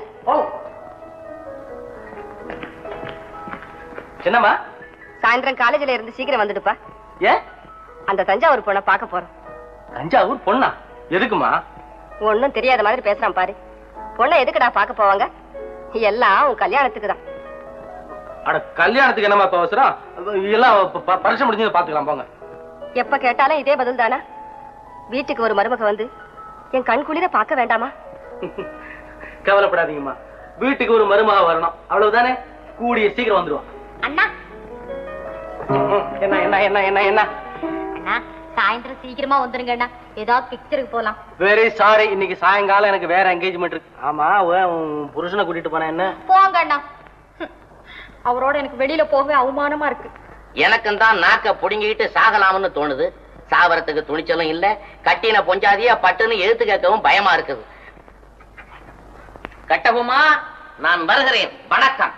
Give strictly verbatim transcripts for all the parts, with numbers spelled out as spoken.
என்னம்மா? சாயந்தரம் காலேஜ்ல இருந்து சீக்கிரம் வந்துடுப்பா. ஏன்? அந்த தஞ்சாவூர் பொண்ணை பார்க்க போறோம். தஞ்சாவூர் பொண்ணா? எதுக்குமா? ஒன்னும் தெரியாத மாதிரி பேசுறான் பாரு. பொண்ணை எதுக்குடா பார்க்க போவாங்க? எல்லாம் உன் கல்யாணத்துக்கு தான். அட கல்யாணத்துக்கு என்னமா இப்ப அவசரம்? எல்லாம் பரிசு முடிஞ்சது பாத்துக்கலாம் போங்க. எப்ப கேட்டாலும் இதே பதில் தானா? வீட்டுக்கு ஒரு மருமக வந்து என் கண் குளிர பார்க்க வேண்டாமா? கவலைப்படாதீங்கம்மா, வீட்டுக்கு ஒரு மருமக வரணும், அவ்வளவுதானே. கூடிய சீக்கிரம் வந்துருவான். அண்ணா என்ன என்ன என்ன என்ன என்ன அண்ணா, சாயந்தரம் சீக்கிரமா வந்துருங்க அண்ணா, ஏதாவது பிக்சருக்கு போலாம். வெரி சாரி, இன்னைக்கு சாயங்காலம் எனக்கு வேற என்கேஜ்மெண்ட் இருக்கு. ஆமா, புருஷனை கூட்டிட்டு போனா என்ன? போங்க அண்ணா, அவரோட எனக்கு வெளியில போகவே அவமானமா இருக்கு. எனக்கும் தான் நாக்க புடுங்கிட்டு சாகலாம்னு தோணுது. சாவரத்துக்கு துணிச்சலும் இல்ல, கட்டின பொஞ்சாதியா பட்டுன்னு எழுத்து கேட்கவும் பயமா இருக்குது. கட்டவுமா, நான் வருகிறேன், வணக்கம்.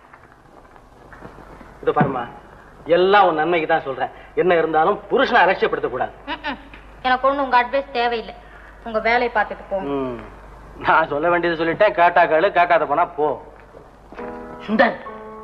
இது பாருமா, எல்லாம் உன் நன்மைக்கு தான் சொல்றேன். என்ன இருந்தாலும் புருஷனை அலட்சியப்படுத்த கூடாது. எனக்கு ஒண்ணு உங்க அட்வைஸ் தேவையில்லை, உங்க வேலையை பார்த்துட்டு போங்க. நான் சொல்ல வேண்டியது சொல்லிட்டேன். கேட்டா கேளு, கேட்காத போனா போ. சுந்தர்,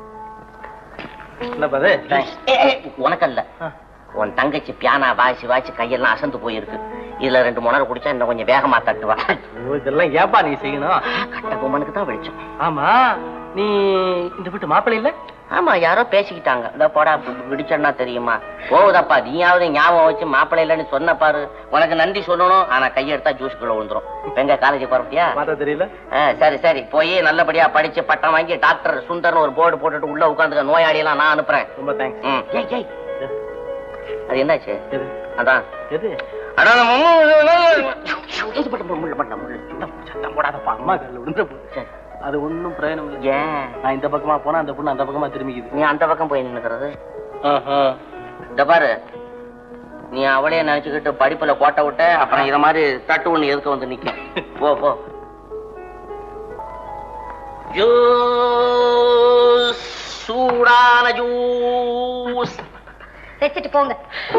என்ன பாது? உனக்கல்ல, உன் தங்கச்சி பியானா வாசி வாசி கையெல்லாம் அசந்து போயிருக்கு. இதுல ரெண்டு முனை குடிச்சா இன்னும் கொஞ்சம் வேகமா தட்டுவா. இதெல்லாம் ஏப்பா நீ செய்யணும்? கட்ட பொம்மனுக்கு தான் வெளிச்சம். ஆமா, நீ இந்த வீட்டு மாப்பிள்ளை இல்ல? ஆமா, யாரோ பேசிக்கிட்டாங்க. இந்த போடா பிடிச்சா தெரியுமா? போகுதப்பா, நீயாவது ஞாபகம் வச்சு மாப்பிள்ளை இல்லன்னு சொன்ன பாரு. உனக்கு நன்றி சொல்லணும், ஆனா கையெடுத்தா ஜூஸ்குள்ள விழுந்துரும். எங்க காலேஜ் போறப்பியா? தெரியல. சரி சரி, போய் நல்லபடியா படிச்சு பட்டம் வாங்கி டாக்டர் சுந்தர்னு ஒரு போர்டு போட்டுட்டு உள்ள உட்காந்துக்க. நோயாளி எல்லாம் நான் அனுப்புறேன். ரொம்ப தேங்க்ஸ். அது என்னாச்சு? அதான் எது? அது ஒண்ணும் பிரயோஜனம் இல்லை. நான் இந்த பக்கமா போனா அந்த பொண்ணு அந்த பக்கமா திரும்பிக்குது. நீ அந்த பக்கம் போய் நின்னுக்கிறது. இந்த பாரு, நீ அவளே நினைச்சுக்கிட்டு படிப்புல கோட்டை விட்ட, அப்புறம் இத மாதிரி தட்டு ஒண்ணு எதுக்கு வந்து நிக்க. போ போ. ஜூஸ், சூடான ஜூஸ் வச்சுட்டு போங்க.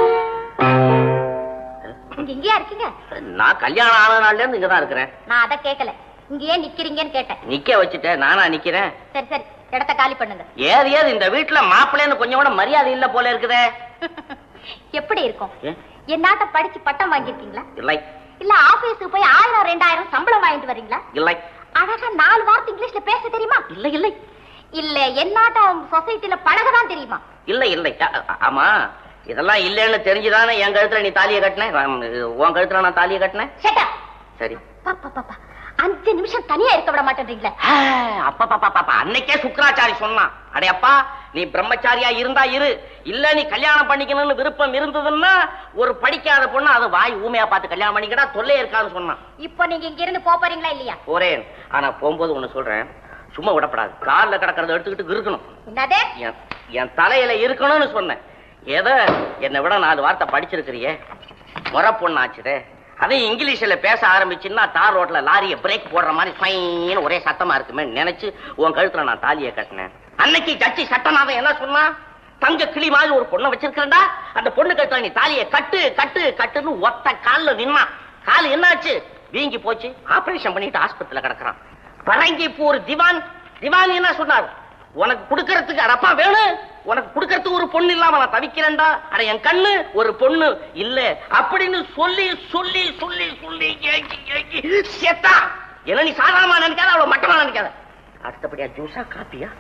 இங்க இங்கயா இருக்கீங்க? நான் கல்யாணம் ஆன நாள்ல இருந்து இங்கதான் இருக்கிறேன். நான் அத கேட்கல, இங்க ஏன் நிக்கிறீங்கன்னு கேட்டேன். நிக்க வச்சுட்டேன், நானா நிக்கிறேன்? சரி சரி, இடத்த காலி பண்ணுங்க. ஏது ஏது இந்த வீட்டுல மாப்பிள்ளைன்னு கொஞ்சம் கூட மரியாதை இல்ல போல இருக்குதே. எப்படி இருக்கும்? என்னாட்ட படிச்சு பட்டம் வாங்கிருக்கீங்களா? இல்லை. இல்ல ஆபீஸுக்கு போய் ஆயிரம் ரெண்டாயிரம் சம்பளம் வாங்கிட்டு வரீங்களா? இல்லை. அழகா நாலு வார்த்தை இங்கிலீஷ்ல பேச தெரியுமா? இல்லை இல்லை. இல்ல என்னாட்ட சொசைட்டில பழகதான் தெரியுமா? இல்லை இல்லை. ஆமா, இதெல்லாம் இல்லன்னு தெரிஞ்சுதானே என் கழுத்துல நீ தாலியை கட்டின. உன் கழுத்துல நான் தாலியை கட்டினேன். சரி, அஞ்சு நிமிஷம் தனியா இருக்க விட மாட்டேன்றீங்களே. அப்பா பாப்பா பாப்பா, அன்னைக்கே சுக்கராச்சாரி சொன்னான், அடே அப்பா நீ பிரம்மச்சாரியா இருந்தா இரு, இல்ல நீ கல்யாணம் பண்ணிக்கணும்னு விருப்பம் இருந்ததுன்னா ஒரு படிக்காத பொண்ணு அது வாய் ஊமையா பார்த்து கல்யாணம் பண்ணிக்கிட்டா தொல்லை இருக்கான்னு சொன்னான். இப்போ நீங்க இங்க இருந்து போறீங்களா இல்லையா? போறேன், ஆனா போகும்போது ஒண்ணு சொல்றேன், சும்மா விடப்படாது. கால்ல கிடக்கிறத எடுத்துக்கிட்டு இருக்கணும். என்னது? என் தலையில இருக்கணும்னு சொன்னேன். ஏதோ என்னை விட நாலு வார்த்தை படிச்சிருக்கிறியே, முறை பொண்ணு ஆச்சுதே. அதையும் இங்கிலீஷ்ல பேச ஆரம்பிச்சுன்னா தார் ரோட்ல லாரியை பிரேக் போடுற மாதிரி ஃபைன்னு ஒரே சத்தமா இருக்குமே நினைச்சு உன் கழுத்துல நான் தாலியை கட்டினேன். அன்னைக்கு ஜட்ஜி சட்டநாதன் என்ன சொன்னா, தங்க கிளி மாதிரி ஒரு பொண்ணை வச்சிருக்கிறா, அந்த பொண்ணு கழுத்துல நீ தாலியை கட்டு கட்டு கட்டுன்னு ஒத்த கால்ல நின்னா. கால் என்னாச்சு? வீங்கி போச்சு. ஆபரேஷன் பண்ணிட்டு ஆஸ்பத்திரியில கிடக்குறான். பரங்கிப்பூர் திவான் திவான் என்ன சொன்னார், உனக்கு கொடுக்கறதுக்கு அரப்பா வேணும், உனக்கு கொடுக்கறதுக்கு ஒரு பொண்ணு இல்லாம நான் தவிக்கிறேன்டா. அட என் கண்ணு ஒரு பொண்ணு இல்ல அப்படின்னு சொல்லி சொல்லி சொல்லி சொல்லி செத்தா. என்ன நீ சாதாரணமா நினைக்காத, அவ்வளவு மட்டமா நினைக்காத. அடுத்தபடியா ஜூஸா காப்பியா?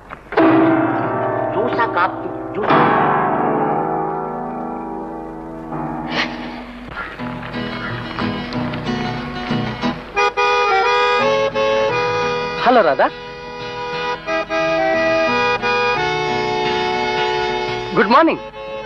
ஜூஸா coffee? Juice. Hello Radha, good morning.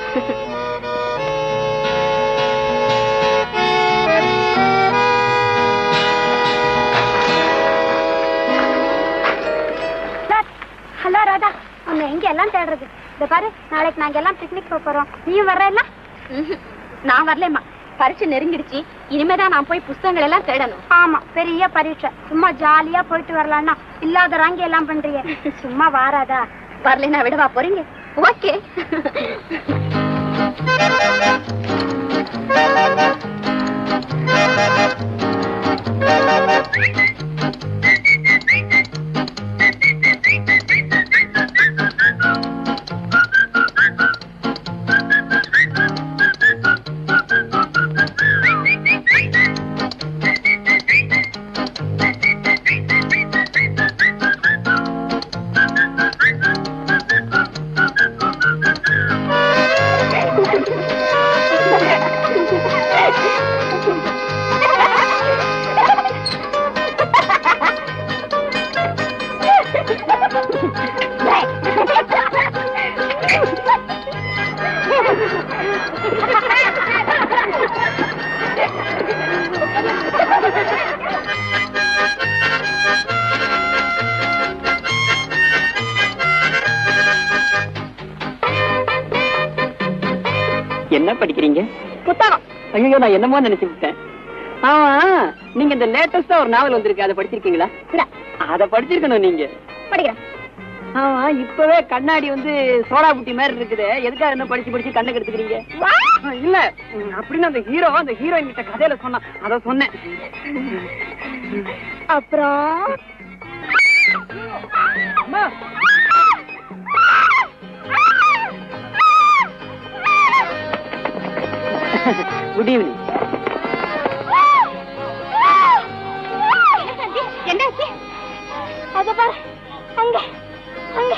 Hello Radha, உன்னை எங்க எல்லாம் தேடுறது? இந்த பாரு, நாளைக்கு நாங்க எல்லாம் பிக்னிக் போக போறோம், நீயும் வர்ற? நான் வரலம்மா, பரீட்சை நெருங்கிடுச்சு. இனிமேதான் நான் போய் புத்தகங்கள் எல்லாம் தேடணும். ஆமா, பெரிய பரீட்சை. சும்மா ஜாலியா போயிட்டு வரலாம்னா இல்லாத ராங்கி எல்லாம் பண்றீங்க. சும்மா வாராதா? வரலன்னா விடவா போறீங்க? ஓகே. என்ன படிக்கிறீங்க? புத்தகம். ஐயோ, நான் என்னமோ நினைச்சு விட்டேன். ஆமா, நீங்க இந்த லேட்டஸ்டா ஒரு நாவல் வந்திருக்கு, அதை படிச்சிருக்கீங்களா? அதை படிச்சிருக்கணும் நீங்க. படிக்கிறேன். ஆமா, இப்பவே கண்ணாடி வந்து சோடா புட்டி மாதிரி இருக்குது. எதுக்காக என்ன படிச்சு படிச்சு கண்ணை கெடுத்துக்கிறீங்க? இல்ல அப்படின்னு அந்த ஹீரோ அந்த ஹீரோயின் கிட்ட கதையில சொன்னா, அத சொன்னேன். அப்புறம் குட் ஈவினிங். என்னாச்சு? அத பாரு, அங்க அங்க.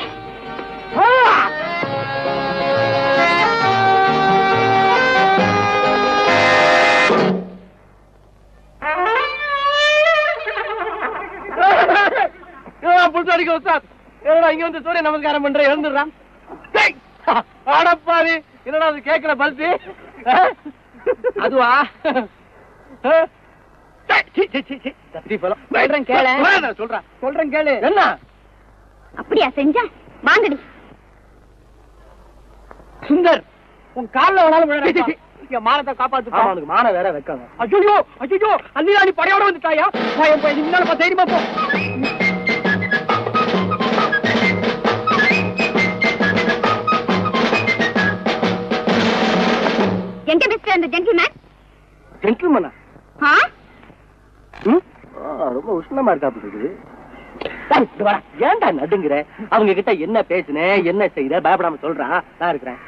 புதுசாடிக்க உஸ்தாத், என்னடா இங்க வந்து சூரிய நமஸ்காரம் பண்ற, எழுந்துடுறான். ஆடப்பாரு, என்னடா அது கேட்கல பல்பி? அதுவா? சொல்றேன் கேளு. சொல்றேன் சொல்றேன் கேளு. என்ன அப்படியா செஞ்சா? வாங்கடி. சுந்தர், உன் கால்ல வேணாலும் விழறேன். என் மானத்தை காப்பாத்து. அவனுக்கு மான வேற வைக்காங்க. ஐயோ ஐயோ, அல்லி படையோட வந்துட்டாயா? பயம் போய் நின்னால தைரியமா போ. எங்க மிஸ்டர் அந்த ஜென்டில்மேன்? ஜென்டில்மேனா? ஆ? ரொம்ப உஷ்ணமா இருக்கா இருக்குது. ஏன்டா நடுங்குற? அவங்க கிட்ட என்ன பேசுனேன், என்ன செய்யற, பயப்படாம சொல்றான். நான் இருக்கிறேன்.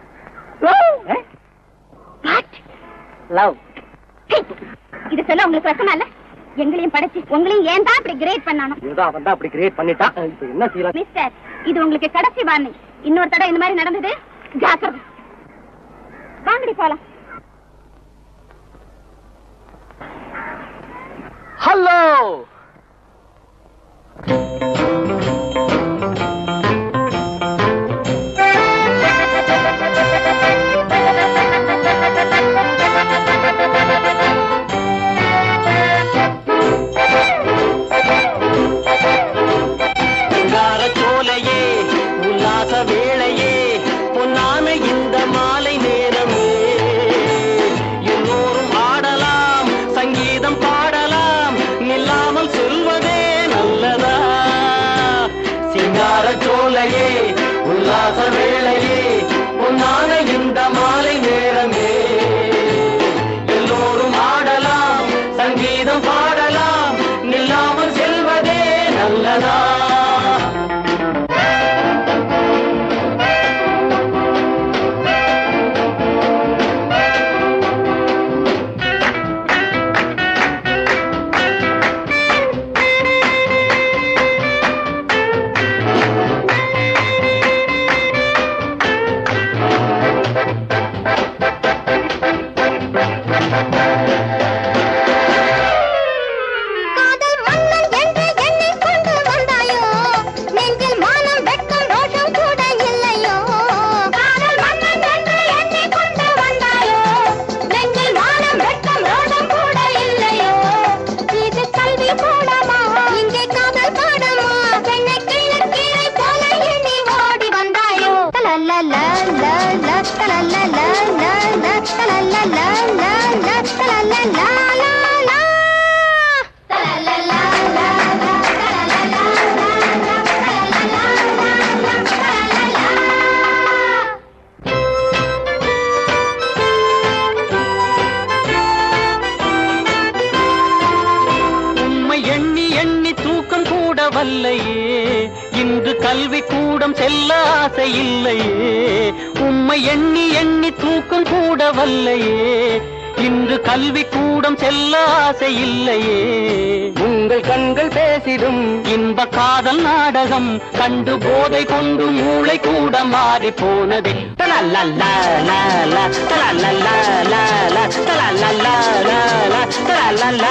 லவ் இது சொல்ல உங்களுக்கு ரசமா இல்ல? எங்களையும் படைச்சு உங்களையும் ஏன் தான் இப்படி கிரேட் பண்ணானோ? ஏதோ அவன் தான் அப்படி கிரியேட் பண்ணிட்டான். இப்ப என்ன செய்யலாம்? மிஸ்டர், இது உங்களுக்கு கடைசி வார்னிங். இன்னொரு தடவை இந்த மாதிரி நடந்தது ஜாக்கிரதை. வாங்கடி போலாம். ஹலோ, சோலையே உல்லாச வேளையே பொன்னான இந்த மாலை நேரமே எல்லோரும் ஆடலாம், சங்கீதம் பாடலாம், நில்லாமல் சொல்வதே நல்லதா? சிங்கார சோலையே உல்லாச வேளையே பொன்னான இந்த மாலை நேரமே எல்லோரும் ஆடலாம், சங்கீதம் பாடலாம், நில்லாமல் செல்வதே நல்லதா? இன்று கல்வி கூடம் செல்ல ஆசை இல்லையே, உம்மை எண்ணி எண்ணி தூக்கம் கூட வல்லையே. இன்று கல்வி கூடம் செல்ல ஆசை இல்லையே. உங்கள் கண்கள் பேசிடும் இன்ப காதல் நாடகம் கண்டு போதை கொண்டு மூளை கூட மாறி போனதே. தலல்லா தலல்லா தலல்லா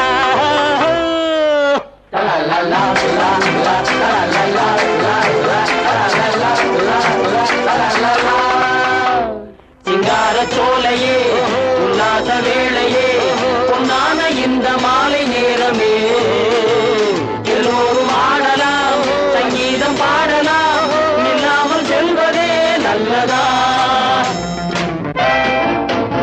சிங்கார சோலையே உல்லாச வேளையே பொன்னான இந்த மாலை நேரமே எல்லோரும் ஆடலாம், சங்கீதம் பாடலாம், நில்லாமல் செல்வதே நல்லதா?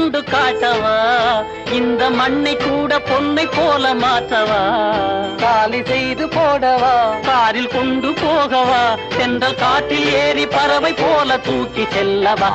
கொண்டு காட்டவா, இந்த மண்ணை கூட பொன்னை போல மாற்றவா, தாலி செய்து போடவா, காரில் கொண்டு போகவா, சென்றல் காற்றில் ஏறி பறவை போல தூக்கி செல்லவா.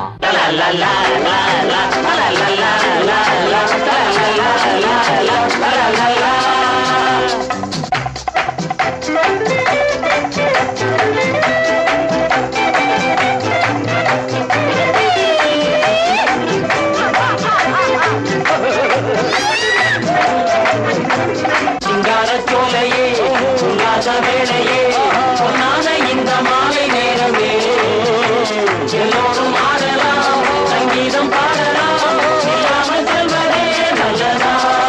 சிங்கார சோலையே உல்லாச வேளையே பொன்னான இந்த மாலை நேரமே எல்லோரும் ஆடலாம் சங்கீதம் பாடலாம் இல்லாமல் செல்வதே நல்லதா.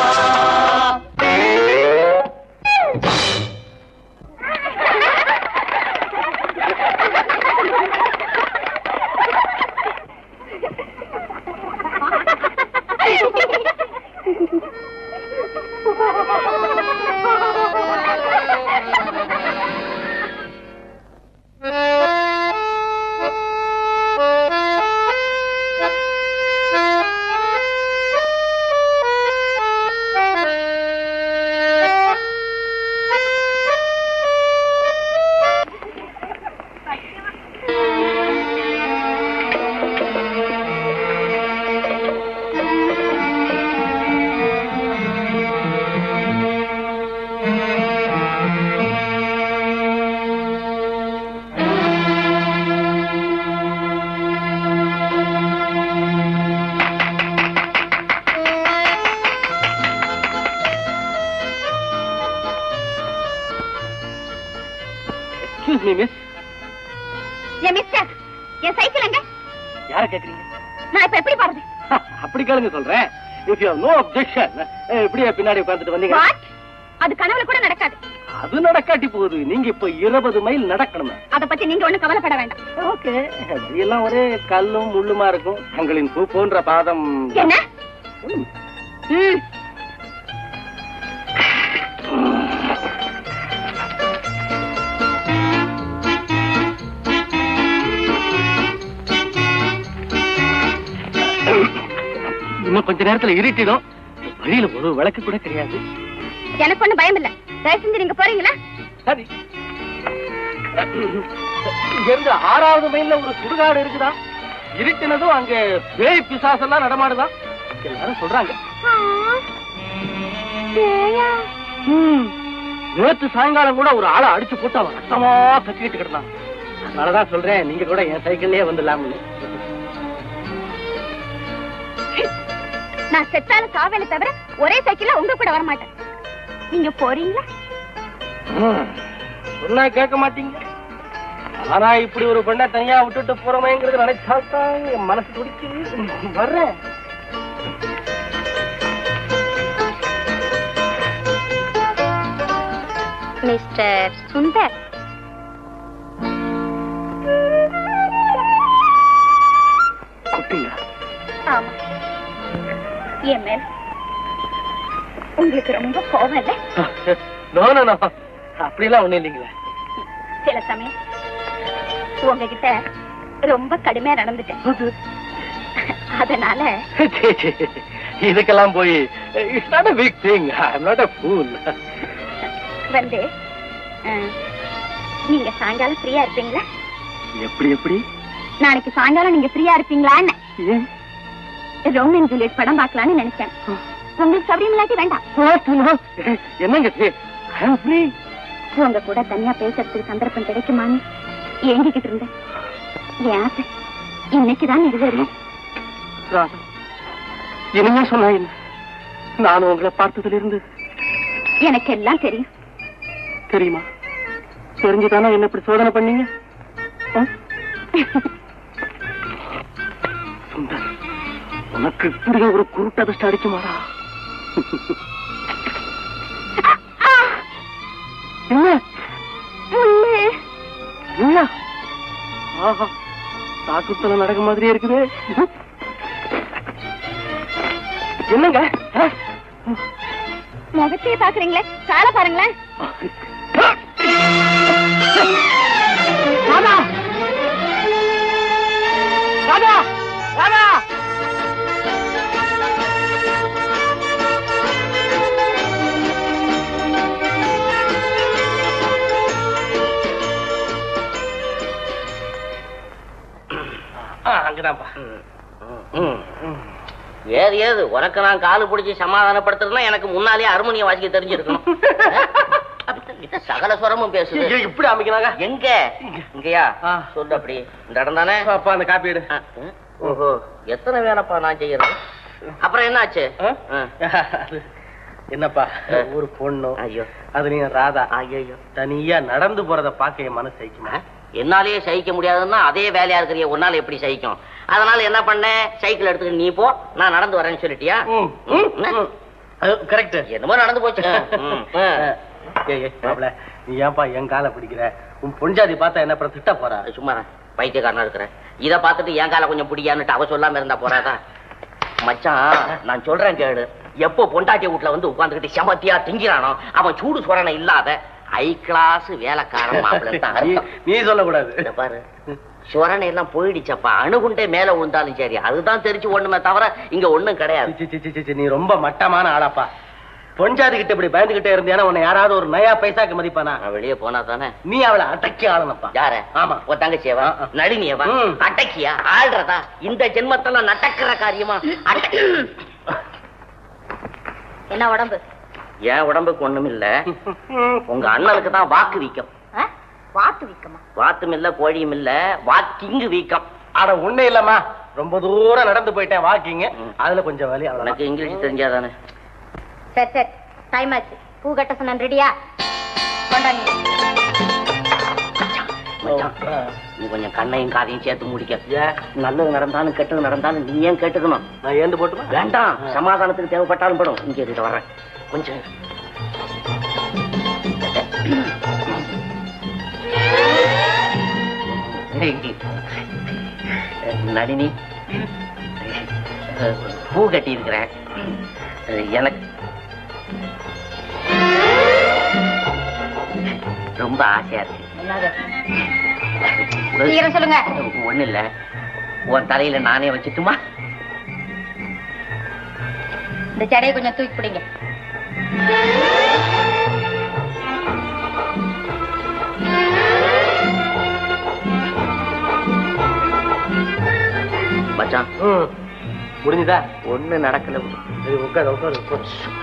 என் சைக்கிள் எங்க? யார கேக்குறீங்க? நான் இப்ப எப்படி பாருது? அப்படி கேளுங்க சொல்றேன். If you have no objection, இப்படியே பின்னாடி உட்கார்ந்துட்டு வந்தீங்க. அது கனவுல கூட நடக்காது. அது நடக்காட்டி போகுது. நீங்க இப்ப இருபது மைல் நடக்கணும். அத பத்தி நீங்க ஒண்ணும் கவலைப்பட வேண்டாம். ஓகே. எல்லாம் ஒரே கல்லும் முள்ளுமா இருக்கும். தங்களின் பூ போன்ற பாதம். என்ன? ம். இன்னும் கொஞ்ச நேரத்துல இருட்டிடும். வழியில ஒரு விளக்கு கூட கிடையாது. எனக்கு ஒண்ணு பயம் இல்ல. தயவு செஞ்சு நீங்க போறீங்களா? சரி. இங்க இருந்து ஆறாவது மைல்ல ஒரு சுடுகாடு இருக்குதா? இருட்டினதும் அங்க பேய் பிசாசெல்லாம் நடமாடுதா? எல்லாரும் சொல்றாங்க. நேற்று சாயங்காலம் கூட ஒரு ஆளை அடிச்சு போட்டு அவன் ரத்தமா கத்திக்கிட்டு கிடந்தான். அதனாலதான் சொல்றேன், நீங்க கூட என் சைக்கிள்லயே வந்துடலாம்னு. நான் செத்தால சாவேல தவிர ஒரே சைக்கிள்ல உங்க கூட வர மாட்டேன். நீங்க போறீங்களா? சொன்னா கேட்க மாட்டீங்க. ஆனா இப்படி ஒரு பெண்ணை தனியா விட்டுட்டு போறமேங்கிறது நினைச்சாதான் என் மனசு துடிக்குது. வர்றேன். மிஸ்டர் சுந்தர், ஆமா, என் மேல உங்களுக்கு ரொம்ப கோபம் இல்ல? அப்படிலாம் ஒண்ணு இல்லைங்களே. சில சமயம் உங்ககிட்ட ரொம்ப கடுமையா நடந்துட்டேன். அதனால இதுக்கெல்லாம் போய் it's not a big thing. I'm not a fool. வந்து நீங்க சாயங்காலம் ஃப்ரீயா இருப்பீங்களா? எப்படி எப்படி? நாளைக்கு சாயங்காலம் நீங்க ஃப்ரீயா இருப்பீங்களான்னு. ரோமியோ அண்ட் ஜூலியட் படம் பார்க்கலான்னு நினைச்சேன். உங்களுக்கு சௌரியம் இல்லாட்டி வேண்டாம். என்னங்க உங்க கூட தனியா பேசுறதுக்கு சந்தர்ப்பம் கிடைக்குமான்னு ஏங்கிக்கிட்டு இருந்தேன். என் ஆசை இன்னைக்குதான் நிறைவேறும். என்ன சொன்ன? நானும் உங்களை பார்த்ததுல இருந்து எனக்கு எல்லாம் தெரியும். தெரியுமா? தெரிஞ்சுதானே என்ன இப்படி சோதனை பண்ணீங்க? சுந்தர், உனக்கு இப்படி ஒரு குருட்டு அதிர்ஷ்டம் அடிக்குமாடா? என்ன? ஆஹா, தாக்குத்தல நடக்க மாதிரியே இருக்குது. என்னங்க முகத்தையே பாக்குறீங்களே, காலை பாருங்களேன். ராதா, ராதா, ராதா, அங்கதான்ப்பா. ஏது ஏது உனக்கு நான் காலு பிடிச்சி சமாதானப்படுத்துறதுன்னா எனக்கு முன்னாலே அருமணியை வாசிக்க தெரிஞ்சிருக்கணும். சகல சுரமும் பேசுது. இப்படி அமைக்கிறாங்க. எங்க இங்கயா சொல்லு. அப்படி இந்த இடம் தானே. அப்பா அந்த காப்பி எடு. ஓஹோ, எத்தனை வேலைப்பா நான் செய்யறேன். அப்புறம் என்னாச்சு? என்னப்பா ஒரு பொண்ணு, ஐயோ அது நீங்க ராதா, ஐயோ தனியா நடந்து போறத பாக்க என் மனசு சகிக்குமா? என்னாலேயே சகிக்க முடியாதுன்னா அதே வேலையா இருக்கிறிய உன்னால எப்படி சகிக்கும்? அதனால என்ன பண்ண, சைக்கிள் எடுத்துட்டு நீ போ, நான் நடந்து வரேன்னு சொல்லிட்டியா? கரெக்ட். என்னமோ நடந்து போச்சு. நீ ஏன்பா என் காலை பிடிக்கிற? உன் பொஞ்சாதி பார்த்தா என்ன அப்புறம் திட்ட போறா? சும்மா பைத்தியக்காரனா இருக்கிற. இதை பார்த்துட்டு என் காலை கொஞ்சம் பிடிக்கான்னுட்டு அவ சொல்லாம இருந்தா போறாதா? மச்சான் நான் சொல்றேன் கேடு. எப்போ பொண்டாட்டி வீட்டுல வந்து உட்காந்துக்கிட்டு செமத்தியா திங்கிறானோ அவன் சூடு சொரணை இல்லாத ஹை கிளாஸ் வேலைக்காரன் மாப்பிள்ளை. நீ சொல்லக்கூடாது. பாரு, சொரணை எல்லாம் போயிடுச்சப்பா. அணுகுண்டே மேல விழுந்தாலும் சரி, அதுதான் தெரிச்சு ஒண்ணுமே தவிர இங்க ஒண்ணும் கிடையாது. நீ ரொம்ப மட்டமான ஆளாப்பா. பொஞ்சாதி கிட்ட இப்படி பயந்துகிட்டே இருந்தியா உன்னை யாராவது ஒரு நயா பைசாக்கு மதிப்பானா? வெளியே போனா தானே. நீ அவளை அடக்கி ஆளனப்பா. யார? ஆமா, உன் தங்கச்சியவா? நளினியவா? அடக்கியா ஆள்றதா? இந்த ஜென்மத்தெல்லாம் நடக்கிற காரியமா? என்ன உடம்பு? என் உடம்புக்கு ஒண்ணும் இல்ல. உங்க அண்ணனுக்கு தான் வாக்கு வீக்கம். வாத்து வீக்கமா? வாத்தும் இல்ல, கோழியும் இல்ல, வாக்கிங்கு வீக்கம். ஆனா ஒண்ணு இல்லம்மா, ரொம்ப தூரம் நடந்து போயிட்டேன் வாக்கிங்க, அதுல கொஞ்சம் வலி. எனக்கு இங்கிலீஷ் தெரிஞ்சாதானே. சரி சரி, டைம் ஆச்சு. பூ கட்ட சொன்ன ரெடியா? கொண்டாங்க. நீ கொஞ்சம் கண்ணையும் காதையும் சேர்த்து முடிக்க. நல்லது நடந்தாலும் கெட்டது நடந்தாலும் நீ ஏன் கேட்டுக்கணும்? நான் ஏந்து போட்டுமா? வேண்டாம், சமாதானத்துக்கு தேவைப்பட்டாலும் படும். இங்க இருந்து வர்றேன் கொஞ்சம். நளினி, பூ கட்டி இருக்கிறேன். எனக்கு ரொம்ப ஆசையா இருக்கு. சொல்லுங்க. ஒண்ணு இல்ல, உன் தலையில நானே வச்சுட்டுமா? இந்த ஜடையை கொஞ்சம் தூக்கி பிடிங்க. மச்சான் முடிஞ்சுதா? ஒண்ணு நடக்கல. உட்காரு உட்காரு.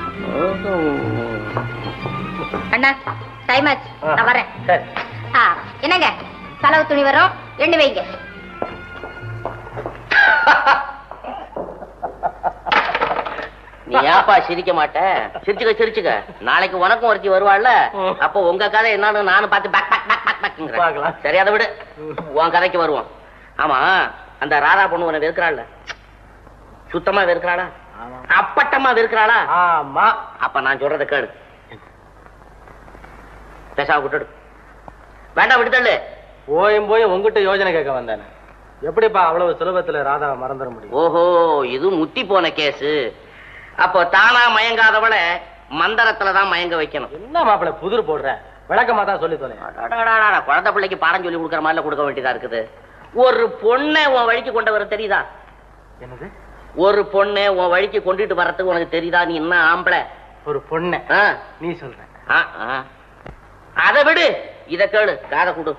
அண்ணா டைம் ஆச்சு, நான் வரேன். சரி. என்னங்க செலவு துணி வரும், எண்ணி வைங்க. நீ ஏப்பா சிரிக்க மாட்ட? சிரிச்சுக்க சிரிச்சுக்க. நாளைக்கு உனக்கும் ஒருத்தி வருவாள்ல, அப்போ உங்க கதை என்னன்னு நானும் பார்த்து பேக் பேக் பேக் பேக் பேக்ங்கிறேன். சரி, அதை விடு, உன் கதைக்கு வருவோம். ஆமா, அந்த ராதா பொண்ணு உன வெறுக்கிறாள்ல, சுத்தமா வெறுக்கிறாளா? அப்பட்டமா வெறுக்கிறாளா? ஆமா. அப்ப நான் சொல்றத கேளு. பேசாம விட்டுடு. வேண்டாம், விட்டுதல்லு. போயும் போய் உங்ககிட்ட யோஜனை கேட்க வந்தானே. எப்படிப்பா அவ்வளவு சுலபத்துல ராதாவை மறந்துட முடியும்? ஓஹோ, இது முத்தி போன கேசு. அப்போ தானா மயங்காதவளை மந்திரத்துலதான் மயங்க வைக்கணும். என்ன மாப்பிள்ள புதிர் போடுற? விளக்கமா தான் சொல்லி தொலை. குழந்தை பிள்ளைக்கு பாடம் சொல்லி கொடுக்கற மாதிரி கொடுக்க வேண்டியதா இருக்குது. ஒரு பொண்ணை உன் வழிக்கு கொண்டு வர தெரியுதா? என்னது? ஒரு பொண்ணை உன் வழிக்கு கொண்டுட்டு வர்றதுக்கு உனக்கு தெரியுதா? நீ என்ன ஆம்பளை? ஒரு பொண்ணை நீ சொல்ற? அதை விடு, இத கேளு, காதை கொடு.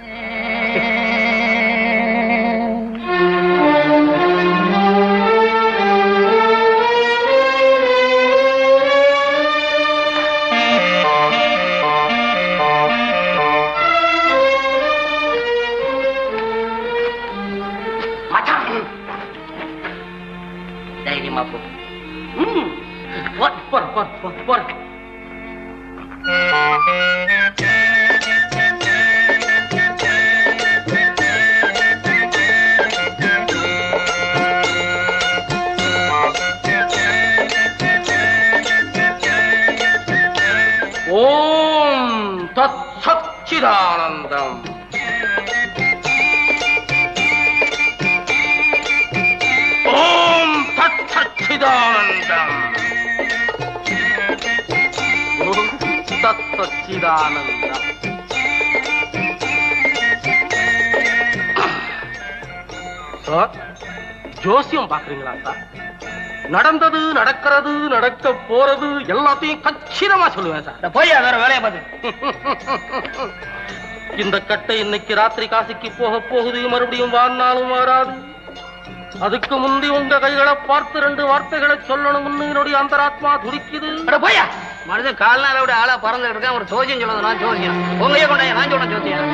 தைரியமா போ. ஓம் தத் சச்சிதானந்தம். ஓம் தத் சச்சிதானந்தம். ஓம் தத் சச்சிதானந்தம். சார், ஜோசியம் பாக்குறீங்களா சார்? நடந்தது, நடக்கிறது, நடக்க போறது எல்லாத்தையும் கச்சிதமா சொல்லுவேன் சார். போய் வேற வேலையை பார்த்து. இந்த கட்டை இன்னைக்கு ராத்திரி காசிக்கு போக போகுது, மறுபடியும் வாழ்நாளும் வராது. அதுக்கு முந்தி உங்க கைகளை பார்த்து ரெண்டு வார்த்தைகளை சொல்லணும்னு என்னுடைய அந்தராத்மா துடிக்குது. போயா மனுஷன் கால் நாள விட ஆளா பறந்துட்டு இருக்கேன். ஒரு ஜோசியம் சொல்லணும். நான் ஜோசியம் உங்களையே கொண்டாய நான் சொல்றேன் ஜோசியம்.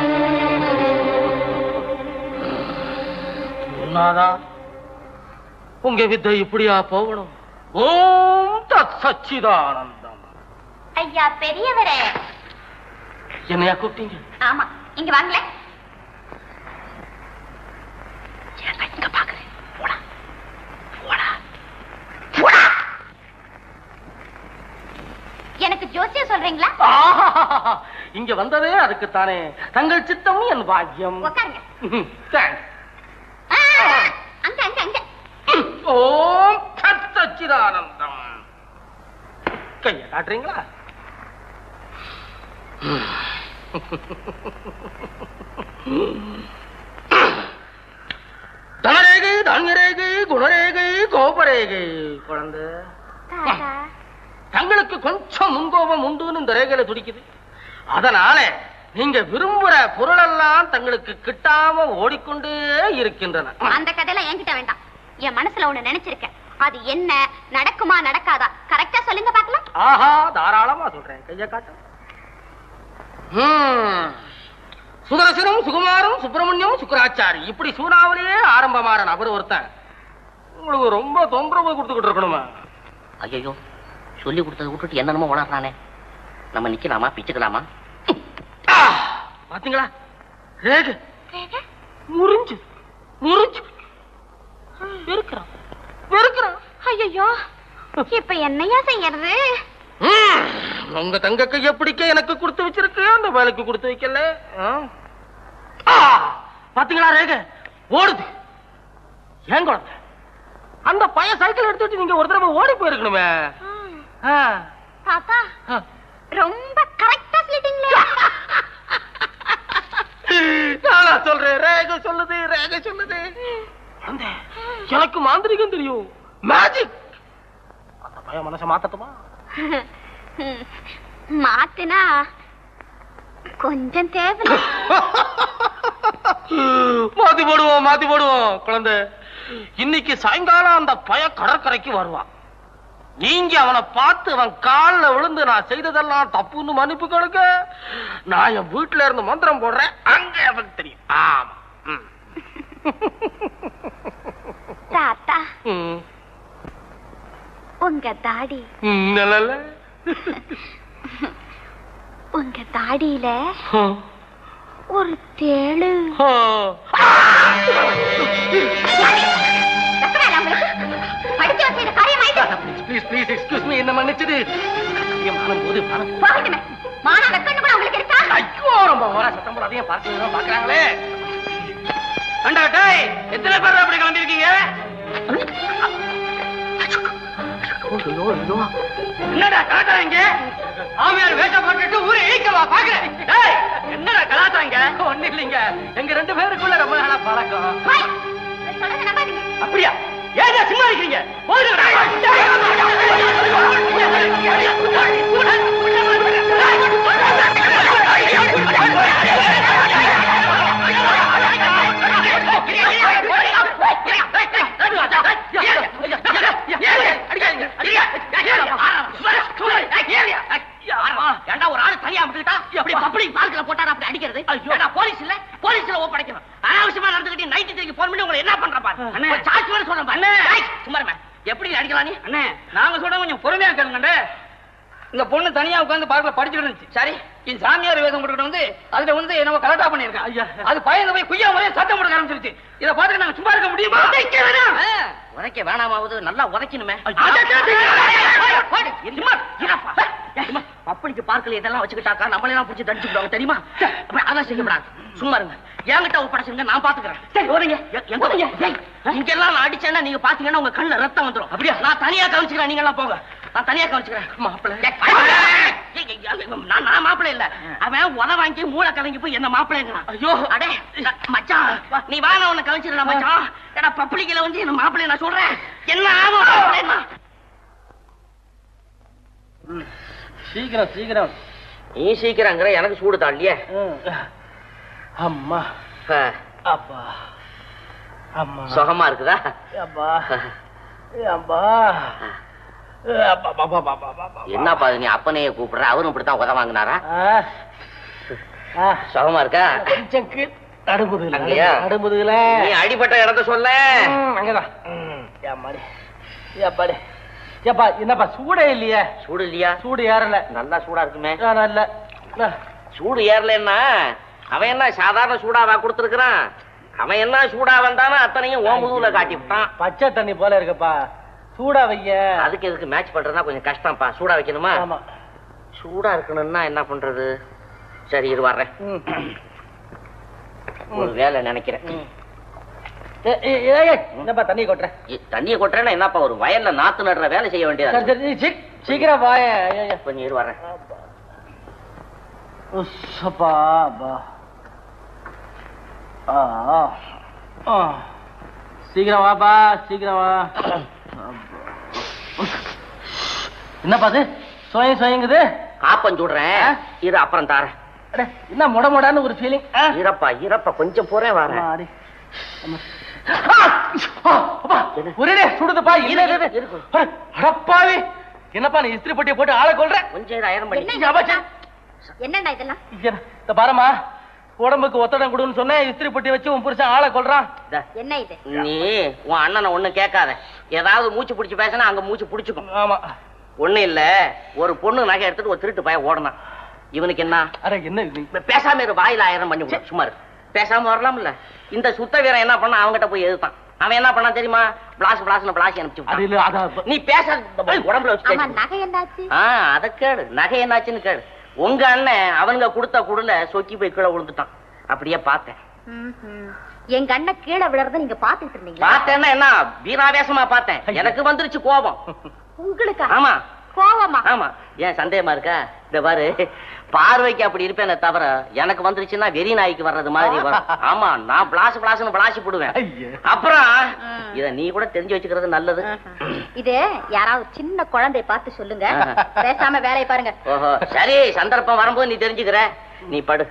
உங்க வித்தை இப்படியா போகணும்? ஓம் தத் சச்சிதானந்தம். ஐயா பெரியவரே. என்னையா கூப்பிட்டீங்க? ஆமா, இங்க வாங்களே. இங்க பாக்குறேன். போடா போடா போடா. எனக்கு ஜோசியம் சொல்றீங்களா? இங்க வந்ததே அதுக்குத்தானே. தங்கள் சித்தம் என் பாக்கியம். உட்காருங்க. தேங்க்ஸ். அங்க அங்க அங்க. ஓம் தத் சச்சிதானந்தம். கைய காட்டுறீங்களா? தனரேகை, தானியரேகை, குணரேகை, கோபரேகை. குழந்தை தங்களுக்கு கொஞ்சம் முன்கோபம் உண்டுன்னு இந்த ரேகையில துடிக்குது. அதனால நீங்க விரும்புற பொருள் எல்லாம் தங்களுக்கு கிட்டாம ஓடிக்கொண்டே இருக்கின்றன. அந்த கதையெல்லாம் என்கிட்ட வேண்டாம். என் மனசுல ஒண்ணு நினைச்சிருக்கேன். அது என்ன, நடக்குமா நடக்காதா கரெக்டா சொல்லுங்க பாக்கலாம். ஆஹா, தாராளமா சொல்றேன். கைய காட்டு. சுதர்சனம், சுகுமாரம், சுப்பிரமணியம், சுக்கராச்சாரி, இப்படி சூனாவிலேயே ஆரம்பமான நபர் ஒருத்தன் உங்களுக்கு ரொம்ப தொந்தரவு கொடுத்துக்கிட்டு இருக்கணுமா? ஐயோ, சொல்லி கொடுத்ததை விட்டுட்டு என்னென்னமோ உணர்றானே. நம்ம நிக்கலாமா, பிச்சுக்கலாமா? பாத்தீங்களா, ரேக முறிஞ்சு முறிஞ்சு வெறுக்கிறான் வெறுக்கிறான். ஐயோ, இப்ப என்னையா செய்யறது? உங்க தங்க கைய பிடிக்க எனக்கு கொடுத்து வச்சிருக்கு, அந்த வேலைக்கு கொடுத்து வைக்கல. பாத்தீங்களா, ரேக ஓடுது. ஏன் குழந்தை, அந்த பைய சைக்கிள் எடுத்துட்டு நீங்க ஒரு தடவை ஓடி போயிருக்கணுமே. தாத்தா ரொம்ப கரெக்டா சொல்லிட்டீங்களே. நானா சொல்றேன், ரேக சொல்லுது, ரேக சொல்லுது. எனக்கு மாந்திரிகம் தெரியும், மேஜிக். அந்த பைய மனசை மாத்தட்டுமா? மாத்தினா கொஞ்சம் தேவை. மாத்தி போடுவோம் மாத்தி போடுவோம். குழந்தை, இன்னைக்கு சாயங்காலம் அந்த பய கடற்கரைக்கு வருவான். நீங்க அவனை பார்த்து அவன் காலில் விழுந்து நான் செய்ததெல்லாம் தப்புன்னு மன்னிப்பு கொடுக்க, நான் என் வீட்டுல இருந்து மந்திரம் போடுறேன், அங்க அவனுக்கு தெரியும். ஆமா. தாத்தா, உங்க தாடி நல்ல உங்க தாடியில ஒரு தேளு. என்ன மன்னிச்சது போது ரொம்ப சத்தம் போடாதையும் பார்த்து பாக்குறாங்களே. எத்தனை பேர் அப்படி கிளம்பிருக்கீங்க? என்னடா கலாச்சாரங்க? ஆமையார் வேஷம் போட்டுட்டு ஊரை இழிக்கவா பாக்குறேன். என்னடா கலாச்சாரங்க? ஒண்ணு இல்லைங்க, எங்க ரெண்டு பேருக்குள்ள ரொம்ப நாளா பழக்கம். அப்படியா? ஏங்க சும்மா இருக்கீங்க? ஒரு ஆளு தனியா போட்டா அப்படி அடிக்கிறது போலீஸ் இல்ல, போலீஸ்ல ஒப்படைக்கணும். அனாவசியமா நடந்துகிட்டு நைட்டு தூக்கி போன் பண்ணி உங்களை என்ன பண்றேன் சொல்றேன். சும்மா எப்படி அடிக்கலாம் நீ? அண்ணே, நாங்க சொல்ற கொஞ்சம் பொறுமையா கேளுங்க. இந்த பொண்ணு தனியா உட்கார்ந்து பார்க்கல படிச்சுட்டு இருந்துச்சு. சரி, என் சாமியார் வேதம் போட்டுக்கிட்டு வந்து அதுல வந்து நம்ம கலட்டா பண்ணிருக்கேன். ஐயா, அது பயந்து போய் குய்யா முறையா சத்தம் போட ஆரம்பிச்சிருச்சு. இதை பார்த்துட்டு நாங்க சும்மா இருக்க முடியுமா? உதைக்க வேணாமாவது, நல்லா உதைக்கணுமே. பப்பளிக்கு பார்க்கல இதெல்லாம் வச்சுக்கிட்டாக்கா நம்மளெல்லாம் பிடிச்சி தடிச்சு விடுவாங்க தெரியுமா? அதான் செய்யப்படாது. சும்மா இருங்க, என்கிட்ட ஒப்படைச்சுங்க, நான் பாத்துக்கிறேன். இங்க எல்லாம் நான் அடிச்சேன்னா நீங்க பாத்தீங்கன்னா உங்க கண்ணுல ரத்தம் வந்துடும். அப்படியா? நான் தனியா கவனிச்சுக்கிறேன், நீங்க எல்லாம் போங்க. நான் தனியா கவனிச்சுக்கிறேன். மாப்பிள்ளை நான் மாப்பிள்ளை இல்ல, அவன் உத வாங்கி மூளை கலங்கி போய் என்ன மாப்பிள்ளைங்கிறான். ஐயோ, அடே மச்சான், நீ வாங்க உன்னை கவனிச்சிடலாம் மச்சான். ஏடா பப்ளிக்ல வந்து என்ன மாப்பிள்ளை நான் சொல்றேன், என்ன ஆகும்? சீக்கிரம் சீக்கிரம். நீ சீக்கிரங்கிற, எனக்கு சூடு தாண்டிய. அம்மா அப்பா சுகமா இருக்குதா? என்னப்பா நீ அப்பனையே கூப்பிடுற? அவரும் இப்படித்தான் உத வாங்கினாரா? சுகமா இருக்கா? நீ அடிபட்ட இடத்த சொல்ல. என்னப்பா சூடே இல்லையா? சூடு இல்லையா? சூடு ஏறல. நல்லா சூடா இருக்குமே. நல்ல சூடு ஏறலன்னா அவன் என்ன சாதாரண சூடாவா கொடுத்துருக்கான்? அவன் என்ன சூடா வந்தானா அத்தனையும் ஓமுதுல காட்டி விட்டான். பச்சை தண்ணி போல இருக்குப்பா. சூடா வைக்க. அதுக்கு எதுக்கு மேட்ச் பண்றதுனா கொஞ்சம் கஷ்டம்ப்பா. சூடா வைக்கணுமா? சூடா இருக்கணும்னா என்ன பண்றது? சரி இரு வர்றேன். ஒரு வேலை நினைக்கிறேன். என்னப்பா தண்ணி கொட்டுற? தண்ணியை கொட்டுறேன்னா என்னப்பா ஒரு வயல்ல நாத்து நடுற வேலை செய்ய வேண்டியது. சீக்கிரம் வாய. கொஞ்சம் இரு வர்றேன். சீக்கிரம் வாப்பா சீக்கிரம் வா. என்னப்பா அது சுய சுயங்குது? காப்பம் சுடுறேன் இரு அப்புறம் தாரேன். என்ன முட முடான்னு ஒரு ஃபீலிங். இறப்பா இறப்பா கொஞ்சம் போறேன் வரேன். ஒரே சுடுதுப்பா. அடப்பாவி என்னப்பா நீ இஸ்திரி பட்டியை போட்டு ஆளை கொள்ற? கொஞ்சம் ஆயிரம் பண்ணி என்னடா இதெல்லாம்? இந்த பாரமா உடம்புக்கு ஒத்தடம் கொடுன்னு சொன்ன இஸ்திரி பட்டி வச்சு உன் புருஷன் ஆளை கொள்றான். என்ன இது? நீ உன் அண்ணனை ஒண்ணு கேட்காத. ஏதாவது மூச்சு பிடிச்சு பேசினா அங்க மூச்சு பிடிச்சுக்கும். ஆமா ஒண்ணு இல்ல ஒரு பொண்ணு நகை எடுத்துட்டு ஒரு திருட்டு பையன் ஓடனான். இவனுக்கு என்ன? அரே என்ன பேசாம இரு வாயில ஆயிரம் பண்ணி விடு. சும்மா இரு. பேசாம வரலாம் இல்ல. இந்த சுத்த வீரன் என்ன பண்ணா அவங்கிட்ட போய் எதிர்த்தான். அவன் என்ன பண்ணா தெரியுமா? பிளாஸ் பிளாஸ்னு பிளாஸ் அனுப்பிச்சு. நீ பேச உடம்புல வச்சு நகை என்னாச்சு? அத கேடு. நகை என்னாச்சுன்னு கேடு. உங்க அண்ணன் அவனுங்க கொடுத்த குடுல சொக்கி போய் கீழே விழுந்துட்டான். அப்படியே பார்த்தேன். எங்க அண்ணன் கீழே விழுறத நீங்க பாத்துட்டு இருந்தீங்களா? பார்த்தேன்னா என்ன வீராவேசமா பார்த்தேன். எனக்கு வந்துருச்சு கோபம். உங்களுக்கு? ஆமா கோவமா? ஆமா. ஏன் சந்தேகமா இருக்கா? இந்த பாரு பார்வைக்கு அப்படி இருப்பேன் தவிர எனக்கு வந்துருச்சுன்னா வெறி நாய்க்கு வர்றது மாதிரி வரும். ஆமா நான் பிளாஸ் பிளாஸ்னு பிளாசி போடுவேன். அப்புறம் இத நீ கூட தெரிஞ்சு வச்சுக்கிறது நல்லது. இது யாராவது சின்ன குழந்தைய பார்த்து சொல்லுங்க. பேசாம வேலையை பாருங்க. ஓஹோ சரி சந்தர்ப்பம் வரும்போது நீ தெரிஞ்சுக்கிற. நீ படு.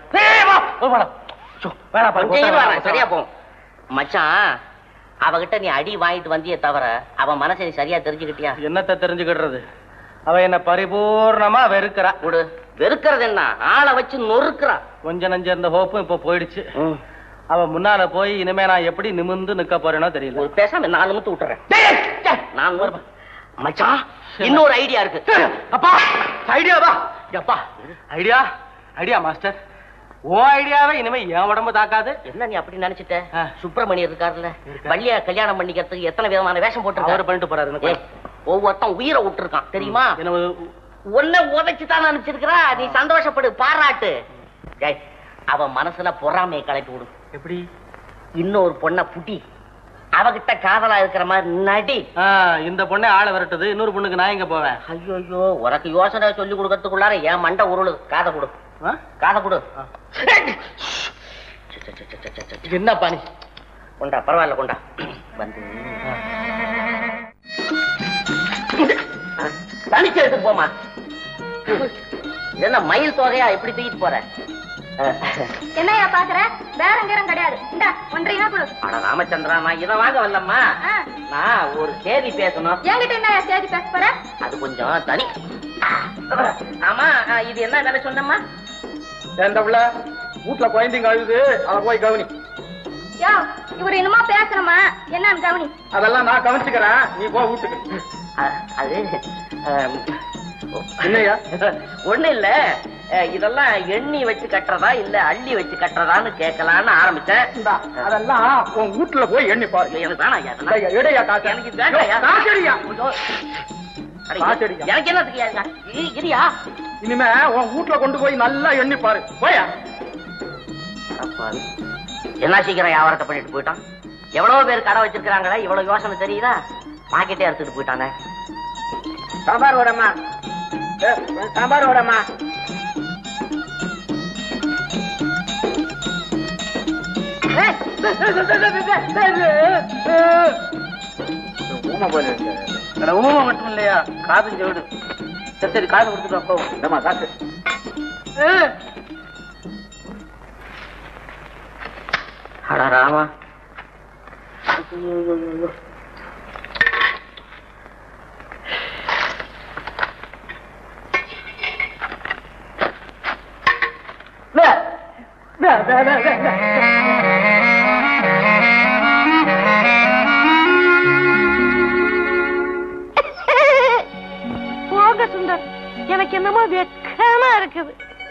சரியா போ மச்சான். அவகிட்ட நீ அடி வாங்கிட்டு வந்தியே தவிர அவன் மனசை நீ சரியா தெரிஞ்சுக்கிட்டியா? என்னத்த தெரிஞ்சுக்கிடுறது? அவ என்ன பரிபூர்ணமா வெறுக்கிறா. விடு. வெறுக்கிறது என்ன? ஆளை வச்சு நொறுக்கிறா. கொஞ்ச நஞ்ச இருந்த ஹோப்பும் இப்ப போயிடுச்சு. அவ முன்னால போய் இனிமே நான் எப்படி நிமிர்ந்து நிக்க போறேனோ தெரியல. ஒரு பேசாம நான் நிமிர்ந்து விட்டுறேன். நான் மச்சான் இன்னொரு ஐடியா இருக்கு. அப்பா ஐடியாவா? அப்பா ஐடியா ஐடியா மாஸ்டர். ஓ ஐடியாவே இனிமே என் உடம்பு தாக்காது. என்ன நீ அப்படி நினைச்சிட்ட? சுப்பிரமணியர் இருக்காருல்ல வள்ளியா கல்யாணம் பண்ணிக்கிறதுக்கு எத்தனை விதமான வேஷம் போட்டு அவர் பண்ணிட்டு போறாரு. ஒவ்வொருத்தன் உயிரை விட்டுருக்கான் தெரியுமா? ஒன்ன உதைச்சுதான் அனுப்பிச்சிருக்கிறா. நீ சந்தோஷப்படு பாராட்டு. அவ மனசுல பொறாமையை கலப்பி விடு. எப்படி? இன்னொரு பொண்ண புட்டி அவகிட்ட காதலா இருக்கிற மாதிரி நடி. இந்த பொண்ணை ஆளை விரட்டுது. இன்னொரு பொண்ணுக்கு நான் எங்க போவேன்? ஐயோ ஐயோ உனக்கு யோசனை சொல்லி கொடுக்கறதுக்குள்ளார என் மண்டை உருளு. காதை கொடு காதை கொடு. என்ன பாணி? கொண்டா பரவாயில்ல கொண்டா. வந்து தனிச்சு எடுத்துட்டு போமா. என்ன மயில் தொகையா எப்படி தூக்கிட்டு போற? என்னையா பாக்குற? வேற எங்கேயும் கிடையாது. இந்த ஒன்றையா கொடு. அட ராமச்சந்திரா நான் இதை வாங்க வரலம்மா. நான் ஒரு செய்தி பேசணும். என்கிட்ட என்ன செய்தி பேச போற? அது கொஞ்சம் தனி. ஆமா இது என்ன வேலை சொன்னம்மா? வீட்டுல குழந்தைங்க அழுது அவ போய் கவனி. யோ இவர் இன்னுமா பேசணுமா? என்னன்னு கவனி. அதெல்லாம் நான் கவனிச்சுக்கிறேன். நீ போ வீட்டுக்கு. அது இல்லையா? ஒண்ணு இல்ல. இதெல்லாம் எண்ணி வச்சு கட்டுறதா இல்ல அள்ளி வச்சு கட்டுறதான்னு கேட்கலான்னு ஆரம்பிச்சேன். அதெல்லாம் உன் வீட்டுல போய் எண்ணி பாரு. எனக்கு என்னத்துக்கு இரியா? இனிமே உன் வீட்டுல கொண்டு போய் நல்லா எண்ணி பாரு. போயா என்ன சீக்கிரம் வியாபாரத்தை பண்ணிட்டு போயிட்டான். எவ்வளவு பேர் கடை வச்சிருக்காங்களா? இவ்வளவு யோசனை தெரியுதா? பாக்கெட்டே எடுத்துட்டு போயிட்டானே. சாம்பார் ஓடமா சாம்பார் ஓடமா. உமா மட்டும் இல்லையா? காது செவிடு. சரி சரி காது கொடுத்துட்டு காசு. அட ராமா போக சுந்தர், எனக்கு என்னமோ வெக்கமா இருக்குது.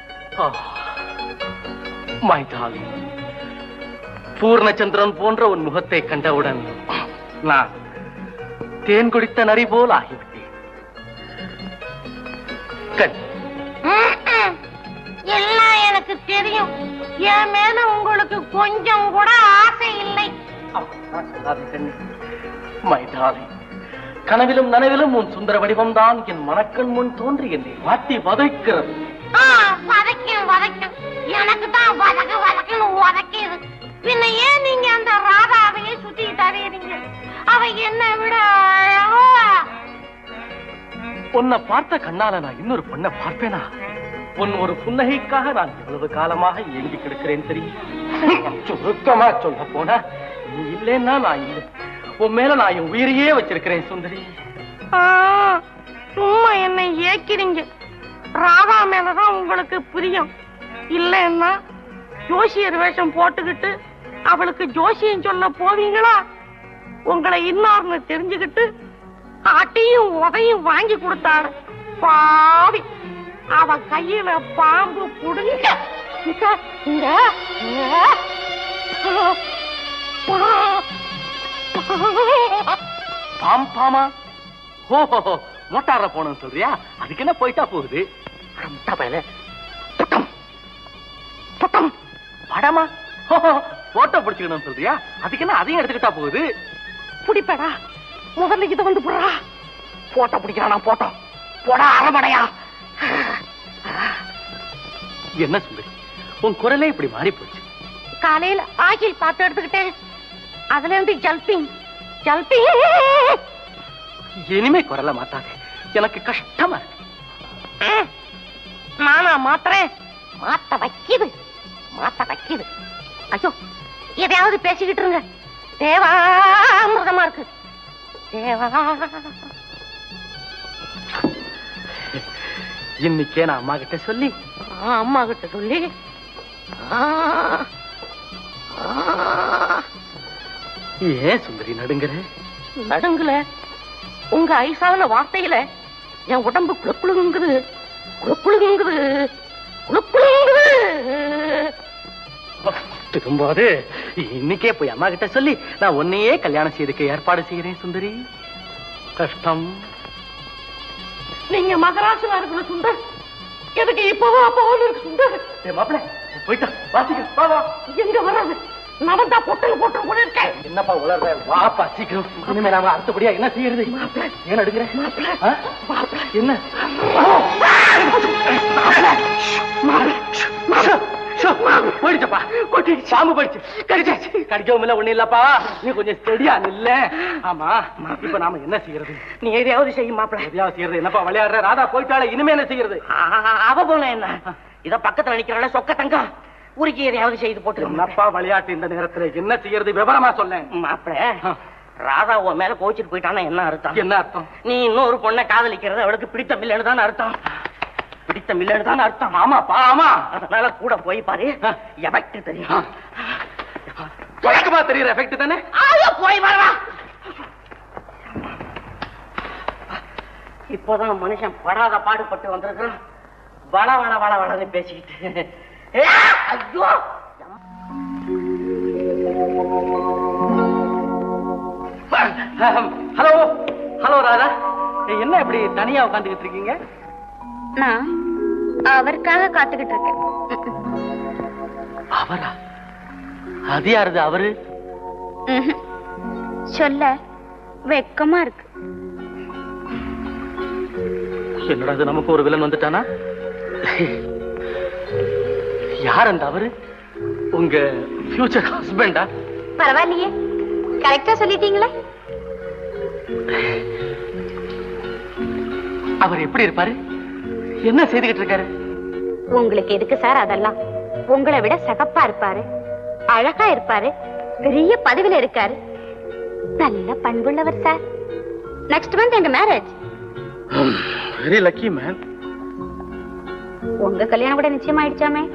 பூர்ணச்சந்திரன் போன்ற உன் முகத்தை கண்டவுடன் நான் தேன் குடித்த நரி போல் ஆகிவிட்டேன். கண் எல்லாம் எனக்கு தெரியும். என் மேல உங்களுக்கு கொஞ்சம் கூட ஆசை இல்லை. மைதாலி, கனவிலும் நனவிலும் உன் சுந்தர வடிவம் தான் என் மனக்கண் முன் தோன்றி என்னை வாட்டி வதைக்கிறது. வதைக்கும் வதைக்கும், எனக்கு தான் வதக்கு வதக்குன்னு உதைக்குது. பின்ன ஏன் நீங்க அந்த ராதாவையே சுத்தி தரீங்க? அவ என்ன விட உன்னை பார்த்த கண்ணால நான் இன்னொரு பொண்ணை பார்ப்பேனா? உன் ஒரு புன்னகைக்காக நான் எவ்வளவு காலமாக ஏங்கி கிடக்கிறேன் தெரியும். சுருக்கமா சொல்ல போனா, நீ இல்லைன்னா நான் இல்லை. உன் மேல நான் என் உயிரையே வச்சிருக்கிறேன் சுந்தரி. சும்மா என்னை ஏக்கிறீங்க. ராதா மேலதான் உங்களுக்கு பிரியம் இல்லைன்னா ஜோசியர் வேஷம் போட்டுக்கிட்டு அவளுக்கு ஜோசியம் சொல்ல போவீங்களா? உங்களை இன்னொரு தெரிஞ்சுக்கிட்டு அட்டியும் உதையும் வாங்கி கொடுத்தாரு பாவி. அவ கையில பாம்பு புடுங்க. பாம் பாமா ஓஹோ, மோட்டார போன சொல்றியா? அதுக்கு என்ன போயிட்டா போகுது. படமா போட்டோ பிடிச்சுக்கணும் சொல்றியா? அதுக்கு என்ன அதையும் எடுத்துக்கிட்டா போகுது. பிடிப்படா, முதல்ல இதை வந்து போடுறா. போட்டோ பிடிக்கிறானா? போட்டோ போடா அரமடையா. என்ன சுந்தரி, உன் குரலே இப்படி மாறி போச்சு. காலையில ஆகில் பார்த்து எடுத்துக்கிட்டேன். அதுல இருந்து ஜல்பிங் ஜல்பிங். இனிமே குரல மாத்தாதே, எனக்கு கஷ்டமா இருக்கு. நானா மாத்திரேன்? மாத்த வைக்கிது மாத்த வைக்கிது. ஐயோ, எதையாவது பேசிக்கிட்டு இருங்க. தேவாமிர்தமா இருக்கு. தேவா இன்னைக்கே நான் அம்மா கிட்ட சொல்லி அம்மா கிட்ட சொல்லி ஏன் சுந்தரி நடுங்குற? நடுங்குல உங்க ஐசான வார்த்தையில என் உடம்பு குளுக்குழுங்குது குளுக்குழுங்குது குளுக்குழுங்குது. திரும்பாது. இன்னைக்கே போய் அம்மா கிட்ட சொல்லி நான் உன்னையே கல்யாணம் செய்துக்க ஏற்பாடு செய்யறேன் சுந்தரி. கஷ்டம். நீங்க மகராசனா இருக்கணும் சுந்தர். எதுக்கு இப்பவோ அப்பவோ இருக்கு சுந்தர். மாப்பிள்ள போயிட்டா வாசிக்க வா வா. எங்க வராது, நடந்தா பொட்டல் போட்டு கூட இருக்கேன். என்னப்பா உளர்ற? வாப்பா சீக்கிரம். இனிமே நாம அடுத்தபடியா என்ன செய்யறது? ஏன் எடுக்கிற? என்ன போயிடுச்சப்பா? கொட்டி சாம்பு போயிடுச்சு. கடிச்சாச்சு. கடிக்கவும் இல்ல, ஒண்ணு இல்லப்பா. நீ கொஞ்சம் ஸ்டெடியா இல்ல. ஆமா, இப்ப நாம என்ன செய்யறது? நீ எதையாவது செய்யும் மாப்பிள்ள. எதையாவது செய்யறது? என்னப்பா விளையாடுற? ராதா போயிட்டாலே, இனிமே என்ன செய்யறது? அவ போல என்ன? இத பக்கத்துல நிக்கிறல சொக்க தங்கம், உருக்கி எதையாவது செய்து போட்டு. என்னப்பா விளையாட்டு இந்த நேரத்துல? என்ன செய்யறது? விவரமா சொல்ல மாப்பிள்ள. ராதா உன் மேல கோச்சிட்டு போயிட்டானா என்ன அர்த்தம்? என்ன அர்த்தம்? நீ இன்னொரு பொண்ணை காதலிக்கிறது அவளுக்கு பிடித்தம் இல்லைன்னு தான் அர்த்தம். பிடித்தம் இல்லைன்னு தான் அர்த்தம். ஆமாப்பா ஆமா. அதனால கூட போய் பாரு, எஃபெக்ட் தெரியும். வழக்கமா தெரியுற எஃபெக்ட் தானே? போய் வரவா. இப்போதான் மனுஷன் படாத பாடுபட்டு வந்திருக்கிறான். வள வள வள வளன்னு பேசிக்கிட்டு. ஐயோ, ஹலோ ஹலோ ராதா, என்ன இப்படி தனியா உட்காந்துக்கிட்டு இருக்கீங்க? நான் அவருக்காக காத்துக்கிட்டு இருக்கேன். அவரா? அது யாருது அவரு? சொல்ல வெக்கமா இருக்கு. என்னடா இது, நமக்கு ஒரு வில்லன் வந்துட்டானா? யார் அந்த அவரு? உங்க ஃபியூச்சர் ஹஸ்பண்டா? பரவாயில்லையே, கரெக்டா சொல்லிட்டீங்களே. அவர் எப்படி இருப்பாரு? என்ன செய்துகிட்டு இருக்காரு? உங்களுக்கு எதுக்கு சார் அதெல்லாம்? உங்களை விட சகப்பா இருப்பாரு, அழகா இருப்பாரு, பெரிய பதவியில இருக்காரு. நல்ல பண்புள்ளவர் சார். நெக்ஸ்ட் மந்த் எங்க மேரேஜ். Very lucky man. உங்க கல்யாணம் கூட நிச்சயம் ஆயிடுச்சாமே.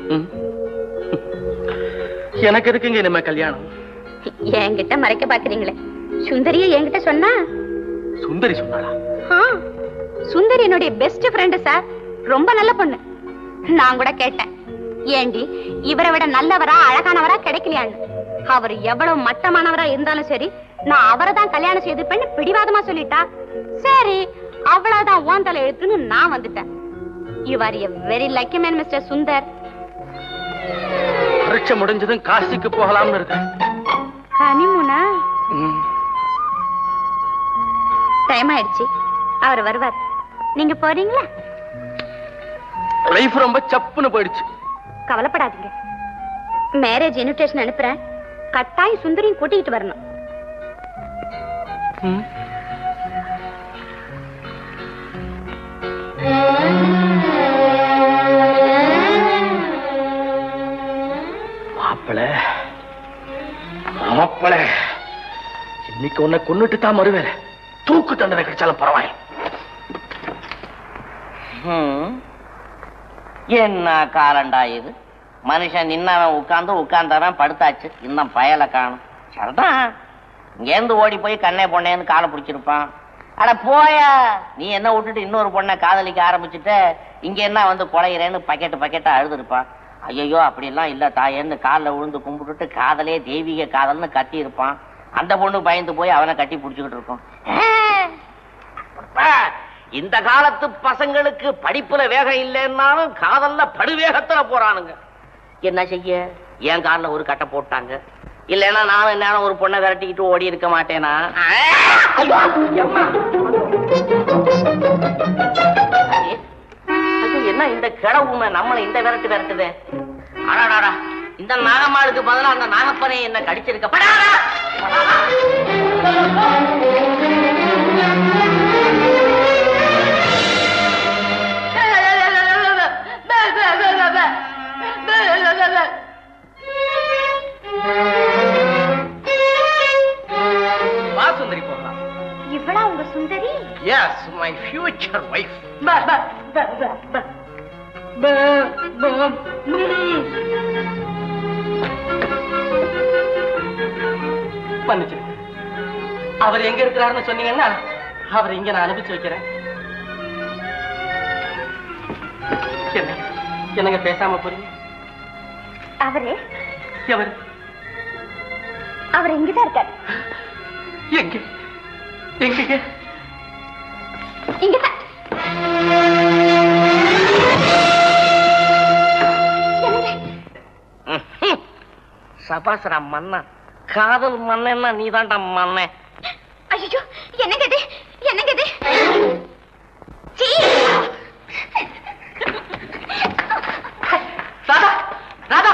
எனக்கு இருக்குங்க இனிமே கல்யாணம். என்கிட்ட மறைக்க பாக்குறீங்களே. சுந்தரிய என்கிட்ட சொன்னா. சுந்தரி சொன்னாளா? சுந்தரி என்னுடைய பெஸ்ட் ஃப்ரெண்டு சார். ரொம்ப நல்ல பொண்ணு. நான் கூட கேட்டேன், ஏண்டி இவரை விட நல்லவரா அழகானவரா கிடைக்கலையான்னு. அவர் எவ்வளவு மட்டமானவரா இருந்தாலும் சரி, நான் அவரை தான் கல்யாணம் செய்துப்பேன்னு பிடிவாதமா சொல்லிட்டா. சரி அவ்வளவுதான் ஓன் தலை எழுத்துன்னு நான் வந்துட்டேன். You are a very lucky man mister Sundar. பரீட்சை முடிஞ்சதும் காசிக்கு போகலாம்னு இருக்கேன். ஹனிமூனா? டைம் ஆயிடுச்சு, அவர் வருவார். நீங்க போறீங்களா? லைஃப் ரொம்ப சப்புன்னு போயிடுச்சு. கவலைப்படாதீங்க, மேரேஜ் இன்விடேஷன் அனுப்புறேன். கட்டாயம் சுந்தரியும் கூட்டிட்டு வரணும். மாப்பிள மாப்பிள இன்னைக்கு உன்னை கொன்னுட்டு தான் மறுவேல. தூக்கு தண்டனை கிடைச்சாலும் பரவாயில்ல. என்ன காலண்டா இது? மனுஷன் நின்னவன் உட்கார்ந்து உட்கார்ந்தவன் படுத்தாச்சு. இன்னும் பயலை காணும். சரிதான், இங்கேருந்து ஓடி போய் கண்ணே பொண்ணேன்னு காலை பிடிச்சிருப்பான். அட போயா, நீ என்ன விட்டுட்டு இன்னொரு பொண்ணை காதலிக்க ஆரம்பிச்சுட்ட. இங்க என்ன வந்து குலையிறேன்னு பக்கெட்டு பக்கெட்டா அழுதுருப்பான். ஐயோ அப்படிலாம் இல்ல தாயேன்னு காலில் விழுந்து கும்பிட்டுட்டு காதலே தெய்வீக காதல்னு கத்தி இருப்பான். அந்த பொண்ணு பயந்து போய் அவனை கட்டி பிடிச்சுக்கிட்டு இருக்கும். இந்த காலத்து பசங்களுக்கு படிப்புல வேகம் இல்லைன்னாலும் காதல்ல படுவேகத்துல போறானுங்க. என்ன செய்ய, என் காலில் ஒரு கட்டை போட்டாங்க. இல்லைன்னா நானும் என்ன ஒரு பொண்ணை விரட்டிக்கிட்டு ஓடி இருக்க மாட்டேனா? என்ன இந்த கிழவுமை நம்மளை இந்த விரட்டு விரட்டுதே. அடாடாடா, இந்த நாகம்மாளுக்கு பதிலா அந்த நாகப்பனை என்ன கடிச்சிருக்க. படாடா வா சுந்தரி போகலாம். இவ்வளா உங்க Sundari? Yes, my future wife. மன்னிச்சு, அவர் எங்க இருக்கிறாருன்னு சொன்னீங்கன்னா அவர் இங்க நான் அனுப்பிச்சு வைக்கிறேன். என்ன என்னங்க பேசாம போறீங்க? அவரே எவர்? அவர் இங்கதான் இருக்காரு. எங்க எங்க? இங்கதான். சபாசரா மன்னா, காதல் மன்னா நீ தான்டா மன்ன. ஐயோ என்னங்க இது, என்னங்க இது? ராதா, ராதா,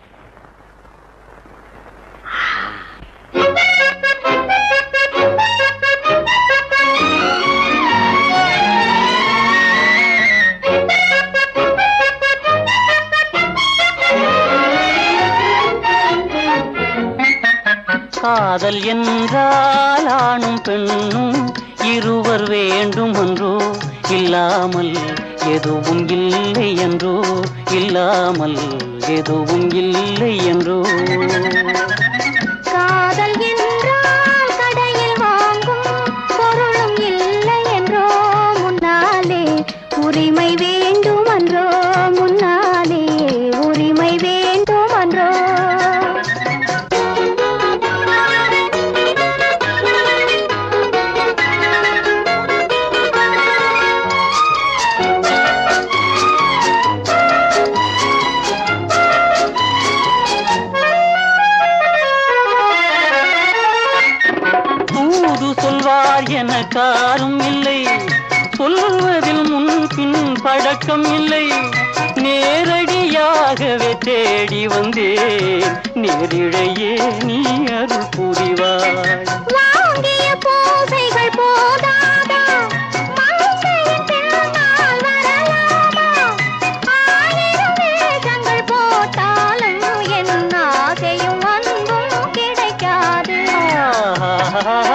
காதல் என்றால் ஆணும் பெண்ணும் இருவர் வேண்டும் என்றோ, இல்லாமல் எதுவும் இல்லை என்றோ, இல்லாமல் எதுவும் இல்லை என்றோ. காதல் என்றால் கடையில் வாங்கும் பொருளும் இல்லை என்றோ, முன்னாலே உரிமை வேண்டும் என்றோ, முன்னாலே உரிமை வேண்டும் என்றோ. எனக்காரும் இல்லை, சொல்வதில் முன்பின் பழக்கம் இல்லை. நேரடியாகவே தேடி வந்தேன், நேரிழையே நீ அருள் புரிவாய். வாங்கிய பூசைகள் போதாதா, மங்கையின் திருநாள் வரலாமா? ஆயிரம் வேஷங்கள் போட்டாலும் என் ஆசையும் அன்பும் கிடைக்காது.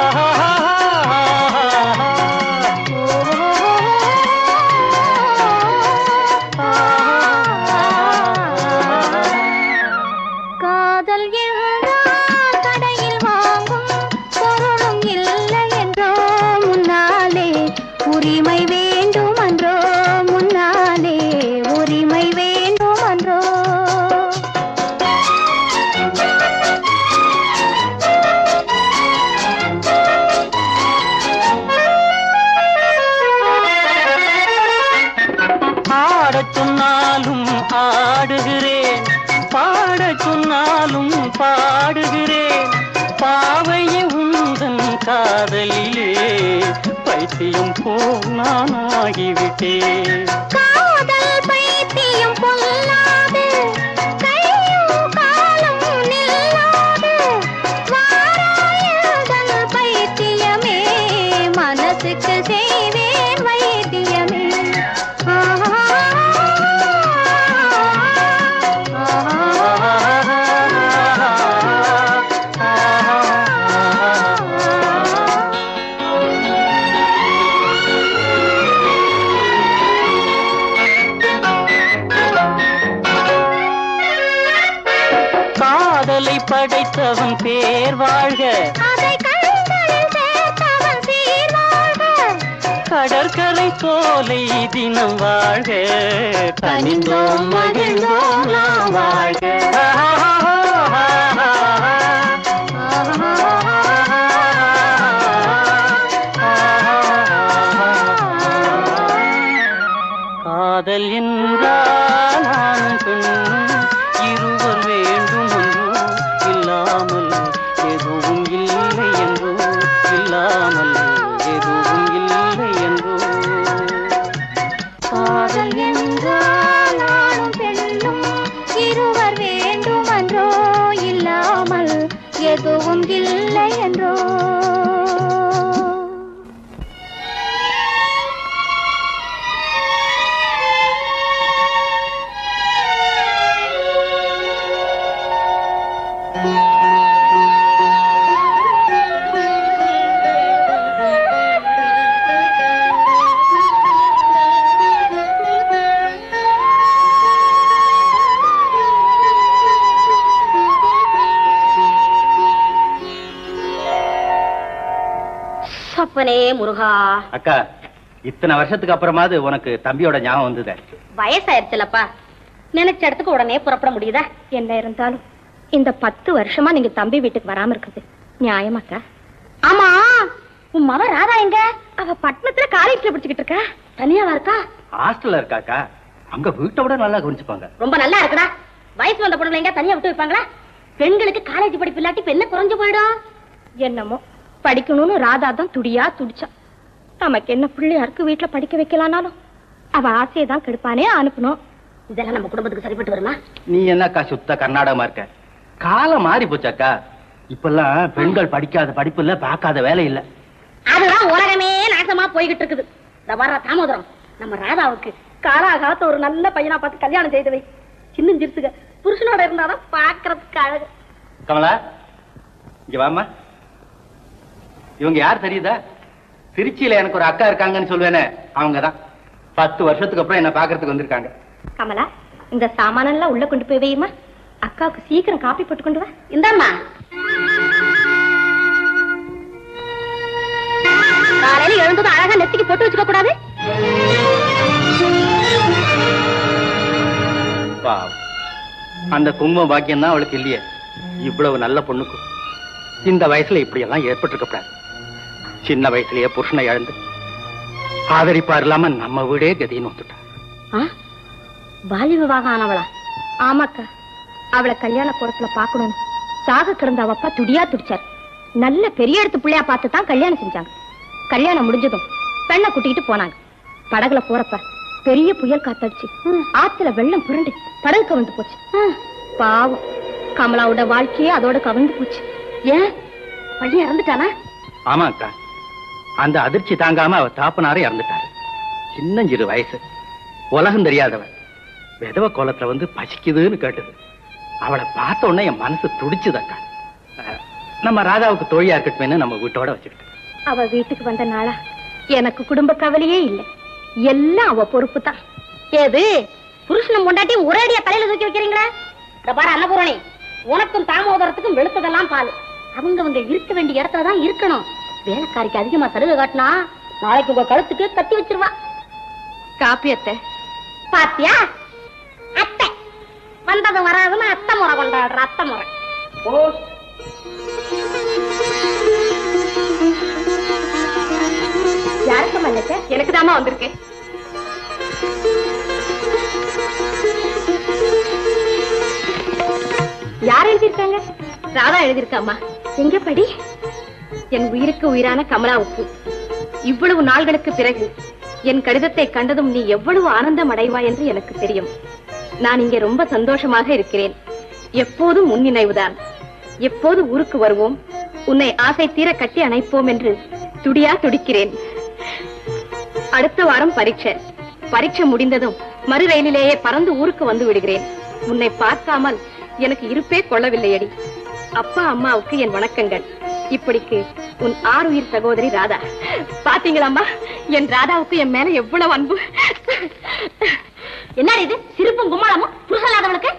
பாடுகிறேன் பாவையே உந்தன் காதலிலே பைத்தியம் போல் நான் ஆகிவிட்டேன். காதல் பைத்தியம் பொல்லாது கையும் காலும் நில்லாது வாராயதன் பைத்தியமே மனசுக்கு செய்வேன் வைத்தியமே. காதலை படைத்தவன் பேர் வாழ்க, அதை கண்களில் சேர்த்தவன் சீர் வாழ்க. கடற்கரை சோலை தினம் வாழ்க, கனிந்தோம் மகிழ்ந்தோம் நாம் வாழ்க. காதல் என்றால் நானும் பெண்ணும் இருவர் வேண்டும் என்றோ இல்லாமல் எதுவும் இல்லை என்றோ இல்லாமல் எதுவும் இல்லை என்றோ. காதல் என்றால் ஆணும் பெண்ணும் இருவர் வேண்டும் என்றோ இல்லாமல் எதுவும் இல்லை என்றோ. அப்பனே முருகா. அக்கா, இத்தனை வருஷத்துக்கு அப்புறமாவது உனக்கு தம்பியோட ஞாபகம் வந்தது. வயசாயிருச்சுலப்பா, நினைச்ச இடத்துக்கு உடனே புறப்பட முடியுதா? என்ன இருந்தாலும் இந்த பத்து வருஷமா நீங்க தம்பி வீட்டுக்கு வராம இருக்குது நியாயமாக்கா? ஆமா, உன் மவ ராதா எங்க? அவ பட்டணத்துல காலேஜ்ல படிச்சுக்கிட்டு இருக்கா. தனியாவா இருக்கா? ஹாஸ்டல்ல இருக்காக்கா. அங்க வீட்டை விட நல்லா கவனிச்சுப்பாங்க. ரொம்ப நல்லா இருக்குடா. வயசு வந்த பொண்ணுல எங்க தனியா விட்டு வைப்பாங்களா? பெண்களுக்கு காலேஜ் படிப்பு இல்லாட்டி இப்ப என்ன குறைஞ்சு போயிடும்? என்னமோ படிக்கணும்னு ராதா தான் துடியா துடிச்சா. நமக்கு என்ன பிள்ளையாருக்கு வீட்டுல படிக்க வைக்கலானாலும் அவ ஆசையை தான் கெடுப்பானே அனுப்பணும். இதெல்லாம் நம்ம குடும்பத்துக்கு சரிப்பட்டு வருமா? நீ என்னக்கா சுத்த கர்நாடகமா இருக்க? காலம் மாறி போச்சாக்கா. இப்பெல்லாம் பெண்கள் படிக்காத படிப்பு இல்ல, பார்க்காத வேலை இல்ல. அதுதான் உலகமே நாசமா போய்கிட்டு இருக்குது. இந்த வர்ற தாமோதரம் நம்ம ராதாவுக்கு காலாகாலத்த ஒரு நல்ல பையனா பார்த்து கல்யாணம் செய்து வை. சின்ன சிறுசுக புருஷனோட இருந்தாதான் பாக்குறதுக்கு அழகு. கமலா, இங்க வாமா. இவங்க யார் தெரியுதா? திருச்சியில எனக்கு ஒரு அக்கா இருக்காங்கன்னு சொல்லுவேனே, அவங்கதான். பத்து வருஷத்துக்கு அப்புறம் என்ன பாக்குறதுக்கு வந்திருக்காங்க. கமலா, இந்த சாமானெல்லாம் உள்ள கொண்டு போய் வையுமா. அக்காவுக்கு சீக்கிரம் காப்பி போட்டு கொண்டு வா. இந்தாம்மா. காலையில எழுந்ததும் அழகா நெத்திக்கு போட்டு வச்சுக்க கூடாது. அந்த குங்கும பாக்கியம் தான் அவளுக்கு இல்லையே. இவ்வளவு நல்ல பொண்ணுக்கு இந்த வயசுல இப்படி எல்லாம் ஏற்பட்டிருக்கப்படாது. சின்ன வயசுலயே புருஷனை இழந்து ஆதரிப்பார் இல்லாம நம்ம வீடே கதின்னு வந்துட்டா. பாலி விவாகம் ஆனவளா? ஆமாக்கா, அவளை கல்யாண கோலத்துல பாக்கணும் சாக கிடந்த அவ அப்பா துடியா துடிச்சார். நல்ல பெரிய இடத்து பிள்ளையா பார்த்து தான் கல்யாணம் செஞ்சாங்க. கல்யாணம் முடிஞ்சதும் பெண்ணை கூட்டிட்டு போனாங்க. படகுல போறப்ப பெரிய புயல் காத்தடிச்சு ஆத்துல வெள்ளம் புரண்டு படகு கவிழ்ந்து போச்சு. பாவம், கமலாவோட வாழ்க்கையே அதோட கவிழ்ந்து போச்சு. ஏன் பையன் இறந்துட்டானா? ஆமா அக்கா, அந்த அதிர்ச்சி தாங்காம அவ தாப்பனாரே இறந்துட்டாரு. சின்னஞ்சிறு வயசு, உலகம் தெரியாதவன் விதவ கோலத்துல வந்து பசிக்குதுன்னு கேட்டது. அவளை பார்த்த உடனே என் மனசு துடிச்சுதக்கா. நம்ம ராதாவுக்கு தோழியா இருக்கட்டுமே நம்ம வீட்டோட வச்சுக்கிட்டு. அவ வீட்டுக்கு வந்த நாளா எனக்கு குடும்ப கவலையே இல்லை. எல்லாம் அவ பொறுப்பு தான். ஏது புருஷனை முண்டாட்டி ஒரேடியா தலையில தூக்கி வைக்கிறீங்களா? பாரு அன்னபூரணி, உனக்கும் தாமோதரத்துக்கும் வெளுத்ததெல்லாம் பால். அவங்க அவங்க இருக்க வேண்டிய இடத்துலதான் இருக்கணும். வேலைக்காரிக்கு அதிகமா சலுகை காட்டினா நாளைக்கு உங்க கழுத்துக்கு கத்தி வச்சிருவா. காப்பியத்தை பாத்தியா? அத்தை வந்ததும் வராதுன்னு அத்தை முறை கொண்டாடுற அத்தை முறை. யாருக்கு மல்லிக்க? எனக்கு தாமா வந்திருக்கு. யார் எழுதியிருக்காங்க? ராதா எழுதியிருக்காம்மா. எங்க படி. என் உயிருக்கு உயிரான கமலாவுக்கு இவ்வளவு நாள்களுக்கு பிறகு என் கடிதத்தை கண்டதும் நீ எவ்வளவு ஆனந்தம் அடைவாய் என்று எனக்கு தெரியும். நான் இங்கே ரொம்ப சந்தோஷமாக இருக்கிறேன். எப்போதும் உன் நினைவுதான். எப்போது ஊருக்கு வருவோம், உன்னை ஆசை தீர கட்டி அணைப்போம் என்று துடியா துடிக்கிறேன். அடுத்த வாரம் பரீட்சை. பரீட்சை முடிந்ததும் மறு ரயிலிலேயே பறந்து ஊருக்கு வந்து விடுகிறேன். உன்னை பார்க்காமல் எனக்கு இருப்பே கொள்ளவில்லையடி. அப்பா அம்மாவுக்கு என் வணக்கங்கள். இப்படிக்கு உன் ஆறு உயிர் சகோதரி ராதா. பாத்தீங்களாம்மா, என் ராதாவுக்கு என் மேல எவ்வளவு அன்பு. என்ன இது சிரிப்பும் கும்மாளமும் புருஷனாதவளுக்கு?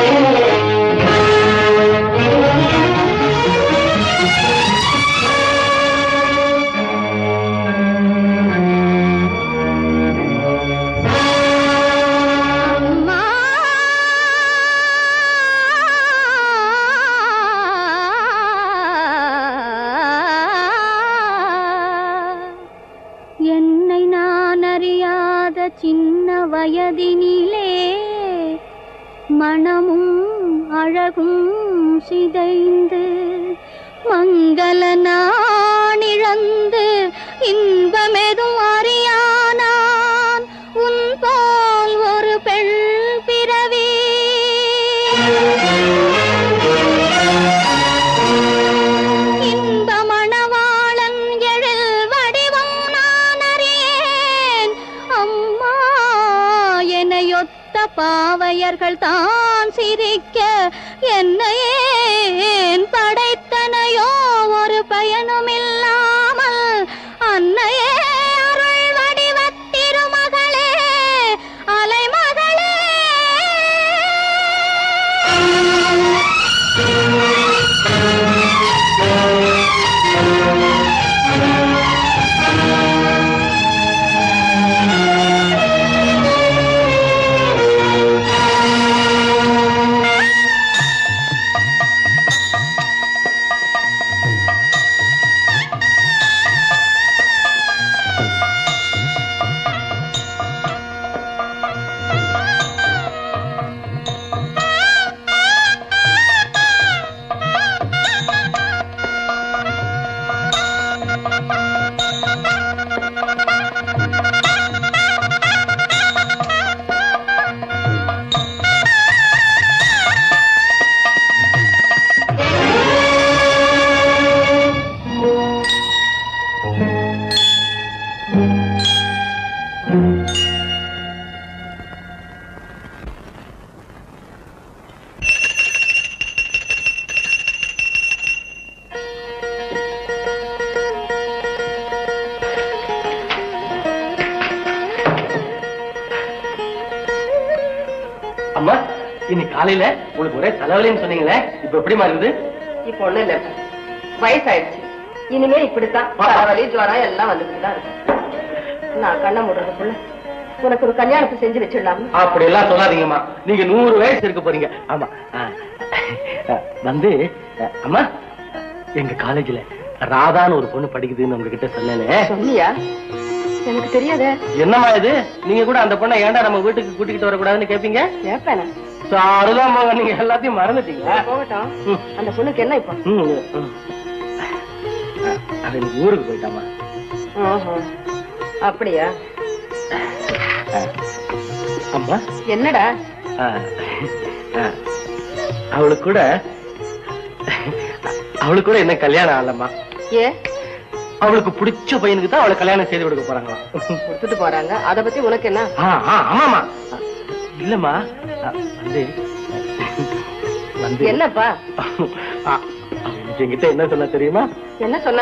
என்னை நான் அறியாத சின்ன வயதினிலே மனமும் அழகும் சிதைந்து மங்கள நானிழந்து இன்பமெதும் அறியானான் உன் போல் ஒரு பெண் பிறவி. இன்ப மணவாளன் எழில் வடிவம் நான் அறியேன். அம்மா என்னையொத்த பாவையர்கள் தான் சிரிக்க என்னையேன் படைத்தனையோ ஒரு பயனும் இல்லாமல். அன்னையே அருள் வடிவத் திருமகளே அலைமகளே. அம்மா, இன்னைக்கு காலையில உங்களுக்கு ஒரே தலைவலின்னு சொன்னீங்களே, இப்ப எப்படி மாறுது? இப்ப ஒண்ணு இல்ல, வயசாயிடுச்சு. இனிமே இப்படித்தான் தலைவலி ஜுவரம் எல்லாம் வந்துட்டு தான் இருக்கு. நான் கண்ணை மூடுறதுக்குள்ள உனக்கு ஒரு கல்யாணத்தை செஞ்சு வச்சிடலாம். அப்படி எல்லாம் சொல்லாதீங்கம்மா, நீங்க நூறு வயசு இருக்க போறீங்க. ஆமா வந்து அம்மா, எங்க காலேஜ்ல ராதான்னு ஒரு பொண்ணு படிக்குதுன்னு உங்ககிட்ட சொன்னேனே. சொன்னியா? எனக்கு தெரியாத. என்னம்மா இது, நீங்க கூட அந்த பொண்ணை ஏன்டா நம்ம வீட்டுக்கு கூட்டிக்கிட்டு வரக்கூடாதுன்னு கேப்பீங்க? கேப்பேனா? சாருதான் போங்க, நீங்க எல்லாத்தையும் மறந்துட்டீங்க. போகட்டும், அந்த பொண்ணுக்கு என்ன இப்ப? அது ஊருக்கு போயிட்டாமா. அப்படியா? அம்மா என்னடா? அவளுக்கு கூட அவளுக்கு கூட என்ன கல்யாணம் ஆகலம்மா. ஏ, அவளுக்கு பிடிச்ச பையனுக்கு தான் அவளை கல்யாணம் செய்து கொடுக்க போறாங்களா? கொடுத்துட்டு போறாங்க, அத பத்தி உனக்கு என்ன? ஆமாமா. இல்லம்மா, வந்து வந்து என்னப்பா என்கிட்ட என்ன சொன்னா தெரியுமா? என்ன சொன்னா?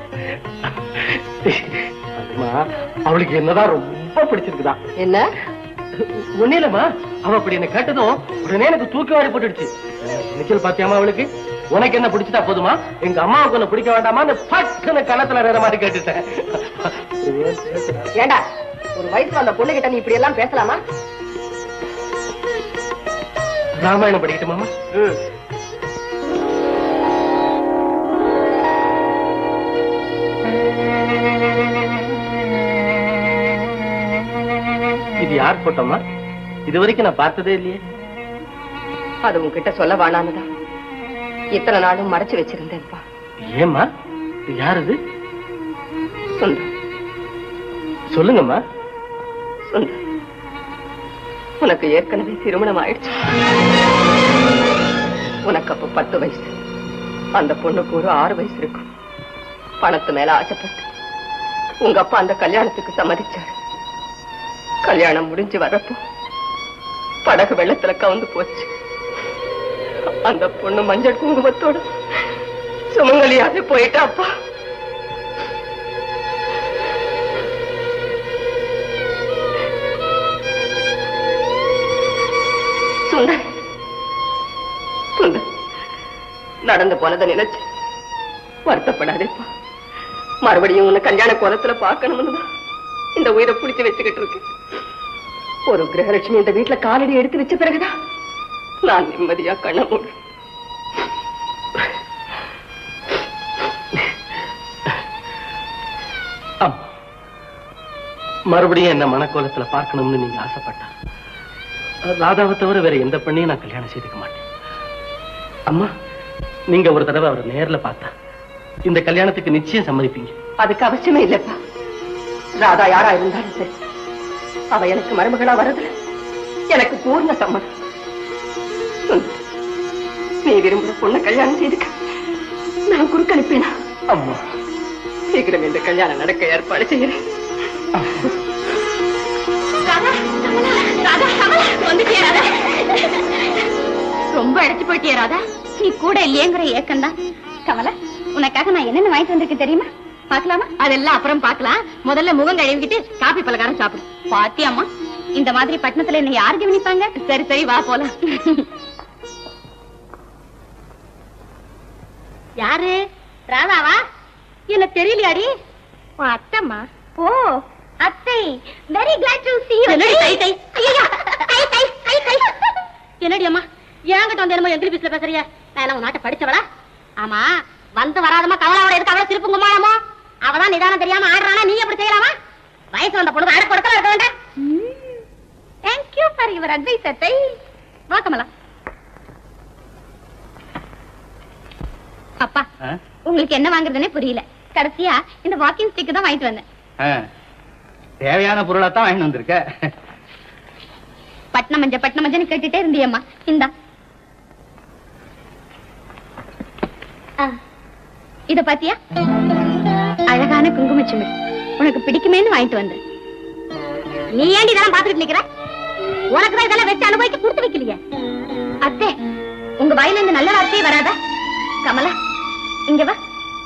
அவளுக்கு என்னதான் ரொம்ப பிடிச்சிருக்குதான். என்ன? ஒண்ணு இல்லம்மா, அவ அப்படி என்ன கேட்டதும் உடனே எனக்கு தூக்கி வாரி போட்டுடுச்சு. நிச்சல் பாத்தியாமா அவளுக்கு? உனக்கு என்ன பிடிச்சிட்டா போதுமா, எங்க அம்மாவுக்கு ஒண்ணு பிடிக்க வேண்டாமா? பட்டுன்னு கணத்துல வேற மாதிரி கேட்டுட்டேன். ஏண்டா, ஒரு வயசுல அந்த பொண்ணு கிட்ட நீ இப்படி எல்லாம் பேசலாமா? ராமாயணம் படிக்கட்டுமாமா? இது யார் போட்டோமா? இது வரைக்கும் நான் பார்த்ததே இல்லையே. அது உன்கிட்ட சொல்ல வேணான்னுதான் இத்தனை நாளும் மறைச்சு வச்சிருந்தேன்ப்பா. ஏம்மா? யாரு? சுந்தர். சொல்லுங்கம்மா. சுந்தர், உனக்கு ஏற்கனவே திருமணம் ஆயிடுச்சு. உனக்கு அப்ப பத்து வயசு, அந்த பொண்ணுக்கு ஒரு ஆறு வயசு இருக்கும். பணத்து மேல ஆசைப்பட்டு உங்க அப்பா அந்த கல்யாணத்துக்கு சம்மதிச்சாரு. கல்யாணம் முடிஞ்சு வரப்போ படகு வெள்ளத்துல கவுந்து போச்சு. அந்த பொண்ணு மஞ்சள் குங்குமத்தோட சுமங்கலியாவே போயிட்டா அப்பா. சுந்தர், சுந்தர், நடந்து போனதை நினைச்சு வருத்தப்படாதேப்பா. மறுபடியும் உன்னை கல்யாண கோலத்துல பார்க்கணும்னு தான் இந்த உயிரை பிடிச்சு வச்சுக்கிட்டு இருக்கு. ஒரு கிரகலட்சுமி இந்த வீட்டுல காலடி எடுத்து வச்ச பிறகுதான் நான் நிம்மதியா கண்ண மூடு. மறுபடியும் என்ன மனக்கோலத்துல பார்க்கணும்னு நீங்க ஆசைப்பட்டா ராதாவை தவிர வேற எந்த பெண்ணையும் நான் கல்யாணம் செய்துக்க மாட்டேன். அம்மா, நீங்க ஒரு தடவை அவர் நேர்ல பார்த்தா இந்த கல்யாணத்துக்கு நிச்சயம் சம்மதிப்பீங்க. அதுக்கு அவசியமே இல்லப்பா. ராதா யாரா இருந்தாலும் சரி, அவ எனக்கு மருமகளா வரதுல எனக்கு பூர்ண சம்மதம். நீ விரும்புற பொண்ணை கல்யாணம் செய்துக்க நான் குறுக்கணிப்பேனா? அம்மா, சீக்கிரம் இந்த கல்யாணம் நடக்க ஏற்பாடு செய்யறேன். ரொம்ப அழைச்சு போயிட்டியா ராதா? நீ கூட இல்லையேங்கிற ஏக்கம் தான். கமலா, உனக்காக நான் என்னென்ன வாங்கிட்டு வந்திருக்கேன் தெரியுமா? பாக்கலாமா? அதெல்லாம் அப்புறம் பாக்கலாம். முதல்ல முகம் கழுவிக்கிட்டு காபி பலகாரம் சாப்பிடு. பாத்தியாமா, இந்த மாதிரி பட்டணத்துல என்ன யாரு கவனிப்பாங்க? சரி சரி, வா போலாம். யாரு? ராதாவா? என்ன தெரியலையாடி? அத்தம்மா. ஓ அத்தை, very glad to see you. என்னடி தை தை? ஐயா, தை தை தை தை. என்னடி அம்மா, ஏங்கிட்ட வந்து என்னமோ எங்கிலி பீஸ்ல பேசுறியா? நான் என்ன உன் நாட்டை படிச்சவளா? ஆமா, வந்து வராதமா கவலாவோட எதுக்கு அவளை திருப்பு கும்மாளமோ? அவதான் நிதானம் தெரியாம ஆடுறானா, நீ எப்படி செய்யலாமா? வயசு வந்த பொண்ணு அடக்க கொடுக்கல இருக்க வேண்டாம். Thank you for your advice, அத்தை. வா கமலா. அப்பா, உங்களுக்கு என்ன வாங்குறதுன்னே புரியல. கடைசியா இந்த வாக்கிங் ஸ்டிக் தான் வாங்கிட்டு வந்தேன். தேவையான பொருளா தான் வாங்கிட்டு வந்திருக்க. பட்ன மஞ்ச பட்ன மஞ்சன்னு கேட்டுட்டே இருந்தியம்மா, இந்தா. இத பாத்தியா? அழகான குங்குமச்சுமி, உனக்கு பிடிக்குமேன்னு வாங்கிட்டு வந்தேன். நீ ஏன் இதெல்லாம் பாத்துட்டு நிக்கிற? உனக்குதான் இதெல்லாம் வச்சு அனுபவிக்க கொடுத்து வைக்கலையே. அத்தே, உங்க வாயில இருந்து நல்ல வார்த்தையே வராதா? கமலா, இங்க வா.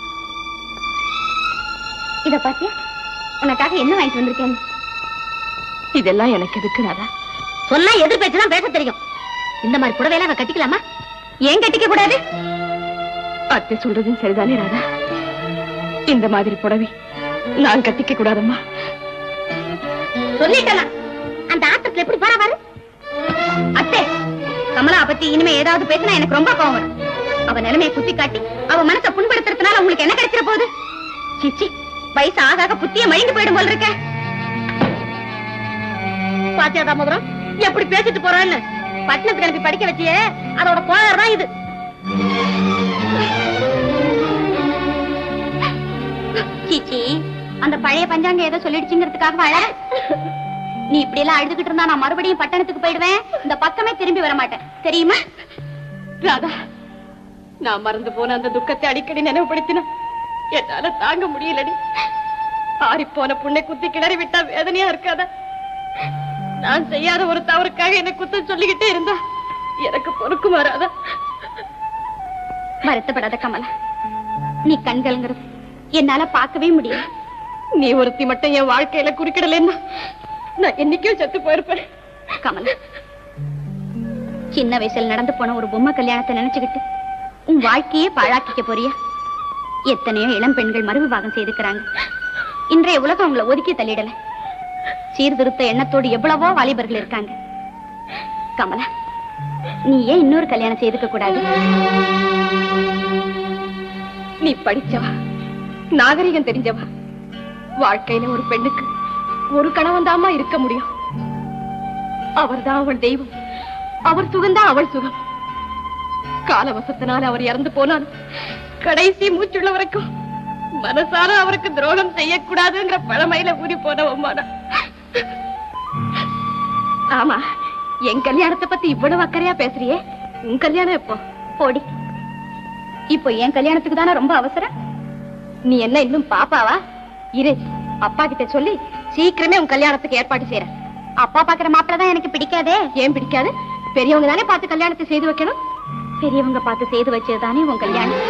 இத பாத்தியா? உனக்காக என்ன வாங்கிட்டு வந்திருக்கேன்? இதெல்லாம் எனக்கு எதுக்கு ராதா? சொன்னா எதிர் பேச்சுதான் பேச தெரியும். இந்த மாதிரி புடவையெல்லாம் அவ கட்டிக்கலாமா? ஏன் கட்டிக்க கூடாது? அத்தை சொல்றதும் சரிதானே ராதா? இந்த மாதிரி புடவை நான் கட்டிக்க கூடாதம்மா. சொல்லிட்டேனா? அந்த ஆத்திரத்துல எப்படி போறா பாரு. அத்தை, கமலா பத்தி இனிமே ஏதாவது பேசினா எனக்கு ரொம்ப கோவம் வரும். அவ நிலைமையை குத்தி காட்டி அவ மனசை புண்படுத்துறதுனால உங்களுக்கு என்ன கிடைக்கிற போகுது? சிச்சி, வயசு ஆகாக புத்திய மயந்து போயிடும் போல இருக்க. பாத்தியா தாமோதரம் எப்படி பேசிட்டு போறான்னு? பட்டணத்துக்கு அனுப்பி படிக்க வச்சியே, அதோட கோளாறு தான் இது. சீச்சி, அந்த பழைய பஞ்சாங்க ஏதோ சொல்லிடுச்சுங்கிறதுக்காக வாழ. நீ இப்படி எல்லாம் அழுதுகிட்டு இருந்தா நான் மறுபடியும் பட்டணத்துக்கு போயிடுவேன். இந்த பக்கமே திரும்பி வர மாட்டேன், தெரியுமா? ராதா, நான் மறந்து போன அந்த துக்கத்தை அடிக்கடி நினைவுபடுத்தின என்னால தாங்க முடியலடி. ஆறி போன புண்ணை குத்தி கிளறி விட்டா வேதனையா இருக்காதா? நான் செய்யாத ஒரு தவறுக்காக என்ன குத்தம் சொல்லிக்கிட்டே இருந்தா எனக்கு பொறுக்கு மாறாதா? வருத்தப்படாத கமலா, நீ கண்கள்ங்கிறது என்னால பார்க்கவே முடியல. நீ ஒருத்தி மட்டும் என் வாழ்க்கையில குறுக்கிடலன்னா நான் என்னைக்கோ செத்து போயிருப்பேன். கமலா, சின்ன வயசுல நடந்து போன ஒரு பொம்மை கல்யாணத்தை நினைச்சுக்கிட்டு உன் வாழ்க்கையே பாழாக்கிக்க போறியா? எத்தனையோ இளம் பெண்கள் மறுவிவாகம் செய்துக்கிறாங்க. இன்றைய உலகம் உங்களை ஒதுக்கி தள்ளிடல. சீர்திருத்த எண்ணத்தோடு எவ்வளவோ வாலிபர்கள் இருக்காங்க. கமலா, நீ ஏன் இன்னொரு கல்யாணம் செய்துக்க கூடாது? நீ படிச்சவா, நாகரிகம் தெரிஞ்சவா. வாழ்க்கையில ஒரு பெண்ணுக்கு ஒரு கணவன் தாமா இருக்க முடியும். அவர்தான் அவள் தெய்வம், அவர் சுகம்தான் அவள் சுகம். காலவசத்தினால் அவர் இறந்து போனால் கடைசி மூச்சுள்ள வரைக்கும் மனசால அவருக்கு துரோகம் செய்யக்கூடாதுங்கிற பழமையில ஊறி போனவம்மா. ஆமா, என் கல்யாணத்தை பத்தி இவ்வளவு அக்கறையா பேசுறியே, உன் கல்யாணம் எப்போ? போடி. இப்போ என் கல்யாணத்துக்கு தானே ரொம்ப அவசரம். நீ என்ன இன்னும் பாப்பாவா? இரு, அப்பா கிட்ட சொல்லி சீக்கிரமே உன் கல்யாணத்துக்கு ஏற்பாடு செய்யறேன். அப்பா பாக்குற மாப்பிள்ள தான் எனக்கு பிடிக்காதே. ஏன் பிடிக்காது? பெரியவங்க தானே பார்த்து கல்யாணத்தை செய்து வைக்கணும். பெரியவங்க பார்த்து செய்து வச்சது தானே உன் கல்யாணம்.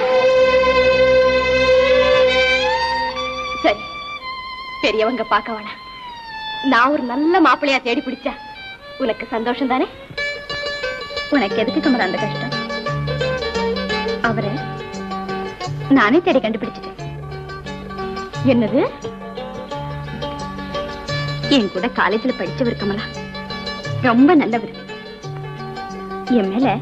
சரி, பெரியவங்க பார்க்க வேணாம். நான் ஒரு நல்ல மாப்பிள்ளையா தேடி பிடிச்சா உனக்கு சந்தோஷம் தானே? உனக்கு எதுக்கு கமலா அந்த கஷ்டம்? அவரை நானே தேடி கண்டுபிடிச்சிட்டேன். என்னது? என் கூட காலேஜ்ல படிச்சவர் கமலா, ரொம்ப நல்லவர். என் மேல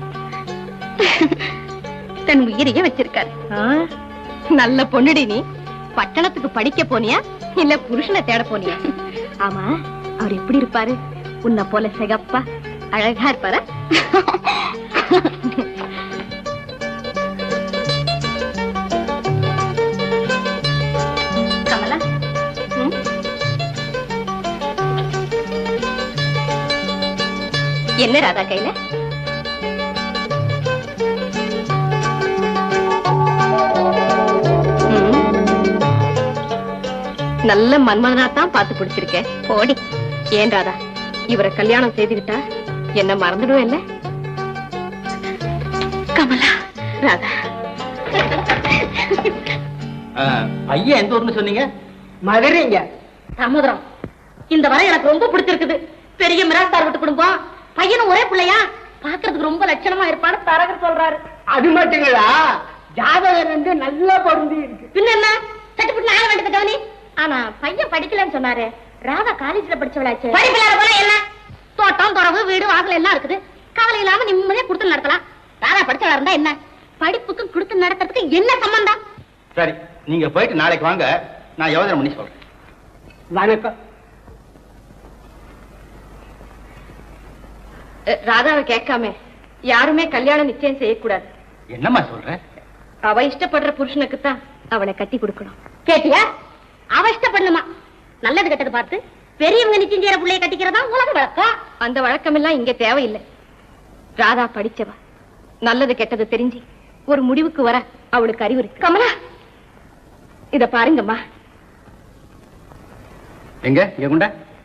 தன் உயிரையே வச்சிருக்காரு. நல்ல பொண்ணுடி. நீ பட்டணத்துக்கு படிக்க போனியா இல்ல புருஷனை தேட போனியா? ஆமா, அவர் எப்படி இருப்பாரு? உன்னை போல சிகப்பா அழகா இருப்பாரா? கமலா, என்ன ராதா கையில? நல்ல மன்மதனாத்தான் பார்த்து பிடிச்சிருக்கேன். ஓடி. ஏன் ராதா, இவரை கல்யாணம் செய்துகிட்டா என்ன மறந்துடும் இல்ல? கமலா. ராதா, ஐயா எந்த ஊர்னு சொன்னீங்க? மதுரைங்க. தாமோதரம், இந்த வரை எனக்கு ரொம்ப பிடிச்சிருக்குது. பெரிய மிராஸ்தார் வீட்டு குடும்பம், பையனும் ஒரே பிள்ளையா, பாக்குறதுக்கு ரொம்ப லட்சணமா இருப்பான்னு தரகர் சொல்றாரு. அது மட்டுங்களா, ஜாதகம் வந்து நல்லா பொருந்தி இருக்கு. பின்ன என்ன, சட்டுப்பட்டு ஆக வேண்டியது கவனி. ஆனா பையன் படிக்கலன்னு சொன்னாரு. ராதா காலேஜ்ல படிச்சவளாச்சு. படிக்கல போல என்ன, தோட்டம் துறவு வீடு வாசல் எல்லாம் இருக்குது. கவலை இல்லாம நிம்மதியா கொடுத்து நடத்தலாம். ராதா படிச்சவளா இருந்தா என்ன, படிப்புக்கும் கொடுத்து நடத்துறதுக்கு என்ன சம்பந்தம்? சரி, நீங்க போயிட்டு நாளைக்கு வாங்க, நான் யோசனை பண்ணி சொல்றேன். வணக்கம். ராதாவை கேட்காம யாருமே கல்யாணம் நிச்சயம் செய்யக்கூடாது. என்னம்மா சொல்ற? அவ இஷ்டப்படுற புருஷனுக்குத்தான் அவனை கட்டி கொடுக்கணும். கேட்டியா? அவ இஷ்டப்படணுமா? நல்லது கெட்டது பார்த்து பெரியவங்க நிச்சயம் செய்யற பிள்ளைய கட்டிக்கிறதா உலக வழக்கம். அந்த வழக்கம் எல்லாம் இங்க தேவையில்லை. ராதா படிச்சவ, நல்லது கெட்டது தெரிஞ்சு ஒரு முடிவுக்கு வர அவளுக்கு அறிவு இருக்கு. கமலா, இத பாருங்கம்மா. எங்க எங்குண்ட?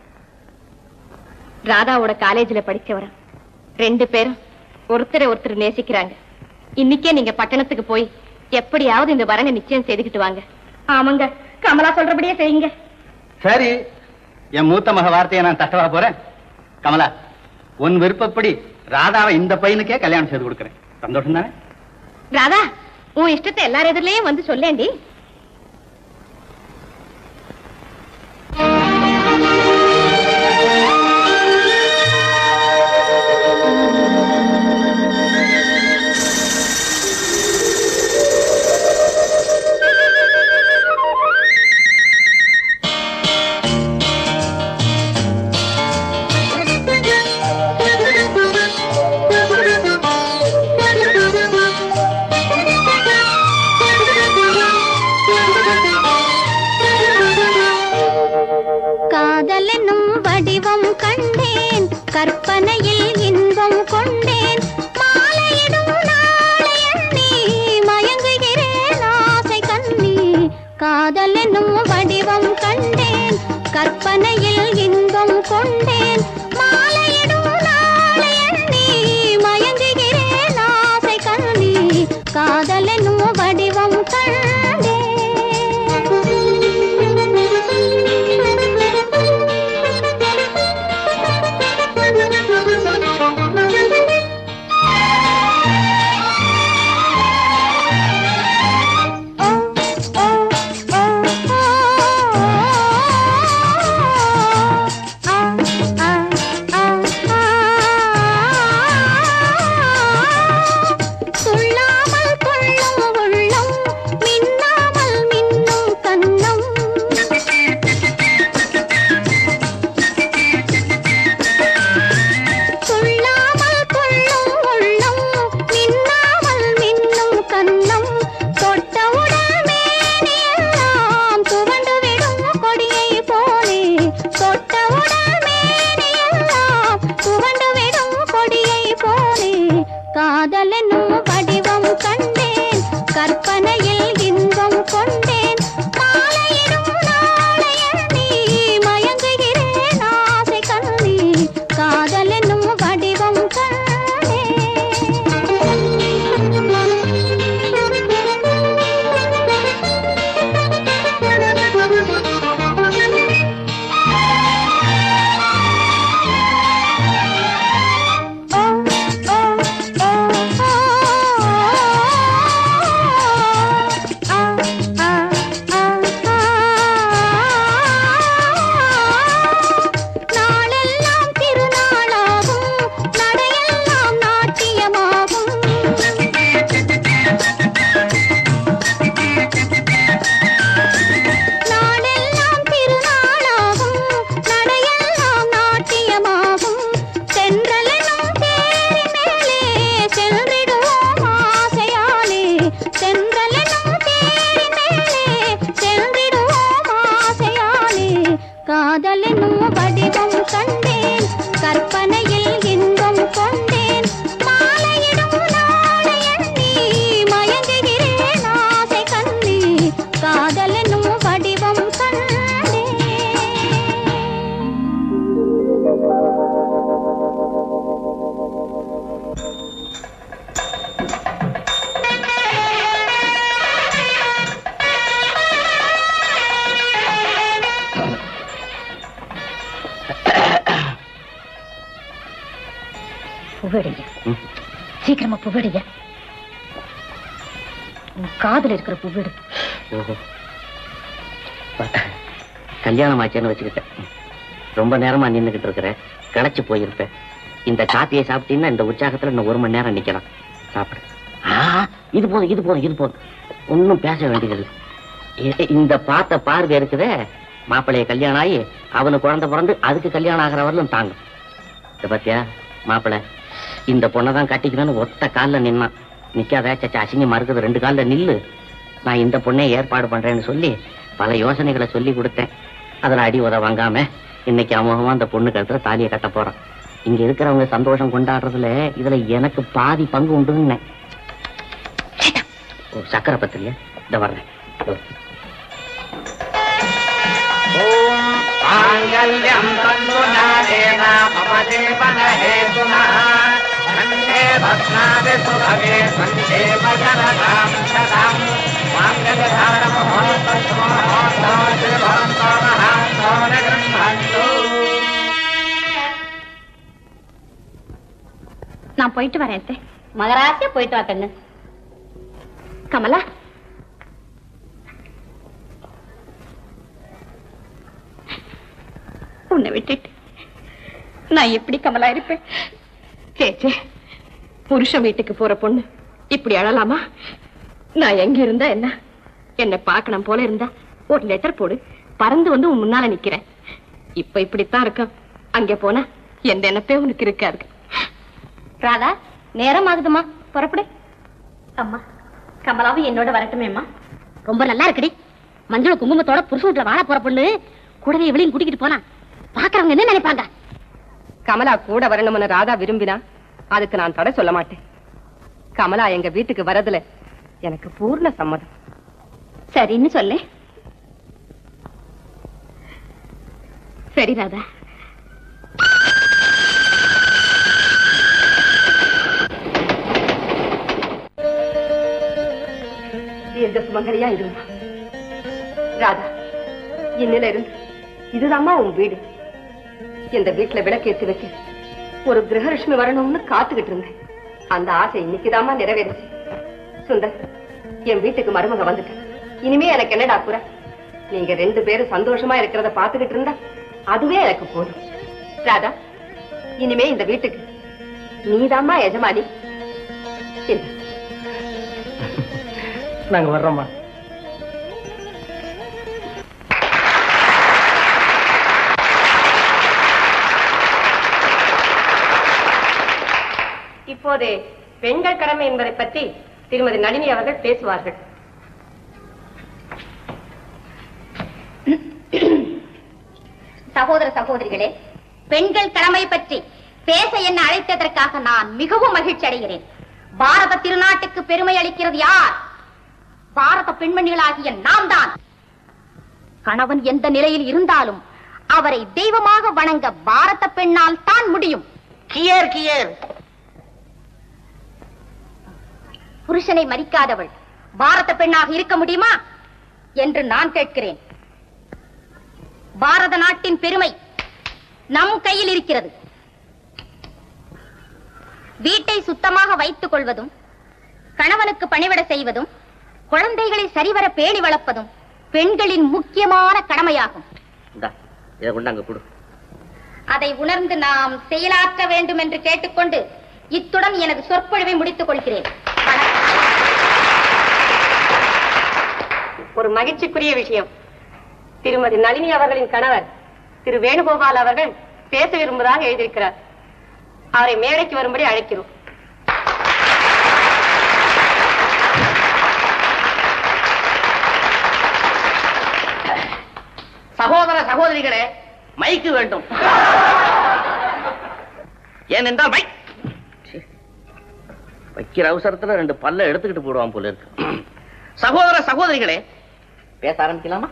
ராதாவோட காலேஜ்ல படிச்சவர ரெண்டு பேரும் ஒருத்தரை ஒருத்தர் நேசிக்கிறாங்க. இன்னைக்கே நீங்க பட்டணத்துக்கு போய் எப்படியாவது இந்த வரனை நிச்சயம் செய்துக்கிட்டு வாங்க. ஆமாங்க, கமலா சொல்றபடியே செய்யுங்க. சரி, என் மூத்த மக வார்த்தையை நான் தட்டவா போறேன். கமலா, உன் விருப்பப்படி ராதாவை இந்த பையனுக்கே கல்யாணம் செய்து கொடுக்கிறேன். சந்தோஷம் தானே? ராதா, உன் இஷ்டத்தை எல்லார் எதிரிலையும் வந்து சொல்லேண்டி. புவடிங்க, சீக்கிரமா புவடிங்க. காதுல இருக்கிற புவடு. கல்யாணம் ஆச்சேன்னு வச்சுக்கிட்டேன். ரொம்ப நேரமா நின்றுகிட்டு இருக்கிறேன், கிளச்சு போயிருப்பேன். இந்த காப்பியை சாப்பிட்டீங்கன்னா இந்த உற்சாகத்துல இன்னும் ஒரு மணி நேரம் நிக்கலாம். சாப்பிடு. இது போதும் இது போதும் இது போதும், ஒன்னும் பேச வேண்டியது. இந்த பார்த்த பார்வை இருக்குதே, மாப்பிள்ளைய கல்யாணம் ஆகி அவனுக்கு குழந்தை பிறந்து அதுக்கு கல்யாணம் ஆகிற வரலும் தாங்கும். இத பத்தியா மாப்பிள்ளை இந்த பொண்ணதான் கட்டிக்கணும்னு ஒத்த காலில் நின்னான். நிக்காத சச்சா அசிங்கமா இருக்குது, ரெண்டு காலில் நில்லு, நான் இந்த பொண்ணை ஏற்பாடு பண்றேன்னு சொல்லி பல யோசனைகளை சொல்லி கொடுத்தேன். அதுல அடி உத வாங்காம இன்னைக்கு அமோகமா அந்த பொண்ணு கழுத்துல தாலியை கட்ட போறான். இங்க இருக்கிறவங்க சந்தோஷம் கொண்டாடுறதுல இதுல எனக்கு பாதி பங்கு உண்டுன்னு. ஓ சக்கரை பத்திரியா, இந்த வர்றேன். நான் போயிட்டு வரேன். மகராசியா போயிட்டு வா கண்ணு. கமலா, உன்னை விட்டுட்டு நான் எப்படி கமலா இருப்பேன்? சேச்சே, புருஷன் வீட்டுக்கு போற பொண்ணு இப்படி அழலாமா? நான் எங்க இருந்தா என்ன, என்னை பார்க்கணும் போல இருந்தா ஒரு லெட்டர் போடு, பறந்து வந்து உன் முன்னால நிக்கிறேன். இப்ப இப்படித்தான் இருக்கும், அங்க போனா எந்த எண்ணப்பே உனக்கு இருக்காது. ராதா, நேரம் ஆகுதுமா, புறப்படு. அம்மா, கமலாவும் என்னோட வரட்டுமேம்மா? ரொம்ப நல்லா இருக்குடி. மஞ்சள் குங்குமத்தோட புருஷ வீட்டுல வாழ போற பொண்ணு கூடவே இவளையும் கூட்டிக்கிட்டு போனா பாக்குறவங்க என்ன நினைப்பாங்க? கமலா கூட வரணும்னு ராதா விரும்பினா அதுக்கு நான் தடை சொல்ல மாட்டேன். கமலா எங்க வீட்டுக்கு வரதுல எனக்கு பூர்ண சம்மதம். சரின்னு சொல்லு. சரி ராதா. தீர்க்க சுமங்கலியா இருந்தா ராதா, இன்னில இருந்து இதுதாம்மா உன் வீடு. இந்த வீட்டுல விளக்கேத்தி வைக்க ஒரு கிரகலட்சுமி வரணும்னு காத்துக்கிட்டு இருந்தேன். அந்த ஆசை இன்னைக்குதாம்மா நிறைவேறுச்சு. சுந்தர், என் வீட்டுக்கு மருமக வந்துட்டேன். இனிமே எனக்கு என்னடா குறை? நீங்க ரெண்டு பேரும் சந்தோஷமா இருக்கிறத பாத்துக்கிட்டு இருந்தா அதுவே எனக்கு போதும். ராதா, இனிமே இந்த வீட்டுக்கு நீதாம்மா எஜமானி. நாங்க வர்றோம்மா. இப்போது பெண்கள் கடமை என்பதை பற்றி திருமதி நளினி அவர்கள் பேசுவார்கள். சகோதர சகோதரிகளே, பெண்கள் கடமை பற்றி பேச என்ன அழைத்ததற்காக நான் மிகவும் மகிழ்ச்சி அடைகிறேன். பாரத திருநாட்டுக்கு பெருமை அளிக்கிறது யார்? பாரத பெண்மணிகளாகிய நாம் தான். கணவன் எந்த நிலையில் இருந்தாலும் அவரை தெய்வமாக வணங்க பாரத பெண்ணால் தான் முடியும். Gear gear. புருஷனை மதிக்காதவள் பாரத பெண்ணாக இருக்க முடியுமா என்று நான் கேட்கிறேன். பாரத நாட்டின் பெருமை நம் கையில் இருக்கிறது. வீட்டை சுத்தமாக வைத்துக் கொள்வதும், கணவனுக்கு பணிவிட செய்வதும், குழந்தைகளை சரிவர பேணி வளர்ப்பதும் பெண்களின் முக்கியமான கடமையாகும். அதை உணர்ந்து நாம் செயலாற்ற வேண்டும் என்று கேட்டுக்கொண்டு இத்துடன் எனது சொற்பொழிவை முடித்துக் கொள்கிறேன். ஒரு மகிழ்ச்சிக்குரிய விஷயம், திருமதி நளினி அவர்களின் கணவர் திரு வேணுகோபால் அவர்கள் பேச விரும்புவதாக எழுதியிருக்கிறார். அவரை மேடைக்கு வரும்படி அழைக்கிறோம். சகோதர சகோதரிகளே, மைக்கு வேண்டும். ஏனென்றால் மைக் வைக்கிற அவசரத்துல ரெண்டு பல்ல எடுத்துக்கிட்டு போடுவான் போல இருக்கு. சகோதர சகோதரிகளே, பேச ஆரம்பிக்கலாமா?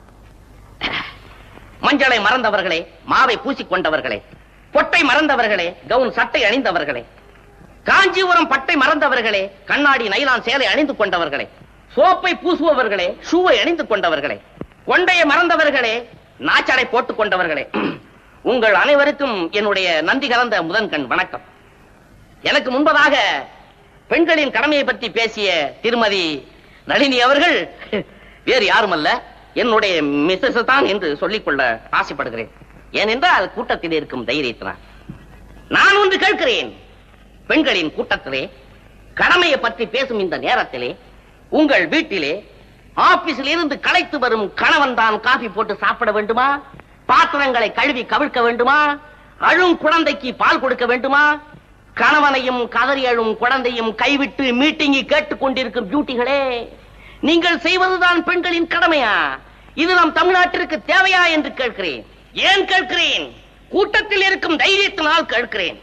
மஞ்சளை மறந்தவர்களே, மாவை பூசிக்கொண்டவர்களே, பொட்டை மறந்தவர்களே, கவுன் சட்டை அணிந்தவர்களே, காஞ்சிபுரம் பட்டை மறந்தவர்களே, கண்ணாடி நைலான் சேலை அணிந்து கொண்டவர்களே, சோப்பை பூசுபவர்களே, ஷூவை அணிந்து கொண்டவர்களே, கொண்டையை மறந்தவர்களே, நாச்சடை போட்டுக் கொண்டவர்களே, உங்கள் அனைவருக்கும் என்னுடைய நன்றி கலந்த முதன்கண் வணக்கம். எனக்கு முன்பதாக பெண்களின் கடமையை பற்றி பேசிய திருமதி நளினி அவர்கள் வேறு யாருமல்ல, என்னுடைய மிஸ்ஸஸ் தான் என்று சொல்லிக்கொள்ள ஆசைப்படுகிறேன். ஏனென்றால் கூட்டத்தில் இருக்கும் தைரியத்தினால். நான் ஒன்று கேட்கிறேன், பெண்களின் கூட்டத்திலே கடமையை பற்றி பேசும் இந்த நேரத்திலே உங்கள் வீட்டிலே ஆபீஸில் இருந்து களைத்து வரும் கணவன் தான் காபி போட்டு சாப்பிட வேண்டுமா? பாத்திரங்களை கழுவி கவிழ்க்க வேண்டுமா? அழும் குழந்தைக்கு பால் கொடுக்க வேண்டுமா? கணவனையும் கதறி அழும் குழந்தையும் கைவிட்டு மீட்டிங்கை கேட்டுக் கொண்டிருக்கும் பியூட்டிகளே, நீங்கள் செய்வதுதான் பெண்களின் கடமையா? இது நம் தமிழ்நாட்டிற்கு தேவையா என்று கேட்கிறேன். ஏன் கேட்கிறேன்? கூட்டத்தில் இருக்கும் தைரியத்தினால் கேட்கிறேன்.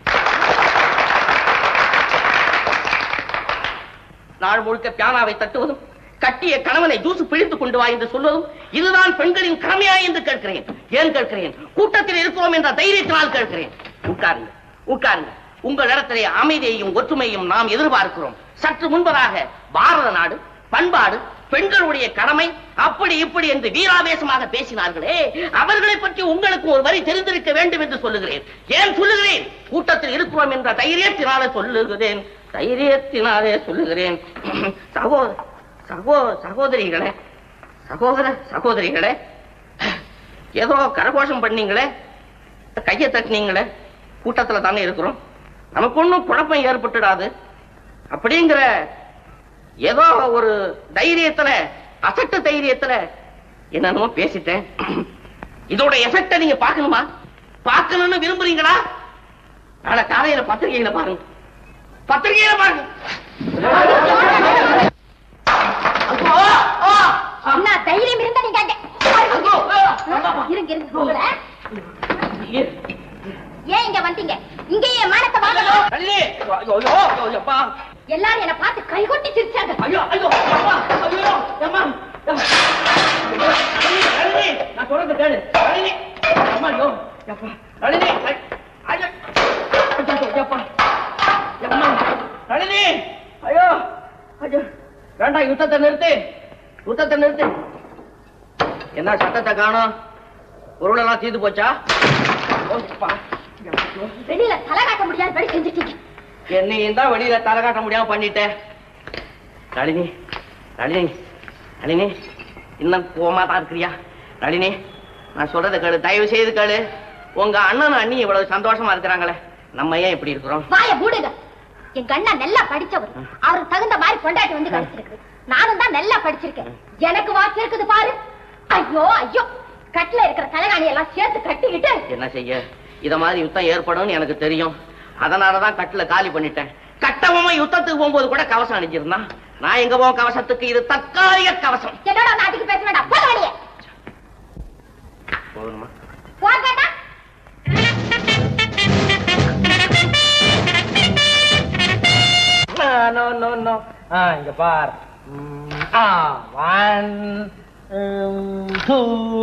நாள் முழுக்க பியானாவை தட்டுவதும் கட்டிய கணவனை ஜூசு பிழித்துக் கொண்டு வா என்று சொல்வதும் இதுதான் பெண்களின் கடமையா என்று கேட்கிறேன். ஏன் கேட்கிறேன்? கூட்டத்தில் இருக்கிறோம் என்ற தைரியத்தினால் கேட்கிறேன். உட்காருங்க, உட்காருங்க. உங்கள் இடத்திலே அமைதியையும் ஒற்றுமையும் நாம் எதிர்பார்க்கிறோம். சற்று முன்பதாக பாரத நாடு, பண்பாடு, பெண்களுடைய கடமை, அப்படி இப்படி என்று வீராவேசமாக பேசினார்களே, அவர்களை பற்றி உங்களுக்கு ஒரு வரி தெரிந்திருக்க வேண்டும் என்று சொல்லுகிறேன். ஏன் சொல்லுகிறேன்? கூட்டத்தில் இருக்கிறோம் என்ற தைரியத்தினாலே சொல்லுகிறேன். தைரியத்தினாலே சொல்லுகிறேன். சகோ சகோ சகோதரிகளே, சகோதர சகோதரிகளே, ஏதோ கரகோஷம் பண்ணீங்களே, கையை தட்டினீங்களே, கூட்டத்தில் தானே இருக்கிறோம், நமக்கு ஒன்றும் குழப்பம் ஏற்பட்டுடாது அப்படிங்கிற ஏதோ ஒரு தைரியத்துல, அசட்டு தைரியத்துல என்னென்னமோ பேசிட்டேன். இதோட எஃபெக்ட நீங்க பார்க்கணுமா? பார்க்கணும்னு விரும்புறீங்களா? நாளை காலையில பத்திரிகையில பாருங்க, பத்திரிகையில பாருங்க. தைரியம் இருந்தா நீங்க இருங்க இருங்க. ஏன் இங்க வந்தீங்க? இங்கேயே மானத்தை வாங்கணும். எல்லாரும் என்ன பார்த்து கைகொட்டி சிரிச்சாங்க. ஐயோ ஐயோ ஐயோ அம்மா, நான் சொல்றது கேளு. நளினி அம்மா, ஐயோ அப்பா, நளினி ஐயோ அப்பா, அம்மா, நளினி ஐயோ ஐயோ, வேண்டாம், யுத்தத்தை நிறுத்து, யுத்தத்தை நிறுத்து. என்ன சத்தத்தை காணோம்? பொருளெல்லாம் தீர்ந்து போச்சா? வெளியில தலை காட்ட முடியாது படி செஞ்சுட்டீங்க. என்னையும் தான் வெளியில தலை காட்ட முடியாம பண்ணிட்டேன். நளினி நளினி நளினி இன்னும் கோமா தான் இருக்கிறியா? நளினி, நான் சொல்றதை கேளு, தயவு செய்து கேளு. உங்க அண்ணன் அண்ணி இவ்வளவு சந்தோஷமா இருக்கிறாங்களே, நம்ம ஏன் இப்படி இருக்கிறோம்? வாய மூடுங்க. எங்க அண்ணன் நல்லா படிச்சவர், அவருக்கு தகுந்த மாதிரி கொண்டாட்டி வந்து கிடைச்சிருக்கு. நானும் தான் நல்லா படிச்சிருக்கேன், எனக்கு வாக்கு இருக்குது பாரு. ஐயோ ஐயோ, கட்டில இருக்கிற தலைகாணி எல்லாம் சேர்த்து கட்டிக்கிட்டு என்ன செய்ய? இத மாதிரி யுத்தம் ஏற்படும் எனக்கு தெரியும், அதனாலதான் கட்டில காலி பண்ணிட்டேன். கட்டவமா யுத்தத்துக்கு போகும்போது கூட கவசம் அணிஞ்சிருந்தான். நான் எங்க போவோம் கவசத்துக்கு? இது தற்காலிக கவசம். என்னோட நாட்டுக்கு பேச வேண்டாம், போக வழியே போகணுமா? போகட்டா. நோ நோ நோ, இங்க பார். One two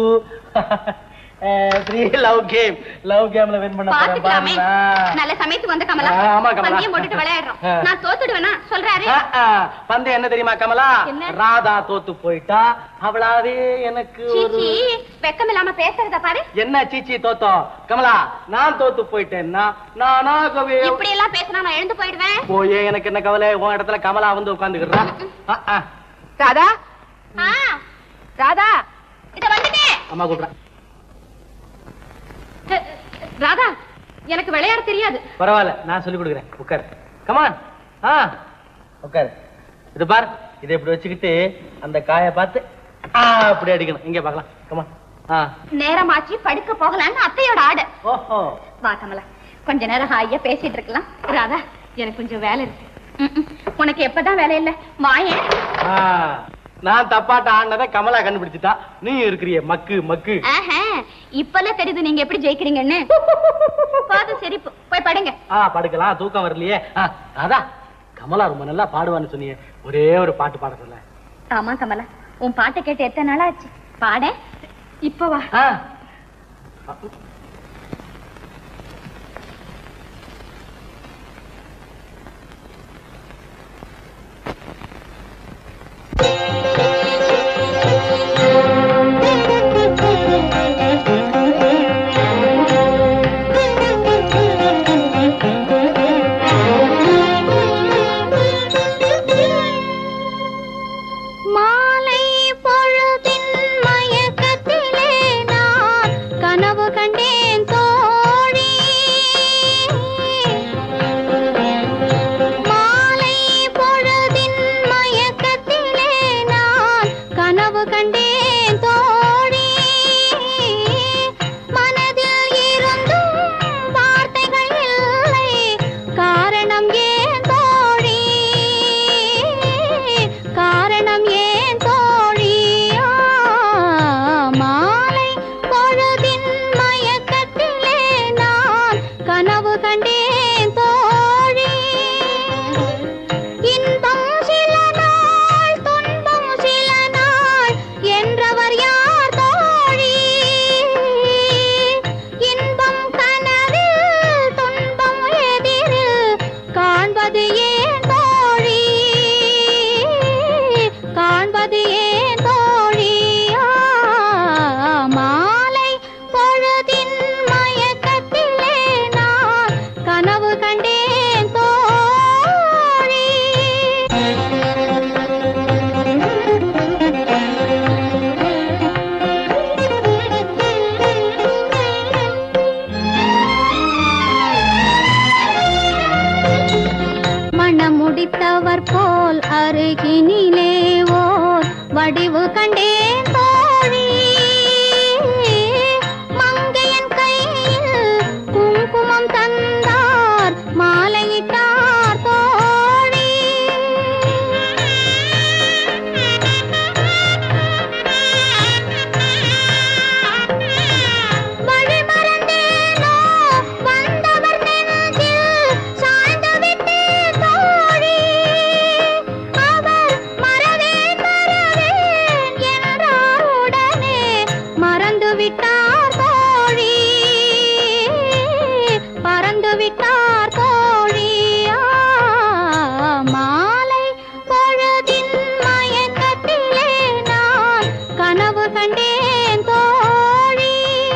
three. Love game, love கேம்ல வின் பண்ண பாத்துக்கலாமே. நல்ல சமயத்துக்கு வந்த கமலா. ஆமா கமலா, பந்தயம் போட்டுட்டு விளையாடுறோம். நான் தோத்துடுவேனா சொல்றாரு. பந்தயம் என்ன தெரியுமா கமலா? ராதா தோத்து போயிட்டா, அவளாவே எனக்கு சீச்சி, வெக்கம் இல்லாம பேசுறத பாரு. என்ன சீச்சி தோத்தோம்? கமலா, நான் தோத்து போயிட்டேன்னா நானாகவே இப்படி எல்லாம் பேசினா நான் எழுந்து போயிடுவேன். போயே, எனக்கு என்ன கவலை? உன் இடத்துல கமலா வந்து உட்கார்ந்துக்கிறா. ராதா, ராதா, இத வந்துட்டே. அம்மா கூப்பிடுறா. ராதா, எனக்கு விளையாட தெரியாது. பரவாயில்ல, நான் சொல்லி கொடுக்குறேன். உட்கார், கமான். ஆ, உட்கார். இது பார், இதை இப்படி வச்சுக்கிட்டு அந்த காயை பார்த்து அப்படி அடிக்கணும். இங்க பார்க்கலாம். கமான். ஆ, நேரமாச்சு, படுக்க போகலான்னு அத்தையோட ஆர்டர். ஓஹோ, வா கமலா, கொஞ்ச நேரம் ஹாயா பேசிட்டு இருக்கலாம். ராதா, எனக்கு கொஞ்சம் வேலை இருக்கு. உனக்கு எப்பதான் வேலை இல்ல? வாயேன். நான் தப்பாட்ட ஆனதை கமலா கண்டுபிடிச்சிட்டா. நீ இருக்கிறிய மக்கு மக்கு. இப்பெல்லாம் தெரியுது நீங்க எப்படி ஜெயிக்கிறீங்கன்னு. பாது சரி, போய் படுங்க. ஆ, படுக்கலாம், தூக்கம் வரலையே. அதான் கமலா ரொம்ப நல்லா பாடுவான்னு சொன்னீங்க, ஒரே ஒரு பாட்டு பாட சொல்ல. ஆமா கமலா, உன் பாட்டை கேட்டு எத்தனை நாள் ஆச்சு? பாட இப்ப வா. முகத்தினிலே ஓர் வடிவு கண்டேன் தோழி மங்கையன் கையில் குங்குமம் தந்தார் மாலையிட்டார் தோழி வழி மறந்தேனோ வந்தவர் நெஞ்சில் சாய்ந்து விட்டேன் தோழி அவர் மறவேன் மறவேன் என்றார் உடனே மறந்து விட்டார் தோழி பறந்து விட்டார் தோழி மாலை பொழுதின் மயக்கத்திலே நான் கனவு கண்டேன் தோழி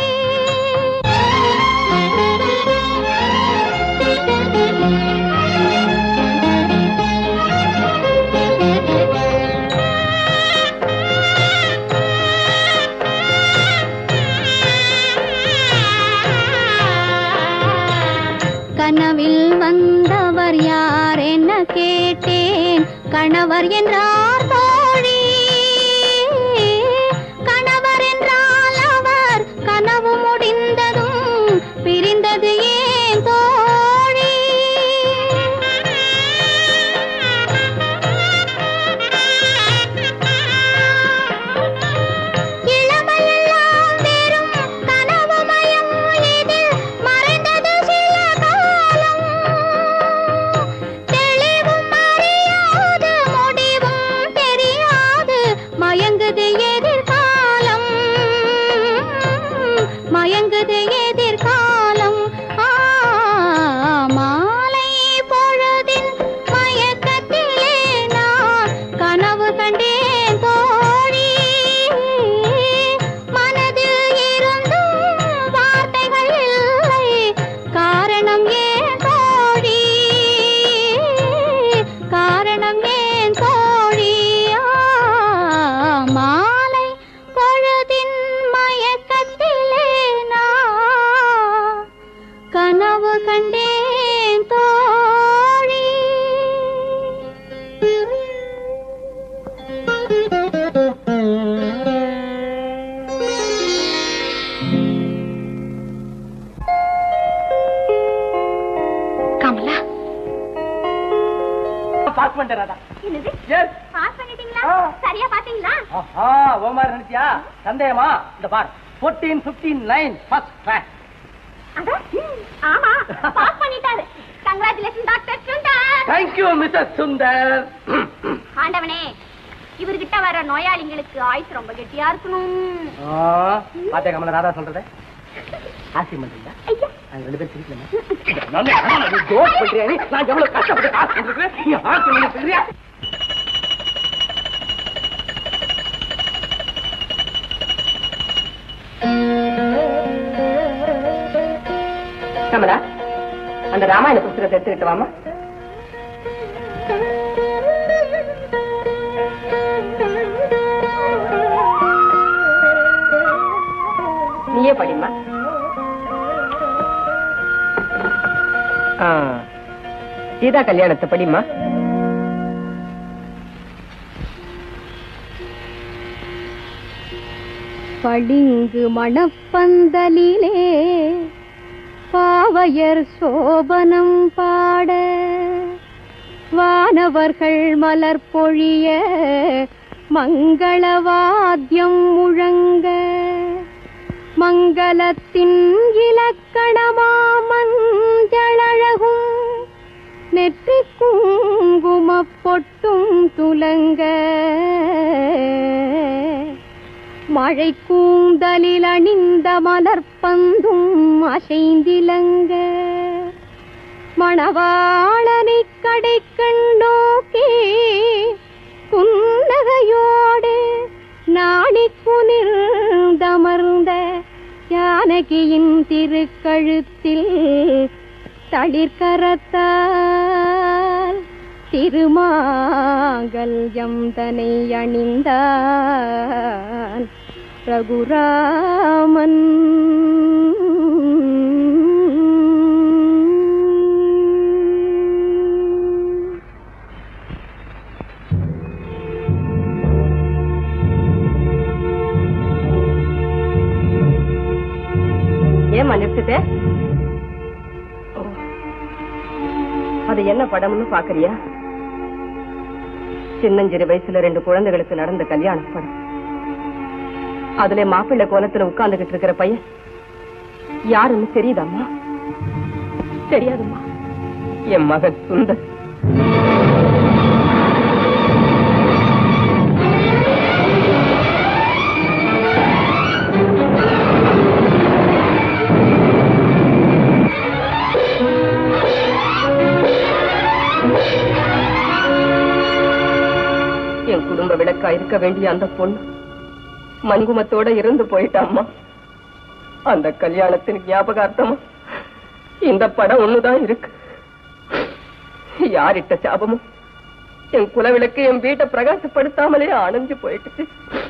கனவில் வந்தவர் யார் என்ன கேட்டேன் கணவர் என்றார் தோழி கணவர் என்றால் அவர் கனவு முடிந்ததும் பிரிந்தது ஏன் தோழி இளமையெல்லாம் வெறும் கனவுமயம் இதில் மறைந்தது சில காலம் தெளிவும் அறியாது முடிவும் தெரியாது மயங்குது எதிர்காலம் மயங்குது எதிர்காலம் ஆ, மாலை பொழுதின் மயக்கத்திலே நான் கனவு கண்டேன் தோழி மனதில் இருந்தும் வார்த்தைகள் இல்லை காரணம் ஏன் தோழி காரணம் ஏன் தோழி மாலை பொழுதின் மயக்கத்திலே நான் கனவு கண்டேன் தோழி கமலா பாஸ் பண்ணிட்டேன் ராதா. என்னது Yes. பாஸ் பண்ணிட்டீங்களா ஆ. சரியா பாத்தீங்களா ஆஹா, ஓ மாதிரி நினைச்சியா? சந்தேகமா? இந்த பார் fourteen fifteen nine first class. அதான், ம், ஆமா பாஸ் பண்ணிட்டாரு congratulation doctor Sundar Thank you, Missus Sundar. ஆண்டவனே இவர்கிட்ட வர நோயாளிங்களுக்கு ஆயுசு ரொம்ப கெட்டியா இருக்கணும் ஆ, பாத்தே கமலா ராதா சொல்றதே. ஆசி பண்றீங்களா? ஐயா நாங்க ரெண்டு பேரும் சிரிக்கலாமா? நான் நீ ஜோக் பண்றியா நீ? நான் எவ்வளவு கஷ்டப்பட்டு காசு பண்றேன். நீ ஆசி பண்ணி சொல்றியா? கமலா அந்த ராமாயண புஸ்தகத்தை எடுத்துக்கிட்டு வாமா. நீயே படிமா. சீதா கல்யாணத்தை படிமா. பளிங்கு மணப்பந்தலிலே பாவையர் சோபனம் பாட வானவர்கள் மலர் பொழிய மங்களவாத்தியம் முழங்க மங்களத்தின் இலக்கணமா மஞ்சளழகும் நெற்றி குங்குமப் பொட்டும் துலங்க மழை கூந்தலில் அணிந்த மலர்பந்தும் அசைந்திலங்க மணவாளனை கடைக்கண் நோக்கி புன்னகையோடு நாணி குனிர்ந்தமர்ந்த ஜானகியின் திருக்கழுத்தில் தளிர்கரத்தால் திருமாங்கல்யம் தனை அணிந்தான் ரகுராமன். ஏமா நிறுத்திட்ட? அது என்ன படம்னு பாக்குறியா? சின்னஞ்சிறு வயசுல ரெண்டு குழந்தைகளுக்கு நடந்த கல்யாண படம். அதுல மாப்பிள்ளை கோலத்துல உட்கார்ந்துகிட்டு இருக்கிற பையன் யாருன்னு தெரியுதாம்மா? தெரியாதும்மா. என் மகன் சுந்தர். என் குடும்ப விளக்கா இருக்க வேண்டிய அந்த பொண்ணு மண்குமத்தோட இருந்து போயிட்டாம்மா. அந்த கல்யாணத்தின் ஞாபகார்த்தமா இந்த படம் ஒண்ணுதான் இருக்கு. யாரிட்ட சாபமும் என் குலவிளக்கு என் வீட்டை பிரகாசப்படுத்தாமலே அணைஞ்சு போயிட்டு.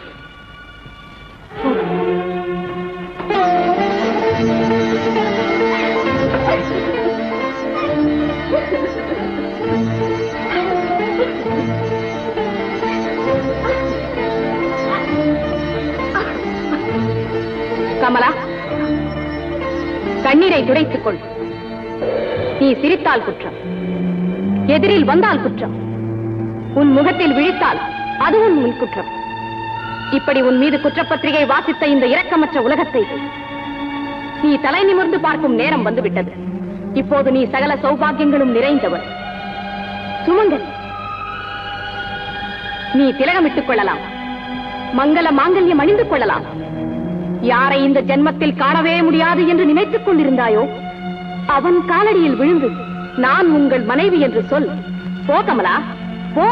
கமலா, கண்ணீரை துடைத்துக் கொள். நீ சிரித்தால் குற்றம், எதிரில் வந்தால் குற்றம், உன் முகத்தில் விழித்தால் அதுவும் உன் குற்றம். இப்படி உன் மீது குற்றப்பத்திரிகை வாசித்த இந்த இரக்கமற்ற உலகத்தை நீ தலை நிமிர்ந்து பார்க்கும் நேரம் வந்துவிட்டது. இப்போது நீ சகல சௌபாகியங்களும் நிறைந்தவள். சுமங்கல், நீ திலகமிட்டுக் கொள்ளலாம், மங்கள மாங்கல்யம் அணிந்து கொள்ளலாம். யாரை இந்த ஜென்மத்தில் காணவே முடியாது என்று நினைத்துக் கொண்டிருந்தாயோ அவன் காலடியில் விழுந்து நான் உங்கள் மனைவி என்று சொல். போ கமலா, போ.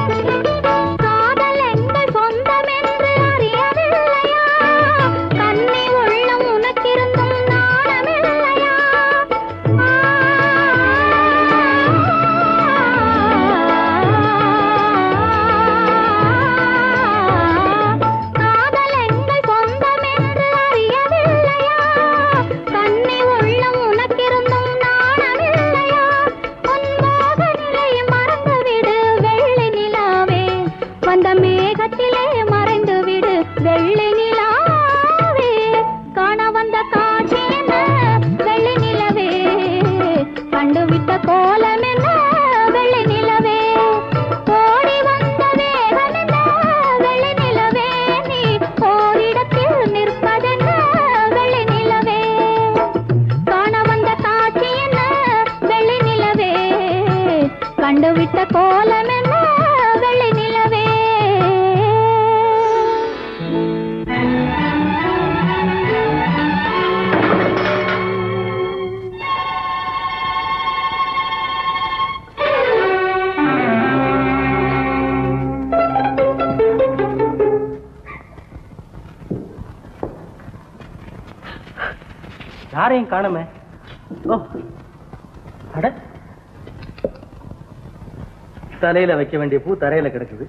கண்ண கோலம் என்ன வெள்ளி நிலவே யாரையும் காணுமே. ஓ அட, தலையில வைக்க வேண்டிய பூ தரையில கிடக்குது.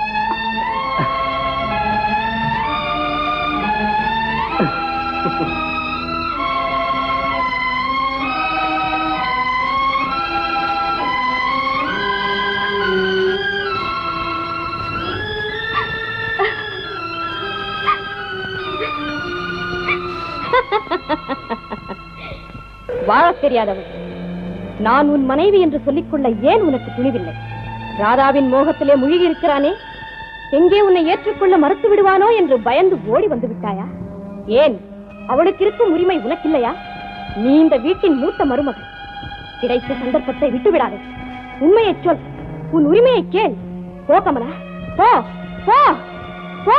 வாழத் தெரியாதவன் நான் உன் மனைவி என்று சொல்லிக்கொள்ள ஏன் உனக்கு துணிவில்லை? ராதாவின் மோகத்திலே முழுகி இருக்கிறானே, எங்கே உன்னை ஏற்றுக்கொள்ள மறுத்து விடுவானோ என்று பயந்து ஓடி வந்து விட்டாயா? ஏன் அவளுக்கு இருக்கும் உரிமை உனக்கில்லையா? நீ இந்த வீட்டின் மூத்த மருமகள். கிடைத்த சந்தர்ப்பத்தை விட்டுவிடாதே. உண்மையை சொல், உன் உரிமையை கேள். போ கமலா, போ போ போ.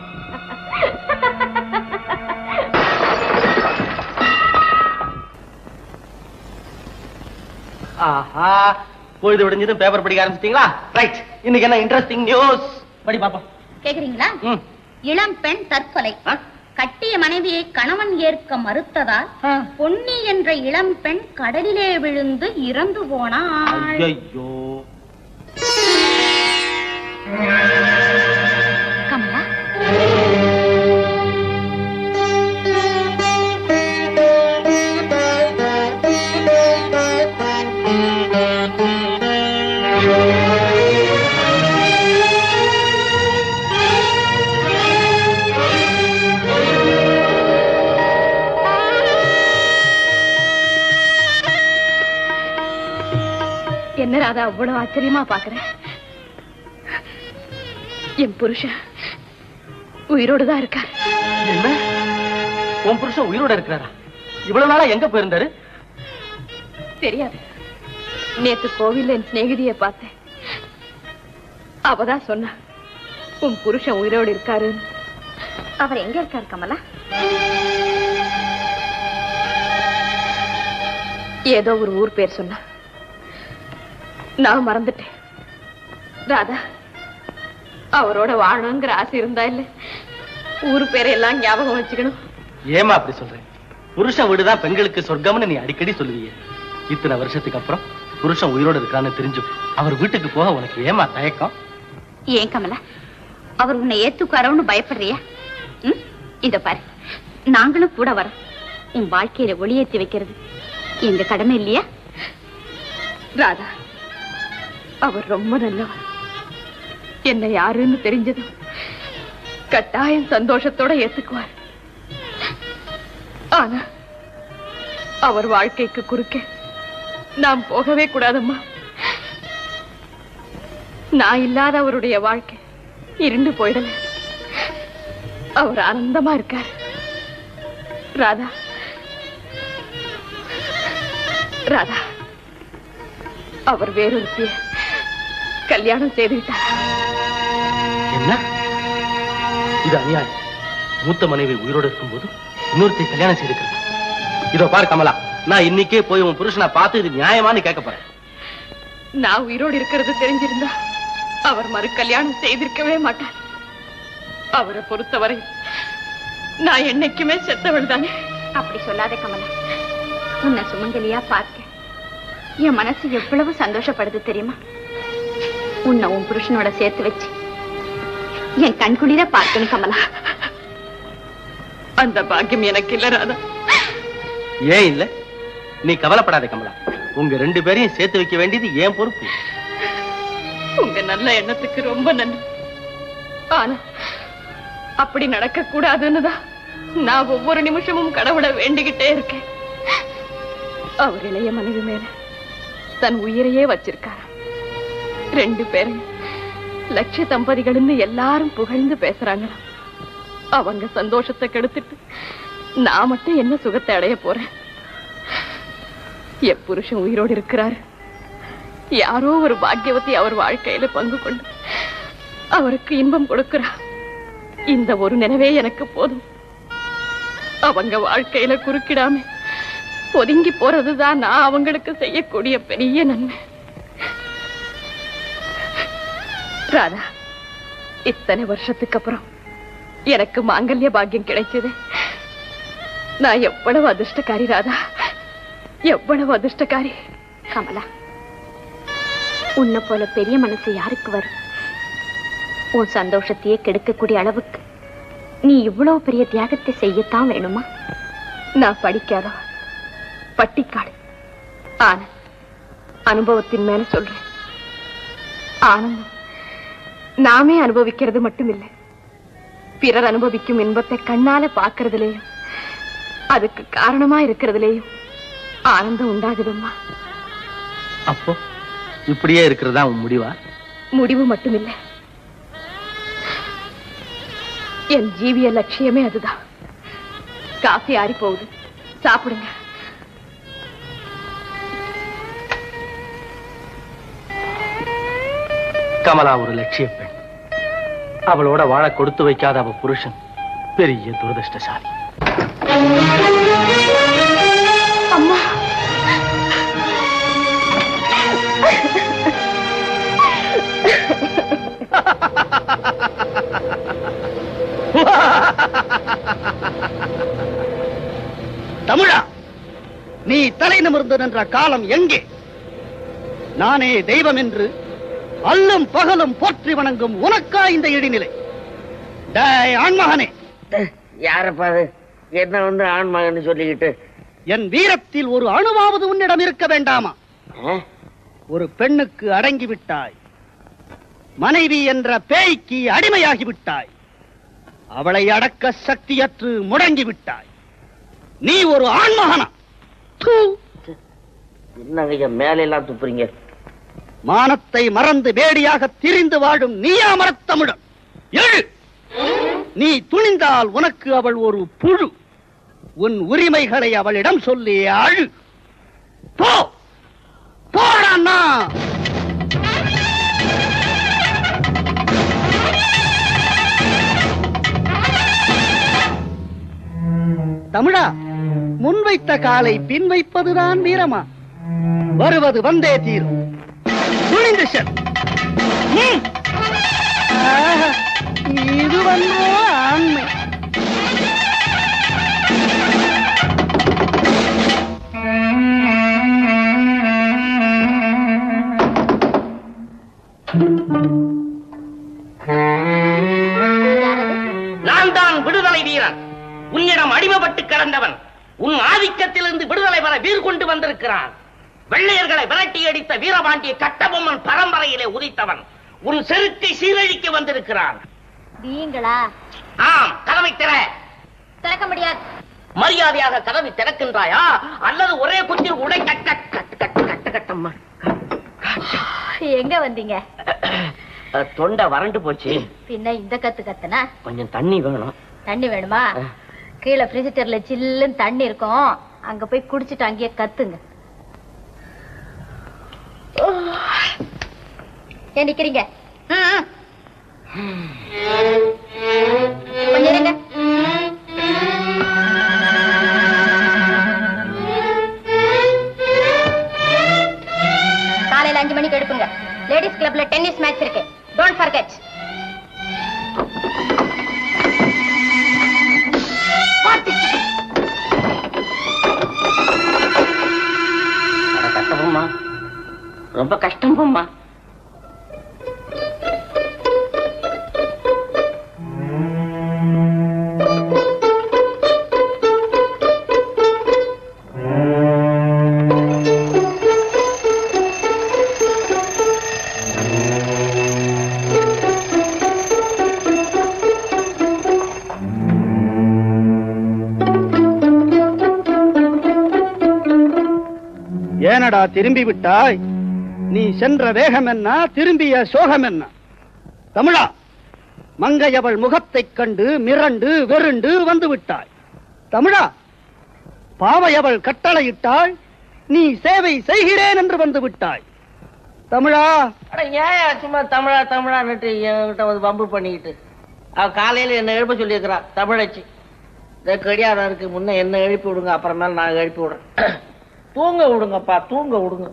ஆஹா, பொழுது விடிஞ்சதும் பேப்பர் படிக்க ஆரம்பிச்சிட்டீங்களா? ரைட், இன்னைக்கு என்ன இன்ட்ரெஸ்டிங் நியூஸ் படி பாப்போம். கேக்குறீங்களா? இளம் பெண் தற்கொலை. கட்டிய மனைவியை கணவன் ஏற்க மறுத்ததால் பொன்னி என்ற இளம் பெண் கடலிலே விழுந்து இறந்து போனாள். ஐயோ, கமலா, என்ன ராதா அவ்வளவு ஆச்சரியமா பாக்குறேன்? என் புருஷன் உயிரோடுதான் இருக்கார். என்ன, உன் புருஷன் உயிரோட இருக்கிறாரா? இவ்வளவு நாளா எங்க போயிருந்தாரு? தெரியாது. நேத்து கோவில்ல என் சிநேகிதிய பார்த்தேன். அவதான் சொன்னா உன் புருஷன் உயிரோடு இருக்காரு. அவர் எங்க இருக்காரு கமலா? ஏதோ ஒரு ஊர் பேர் சொன்னா, நான் மறந்துட்டேன். ராதா, அவரோட வாழணுங்கிற ஆசை இருந்தா இல்ல ஊரு பேரையெல்லாம் ஞாபகம் வச்சுக்கணும். ஏமா அப்படி சொல்றேன்? புருஷன் வீடுதான் பெண்களுக்கு சொர்க்கம்னு நீ அடிக்கடி சொல்லுவீங்க. இத்தனை வருஷத்துக்கு அப்புறம் புருஷன் உயிரோடு இருக்கான்னு தெரிஞ்சும் அவர் வீட்டுக்கு போக உனக்கு ஏமா தயக்கம்? ஏன் கமலா, அவர் உன்னை ஏத்துக்காரோன்னு பயப்படுறியா? இத பாரு, நாங்களும் கூட வரோம். உன் வாழ்க்கையில ஒளியேற்றி வைக்கிறது எங்க கடமை இல்லையா? ராதா, அவர் ரொம்ப நல்லவர். என்ன யாருன்னு தெரிஞ்சதும் கட்டாயம் சந்தோஷத்தோட ஏத்துக்குவார். ஆனா அவர் வாழ்க்கைக்கு குறுக்கே நாம் போகவே கூடாதம்மா. நான் இல்லாத அவருடைய வாழ்க்கை இருண்டு போயிடல. அவர் ஆனந்தமா இருக்கார். ராதா, ராதா, அவர் வேறொருத்திய கல்யாணம் செய்துவிட்டார். என்ன இது அநியாயம்? மூத்த மனைவி உயிரோடு இருக்கும் போது இன்னொருத்தை கல்யாணம் செய்திருக்கிறது. இதோ பாரு கமலா, நான் இன்னைக்கே போய் உன் புருஷனை பார்த்து இது நியாயமானு கேட்க போறேன். நான் உயிரோடு இருக்கிறது தெரிஞ்சிருந்தா அவர் மறு கல்யாணம் செய்திருக்கவே மாட்டார். அவரை பொறுத்தவரை நான் என்னைக்குமே செத்தவள் தானே. அப்படி சொல்லாத கமலா. உன்னை சுமங்கலியா பார்க்க என் மனசு எவ்வளவு சந்தோஷப்படுது தெரியுமா? உன்னை உன் புருஷனோட சேர்த்து வச்சு என் கண்குளிர பார்க்கணும் கமலா. அந்த பாக்கியம் எனக்கு இல்ல ராதா. ஏன் இல்ல? நீ கவலைப்படாத கமலா, உங்க ரெண்டு பேரையும் சேர்த்து வைக்க வேண்டியது ஏன் பொறுப்பு. உங்க நல்ல எண்ணத்துக்கு ரொம்ப நன்றி. ஆனா அப்படி நடக்க கூடாதுன்னுதான் நான் ஒவ்வொரு நிமிஷமும் கடவுளை வேண்டிக்கிட்டே இருக்கேன். அவர் இளைய மனைவி மேல தன் உயிரையே வச்சிருக்கார். ரெண்டு பேரையும் லட்சிய தம்பதிகள்னு எல்லாரும் புகழ்ந்து பேசுறாங்களா. அவங்க சந்தோஷத்தை கெடுத்துட்டு நான் மட்டும் என்ன சுகத்தை அடைய போறேன்? என் புருஷன் உயிரோடு இருக்கிறாரு, யாரோ ஒரு பாக்கியவதி அவர் வாழ்க்கையில பங்கு கொண்டு அவருக்கு இன்பம் கொடுக்கிறார். இந்த ஒரு நினைவே எனக்கு போதும். அவங்க வாழ்க்கையில குறுக்கிடாம ஒதுங்கி போறதுதான் நான் அவங்களுக்கு செய்யக்கூடிய பெரிய நன்மை. ராதா, இத்தனை வருஷத்துக்கு அப்புறம் எனக்கு மாங்கல்ய பாக்கியம் கிடைச்சது. நான் எவ்வளவு அதிர்ஷ்டக்காரி ராதா, எவ்வளவு அதிர்ஷ்டக்காரி. கமலா, உன்னை போல பெரிய மனசு யாருக்கு வரும்? உன் சந்தோஷத்தையே கெடுக்கக்கூடிய அளவுக்கு நீ இவ்வளவு பெரிய தியாகத்தை செய்யத்தான் வேணுமா? நான் படிக்காத பட்டிக்காடு, ஆனா அனுபவத்தின் மேல சொல்றேன். ஆனந்தம் நாமே அனுபவிக்கிறது மட்டுமில்லை, பிறர் அனுபவிக்கும் இன்பத்தை கண்ணால பாக்குறதுலேயும் அதுக்கு காரணமா இருக்கிறதுலேயும் ஆனந்தம் உண்டாகுதும்மா. அப்போ இப்படியே இருக்கிறதா உன் முடிவா? முடிவு மட்டுமில்லை, என் ஜீவிய லட்சியமே அதுதான். காஃபி ஆறி போகுது, சாப்பிடுங்க. கமலா ஒரு லட்சிய பெண். அவளோட வாழ கொடுத்து வைக்காத அவ புருஷன் பெரிய துரதிருஷ்டசாலி. அம்மா, தமிழா, நீ தலை நிமிர்ந்து நின்ற காலம் எங்கே? நானே தெய்வம் என்று அல்லும் பகலும் போற்றி வணங்கும் உனக்கா இந்த இடிநிலை? ஆண்மகனே, யாரப்பா அது? என்ன வந்து ஆண்மகன் சொல்லிக்கிட்டு? என் வீரத்தில் ஒரு அணுவாவது உன்னிடம் இருக்க வேண்டாமா? ஒரு பெண்ணுக்கு அடங்கி விட்டாய், மனைவி என்ற பேய்க்கு அடிமையாகி விட்டாய், அவளை அடக்க சக்தியற்று முடங்கி விட்டாய். நீ ஒரு ஆண்மகனா? என்னங்க மேல எல்லாம் துப்புறீங்க? மானத்தை மறந்து வேடியாக திரிந்து வாழும் நீயா மரத்தமிழன்? எழு! நீ துணிந்தால் உனக்கு அவள் ஒரு புழு. உன் உரிமைகளை அவளிடம் சொல்லி அழு. போ போடா! தமிழா, முன்வைத்த காலை பின் வைப்பதுதான் வீரமா? வருவது வந்தே தீரும். துணிந்து செல். இது வந்தோ ஆண்மை. நான் தான் விடுதலை வீரன், உன்னிடம் அடிமைப்பட்டு கிடந்தவன். உன் ஆதிக்கத்திலிருந்து விடுதலை பெற வீர் கொண்டு வந்திருக்கிறான். வெள்ளையர்களை விரட்டி அடித்த வீரபாண்டிய கட்டபொம்மன் பரம்பரையிலே உதித்தவன். உன் செருக்கை சீரழிக்க வந்திருக்கிறான். நீங்களா? ஆம், கதவை திற. திறக்க முடியாது. மரியாதையாக கதவை திறக்கின்றாயா அல்லது ஒரே குச்சில் உடை கட்ட கட்டு கட்டு கட்டு கட்டம்மா. எங்க வந்தீங்க? தொண்டை வறண்டு போச்சு. பின்ன இந்த கத்து கத்துனா கொஞ்சம் தண்ணி வேணும். தண்ணி வேணுமா? கீழே ஃப்ரிட்ஜிட்டர்ல சில்லுன்னு தண்ணி இருக்கும், அங்க போய் குடிச்சிட்டு அங்கேயே கத்துங்க. ஏன் நிக்கிறீங்க? கொஞ்சம் இருங்க. காலையில அஞ்சு மணிக்கு எடுப்புங்க. லேடிஸ் கிளப்ல டென்னிஸ் மேட்ச் இருக்கு. Don't forget. கஷ்டமா? ரொம்ப கஷ்டம் போம்மா. ஏனடா திரும்பி விட்டாய்? நீ சென்ற வேகம் என்ன, திரும்பிய சோகம் என்ன? தமிழா, மங்கையவள் முகத்தைக் கண்டு மிரண்டு வெருண்டு வந்து விட்டாய். தமிழா, பாவையவள் கட்டளையிட்டாள், நீ சேவை செய்கிறேன் என்று வந்து விட்டாய். தமிழா அட ஏன் சும்மா தமிழா தமிழான்னுட்டு என்கிட்ட வந்து வம்பு பண்ணிக்கிட்டு அவ காலையில என்ன எழுப்ப சொல்லியிருக்கிறா தமிழச்சி. இந்த கடியாரம் இருக்கு, முன்ன என்ன எழுப்பி விடுங்க, அப்புறமேல நான் எழுப்பி விடுறேன். தூங்க விடுங்கப்பா, தூங்க விடுங்க.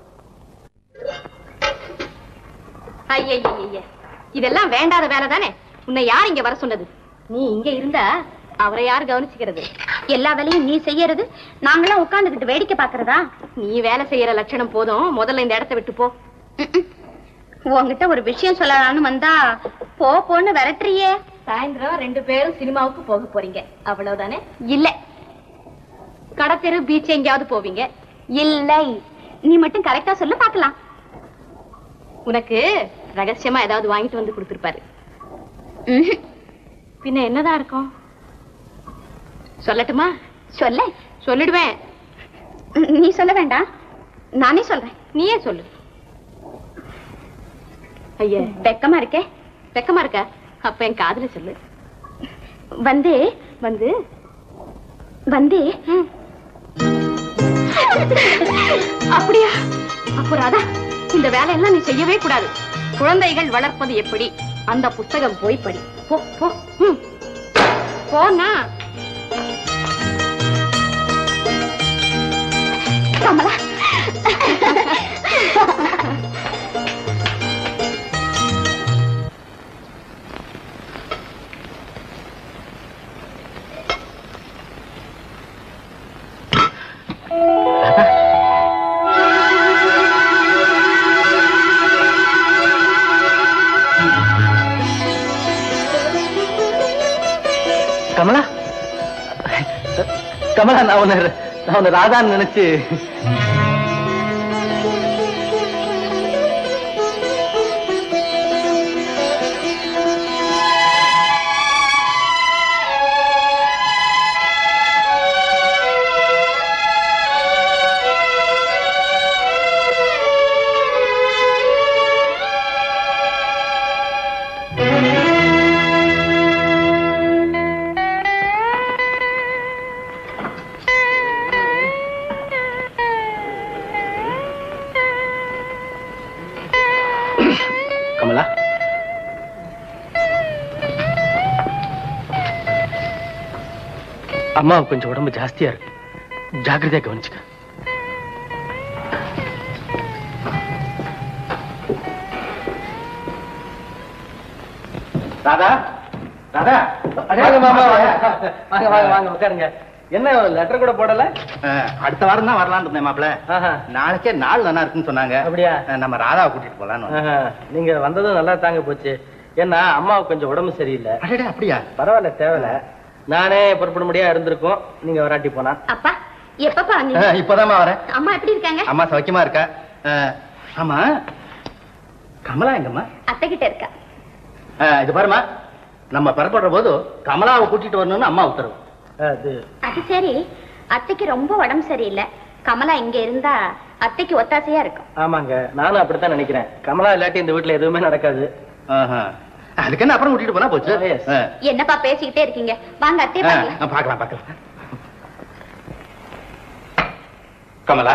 ஐய இதெல்லாம் வேண்டாத வேலை தானே. உன்னை யார் இங்க வர சொன்னது? நீ இங்க இருந்தா அவரை யார் கவனிச்சுக்கிறது? எல்லா வேலையும் நீ செய்யறது, நாங்களாம் உட்கார்ந்துகிட்டு வேடிக்கை பாக்குறதா? நீ வேலை செய்யற லட்சணம் போதும், முதல்ல இந்த இடத்தை விட்டு போ. உங்ககிட்ட ஒரு விஷயம் சொல்லலாம்னு வந்தா போ போன்னு விரட்டுறியே. சாயந்தரம் ரெண்டு பேரும் சினிமாவுக்கு போக போறீங்க, அவ்வளவுதானே? இல்ல, கடத்தெரு பீச் எங்கேயாவது போவீங்க. இல்லை, நீ மட்டும் கரெக்டா சொல்ல பாக்கலாம். உனக்கு ரகசியமா ஏதாவது வாங்கிட்டு வந்து கொடுத்திருப்பாரு. பின்ன என்னதான் இருக்கும்? சொல்லட்டுமா? சொல்ல. சொல்லிடுவேன். நீ சொல்ல வேண்டாம், நானே சொல்றேன். நீயே சொல்லு. ஐயா வெக்கமா இருக்கே. வெக்கமா இருக்க? அப்ப என் காதுல சொல்லு. வந்து வந்து வந்து அப்படியா? அப்போ ராதா, இந்த வேலையெல்லாம் நீ செய்யவே கூடாது. குழந்தைகள் வளர்ப்பது எப்படி அந்த புத்தகம் போய் படி. போ போ. போனா கமலா. கமலா, கமலா, நான் உன்னை நான் உன்னை ராதான்னு நினைச்சு. கமலா, அம்மாவுக்கு கொஞ்சம் உடம்பு ஜாஸ்தியா இருக்கு, ஜாக்கிரதையா கவனிச்சுக்க. ராதா, ராதா, வாங்க மாமா, வாங்க வாங்க வாங்க உட்காருங்க. என்ன லெட்டர் கூட போடல? அடுத்த வாரம் தான் வரலான்னு இருந்தேன் மாப்பிள்ள. நாளைக்கே நாள் தானே இருக்குன்னு சொன்னாங்க. அப்படியா? நம்ம ராதாவை கூட்டிட்டு போலான்னு. நீங்க வந்ததும் நல்லா தாங்க போச்சு. ஏன்னா அம்மாவுக்கு கொஞ்சம் உடம்பு சரியில்லை. அப்படியா? பரவாயில்ல, தேவையில்ல. நானே புறப்பட முடியா இருந்திருக்கோம், நீங்க வராட்டி போனா. அப்பா எப்பப்பா? இப்பதாம்மா வரேன். அம்மா எப்படி இருக்காங்க? அம்மா சௌக்கியமா இருக்கா. ஆமா, கமலா எங்கம்மா? அத்தை கிட்ட இருக்கா. இது பாருமா, நம்ம புறப்படுற போது கமலாவை கூட்டிட்டு வரணும்னு அம்மா உத்தரவு. அது சரி, அத்தைக்கு ரொம்ப உடம்பு சரியில்லை. கமலா இங்க இருந்தா அத்தைக்கு ஒத்தாசையா இருக்கும். ஆமாங்க, நானும் அப்படித்தான் நினைக்கிறேன். கமலா இல்லாட்டி இந்த வீட்டுல எதுவுமே நடக்காது. அதுக்கு என்ன, அப்புறம் கூட்டிட்டு போனா போச்சு. என்னப்பா பேசிக்கிட்டே இருக்கீங்க? வாங்க அத்தை பார்க்கலாம். பார்க்கலாம் பார்க்கலாம். கமலா,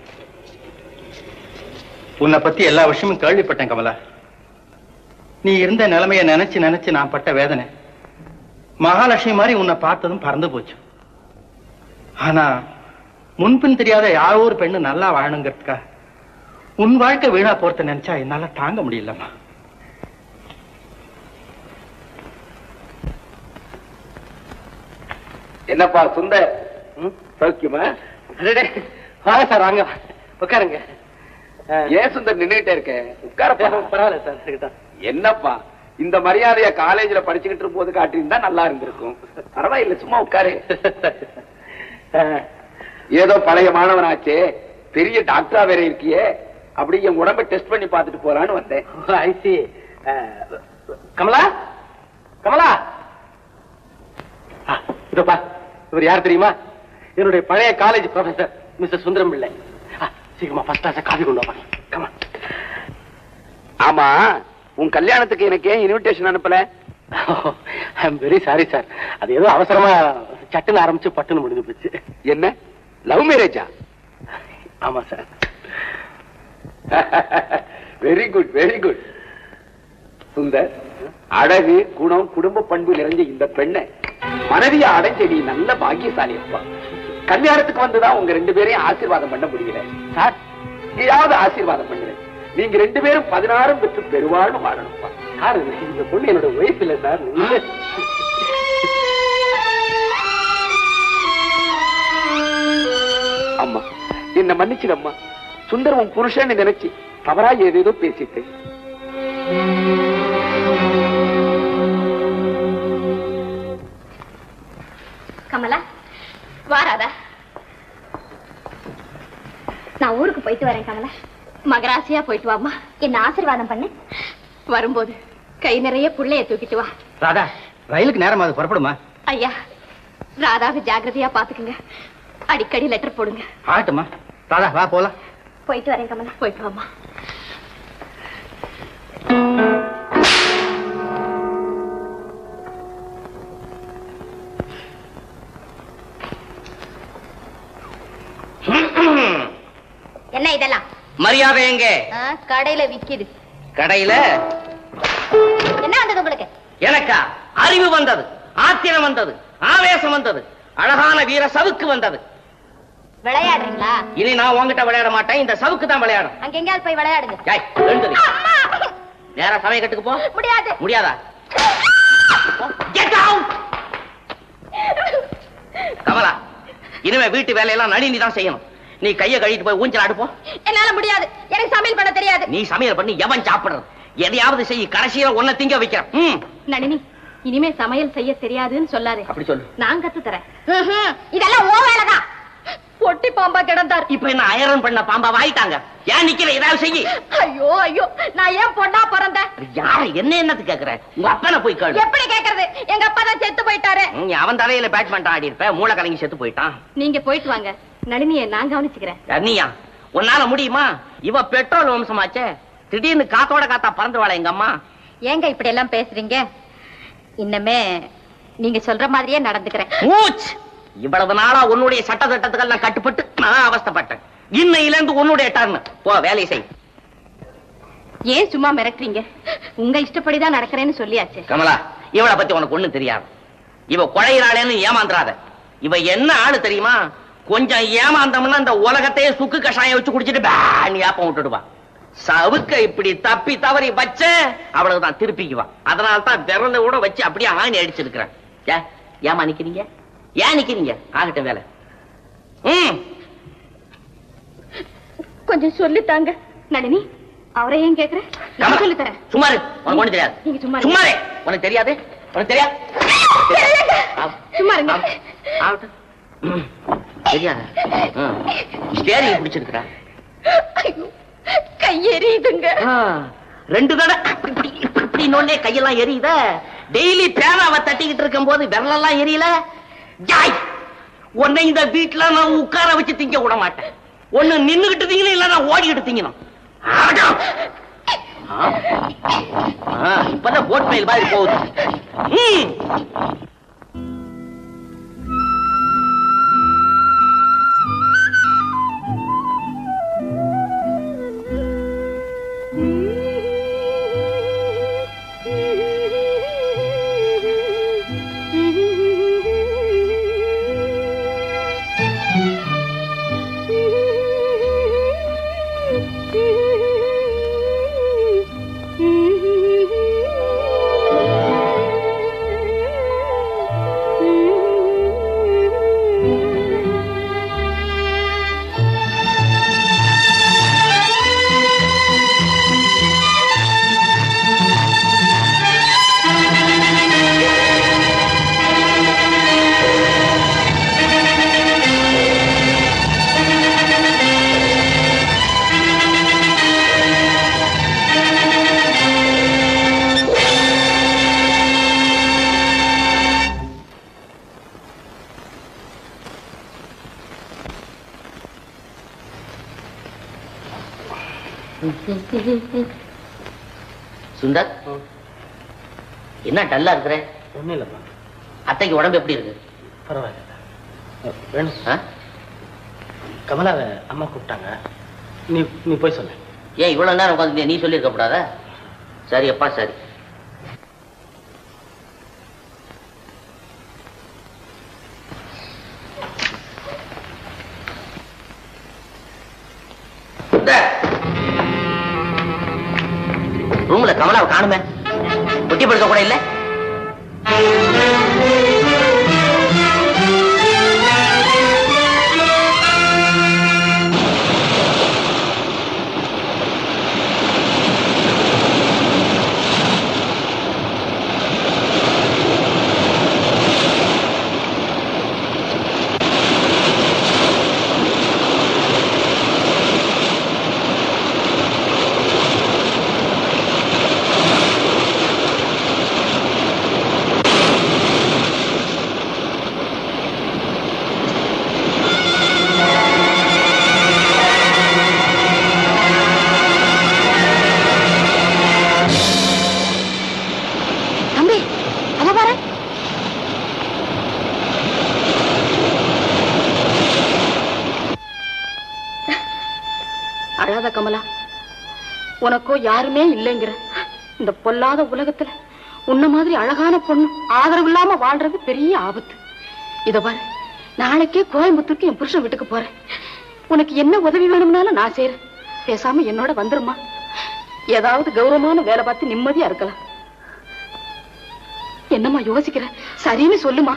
உன்னை பத்தி எல்லா விஷயமும் கேள்விப்பட்டேன் கமலா. நீ இருந்த நிலைமைய நினைச்சு நினைச்சு நான் பட்ட வேதனை மகாலட்சுமி மாதிரி உன்னை பார்த்ததும் பறந்து போச்சு. ஆனா முன்பின் தெரியாத யாரோ ஒரு பெண்ணு நல்லா வாழணுங்கிறதுக்கா உன் வாழ்க்கை வீணா போறத நினைச்சா என்னால தாங்க முடியலம்மா. என்னப்பா சுந்தர், சௌக்கியமா? வாங்க சார், வாங்க உட்காருங்க. ஏன் சுந்தர் நின்னுகிட்டே இருக்க? உட்காரப்பா. பரவாயில்ல சார். என்னப்பா இந்த மரியாதைய காலேஜ்ல படிச்சுக்கிட்டு இருக்கும் போது காட்டியிருந்தா நல்லா இருந்திருக்கும். பரவாயில்ல, சும்மா உட்காரு. ஏதோ பழைய மாணவனாச்சே, பெரிய டாக்டரா வேற இருக்கியே, அப்படி என் உடம்பை டெஸ்ட் பண்ணி பார்த்துட்டு போலான்னு வந்தேன். ஐசி. கமலா, கமலா, இதோப்பா, இவர் யார் தெரியுமா? என்னுடைய பழைய college professor mister Sundaram Pillai. சீக்கிரமா ஃபர்ஸ்ட் கிளாஸ் காஃபி கொண்டு வாங்க. கமா. ஆமா, உன் கல்யாணத்துக்கு எனக்கு ஏன் இன்விடேஷன் அனுப்பல? I am very sorry sir. அது ஏதோ அவசரமா சட்டுன்னு ஆரம்பிச்சு பட்டுன்னு முடிஞ்சு போச்சு. என்ன, லவ் மேரேஜா? ஆமா sir. Very good very good. Sundar, அழகு குணம் குடும்ப பண்பு நிறைஞ்ச இந்த பெண்ணை மனைவியா அடைஞ்ச நீ நல்ல பாக்கியசாலி அப்பா. கல்யாணத்துக்கு வந்துதான் உங்க ரெண்டு பேரையும் ஆசீர்வாதம் பண்ண முடியல சார். நீயாவது ஆசீர்வாதம் பண்ணுறேன். நீங்க ரெண்டு பேரும் பதினாறும் பெற்று பெருவாழ்வு வாழணும்ப்பா. சார், இந்த பொண்ணு என்னோட ஒய்ஃப் இல்ல சார். அம்மா என்ன மன்னிச்சிடம்மா. சுந்தர் உன் புருஷன் நினைச்சு தவறா ஏதேதோ பேசிட்டேன். கமலா வாராதா? நான் ஊருக்கு போயிட்டு வரேன் கமலா. மகராசியா போயிட்டு வாமா. என்ன ஆசீர்வாதம் பண்ணு. வரும்போது கை நிறைய புள்ளைய தூக்கிட்டு வா. ராதா, ரயிலுக்கு நேரம் அது புறப்படுமா? ஐயா, ராதாவை ஜாக்கிரதையா பாத்துக்குங்க. அடிக்கடி லெட்டர் போடுங்க. ஆகட்டுமா. ராதா வா போலாம். போயிட்டு வரேன் கமலா. போயிட்டு வாமா. என்ன இதெல்லாம்? மரியாதை எங்க? கடையில விக்குது. கடையில என்ன வந்தது உங்களுக்கு? எனக்கா அறிவு வந்தது, ஆத்திரம் வந்தது, ஆவேசம் வந்தது, அழகான வீர சவுக்கு வந்தது. விளையாடுறீங்களா? இனி நான் உங்ககிட்ட விளையாட மாட்டேன். இந்த சவுக்கு தான் விளையாடும். அங்க எங்கயாவது போய் விளையாடுங்க. நேரா சமயக்கட்டுக்கு போ. முடியாது. முடியாதா? Get out. கமலா, இனிமே வீட்டு வேலையெல்லாம் நளினி தான் செய்யணும். நீ கையை கழிட்டு போய் ஊஞ்சல் ஆடு போ. என்னால முடியாது. எனக்கு சமையல் பண்ண தெரியாது. நீ சமையல் பண்ணி எவன் சாப்பிடுறது? எதையாவது செய். கடைசியில ஒன்ன திங்க வைக்கிறேன். நளினி, இனிமே சமையல் செய்ய தெரியாதுன்னு சொல்லாரு. அப்படி சொல்லு. நான் கத்து தரேன். இதெல்லாம் ஓ வேலைதான். பொட்டி பாம்பா கிடந்தார். இப்ப என்ன அயரன் பண்ண பாம்பா வாயிட்டாங்க. ஏன் நிக்கிற? ஏதாவது செய்யி. ஐயோ ஐயோ, நான் ஏன் பொண்ணா பிறந்தேன்? யார என்ன என்னத்து கேக்குற? உங்க அப்பனை போய் கேளு. எப்படி கேக்குறது? எங்க அப்பா தான் செத்து போயிட்டாரு. அவன் தலையில பேட்மிண்டன் ஆடி இருப்ப. மூளை கலங்கி செத்து போயிட்டான். நீங்க போயிட்டு வாங்க. நளினியை நான் கவனிச்சுக்கிறேன். நீயா? உன்னால முடியுமா? இவ பெட்ரோல் வம்சமாச்சே. திடீர்னு காத்தோட காத்தா பறந்துவாள எங்க அம்மா. ஏங்க இப்படி எல்லாம் பேசுறீங்க? இன்னமே நீங்க சொல்ற மாதிரியே நடந்துக்கிறேன். இவ்வளவு நாளா உன்னுடைய சட்ட திட்டத்துக்கெல்லாம் கட்டுப்பட்டு நான் அவஸ்தப்பட்டேன். இன்னையில இருந்து உன்னுடைய டர்ன். போ வேலையை செய். ஏன் சும்மா மிரட்டுறீங்க? உங்க இஷ்டப்படிதான் நடக்கிறேன்னு சொல்லியாச்சு. கமலா, இவளை பத்தி உனக்கு ஒண்ணும் தெரியாது. இவ கொலையிறாளேன்னு ஏமாந்துறாத. இவ என்ன ஆளு தெரியுமா? கொஞ்சம் ஏமாந்தோம்னா இந்த உலகத்தையே சுக்கு கஷாயம் வச்சு குடிச்சிட்டு பேன் ஏப்பம் விட்டுடுவா. சவுக்க இப்படி தப்பி தவறி வச்ச அவ்வளவுதான் திருப்பிக்குவா. அதனால தான் விரல கூட வச்சு அப்படியே ஆணி அடிச்சிருக்கிறேன். ஏமா நிக்கிறீங்க? ஏன் நிக்கிறீங்க? ஆகட்டும் வேலை. கொஞ்சம் சொல்லித்தாங்க. நளினி, அவரை ஏன் கேக்குற? நான் சொல்லி தரேன். சும்மாரு, உனக்கு ஒண்ணு தெரியாது. நீங்க சும்மா சும்மாரு. உனக்கு தெரியாது? உனக்கு தெரியாது? சும்மா இருங்க. ஆகட்டும். தெரியாது. ஸ்டேரிங் பிடிச்சிருக்கிறா. கை எரியுதுங்க. ரெண்டு தடவை இப்படி இப்படி நோண்டே கையெல்லாம் எரியுத. டெய்லி பேனாவை தட்டிக்கிட்டு இருக்கும் போது விரலெல்லாம் எரியல. ஜாய், உன்னை இந்த வீட்டுல நான் உட்கார வச்சு திங்க விட மாட்டேன். ஒண்ணு நின்னுகிட்டு திங்கணும், இல்ல நான் ஓடிக்கிட்டு திங்கணும். இப்பதான் போட் மயில் மாதிரி போகுது. சுந்தர், என்ன டல்லா இருக்கிற? ஒண்ணும் இல்லப்பா. அத்தைக்கு உடம்பு எப்படி இருக்கு? பரவாயில்ல. வேணும் கமலாவை அம்மா கூப்பிட்டாங்க. நீ நீ போய் சொல்லு. ஏன் இவ்வளவு நேரம் உட்காந்து நீ சொல்லி இருக்கப்படாத? சரி அப்பா சரி. ரூம்ல கமலாவை காணுமே, குட்டி படுக்க கூட இல்ல. அழாத கமலா, உனக்கோ யாருமே இல்லைங்கிற இந்த பொல்லாத உலகத்துல உன்ன மாதிரி அழகான பொண்ணு ஆதரவு இல்லாம வாழ்றது பெரிய ஆபத்து. இத பாரு, நாளைக்கே கோயம்புத்தூருக்கு என் புருஷன் வீட்டுக்கு போறேன். உனக்கு என்ன உதவி வேணும்னாலும் நான் செய்யறேன். பேசாம என்னோட வந்துருமா, ஏதாவது கௌரவமான வேலை பார்த்து நிம்மதியா இருக்கலாம். என்னம்மா யோசிக்கிற? சரின்னு சொல்லுமா.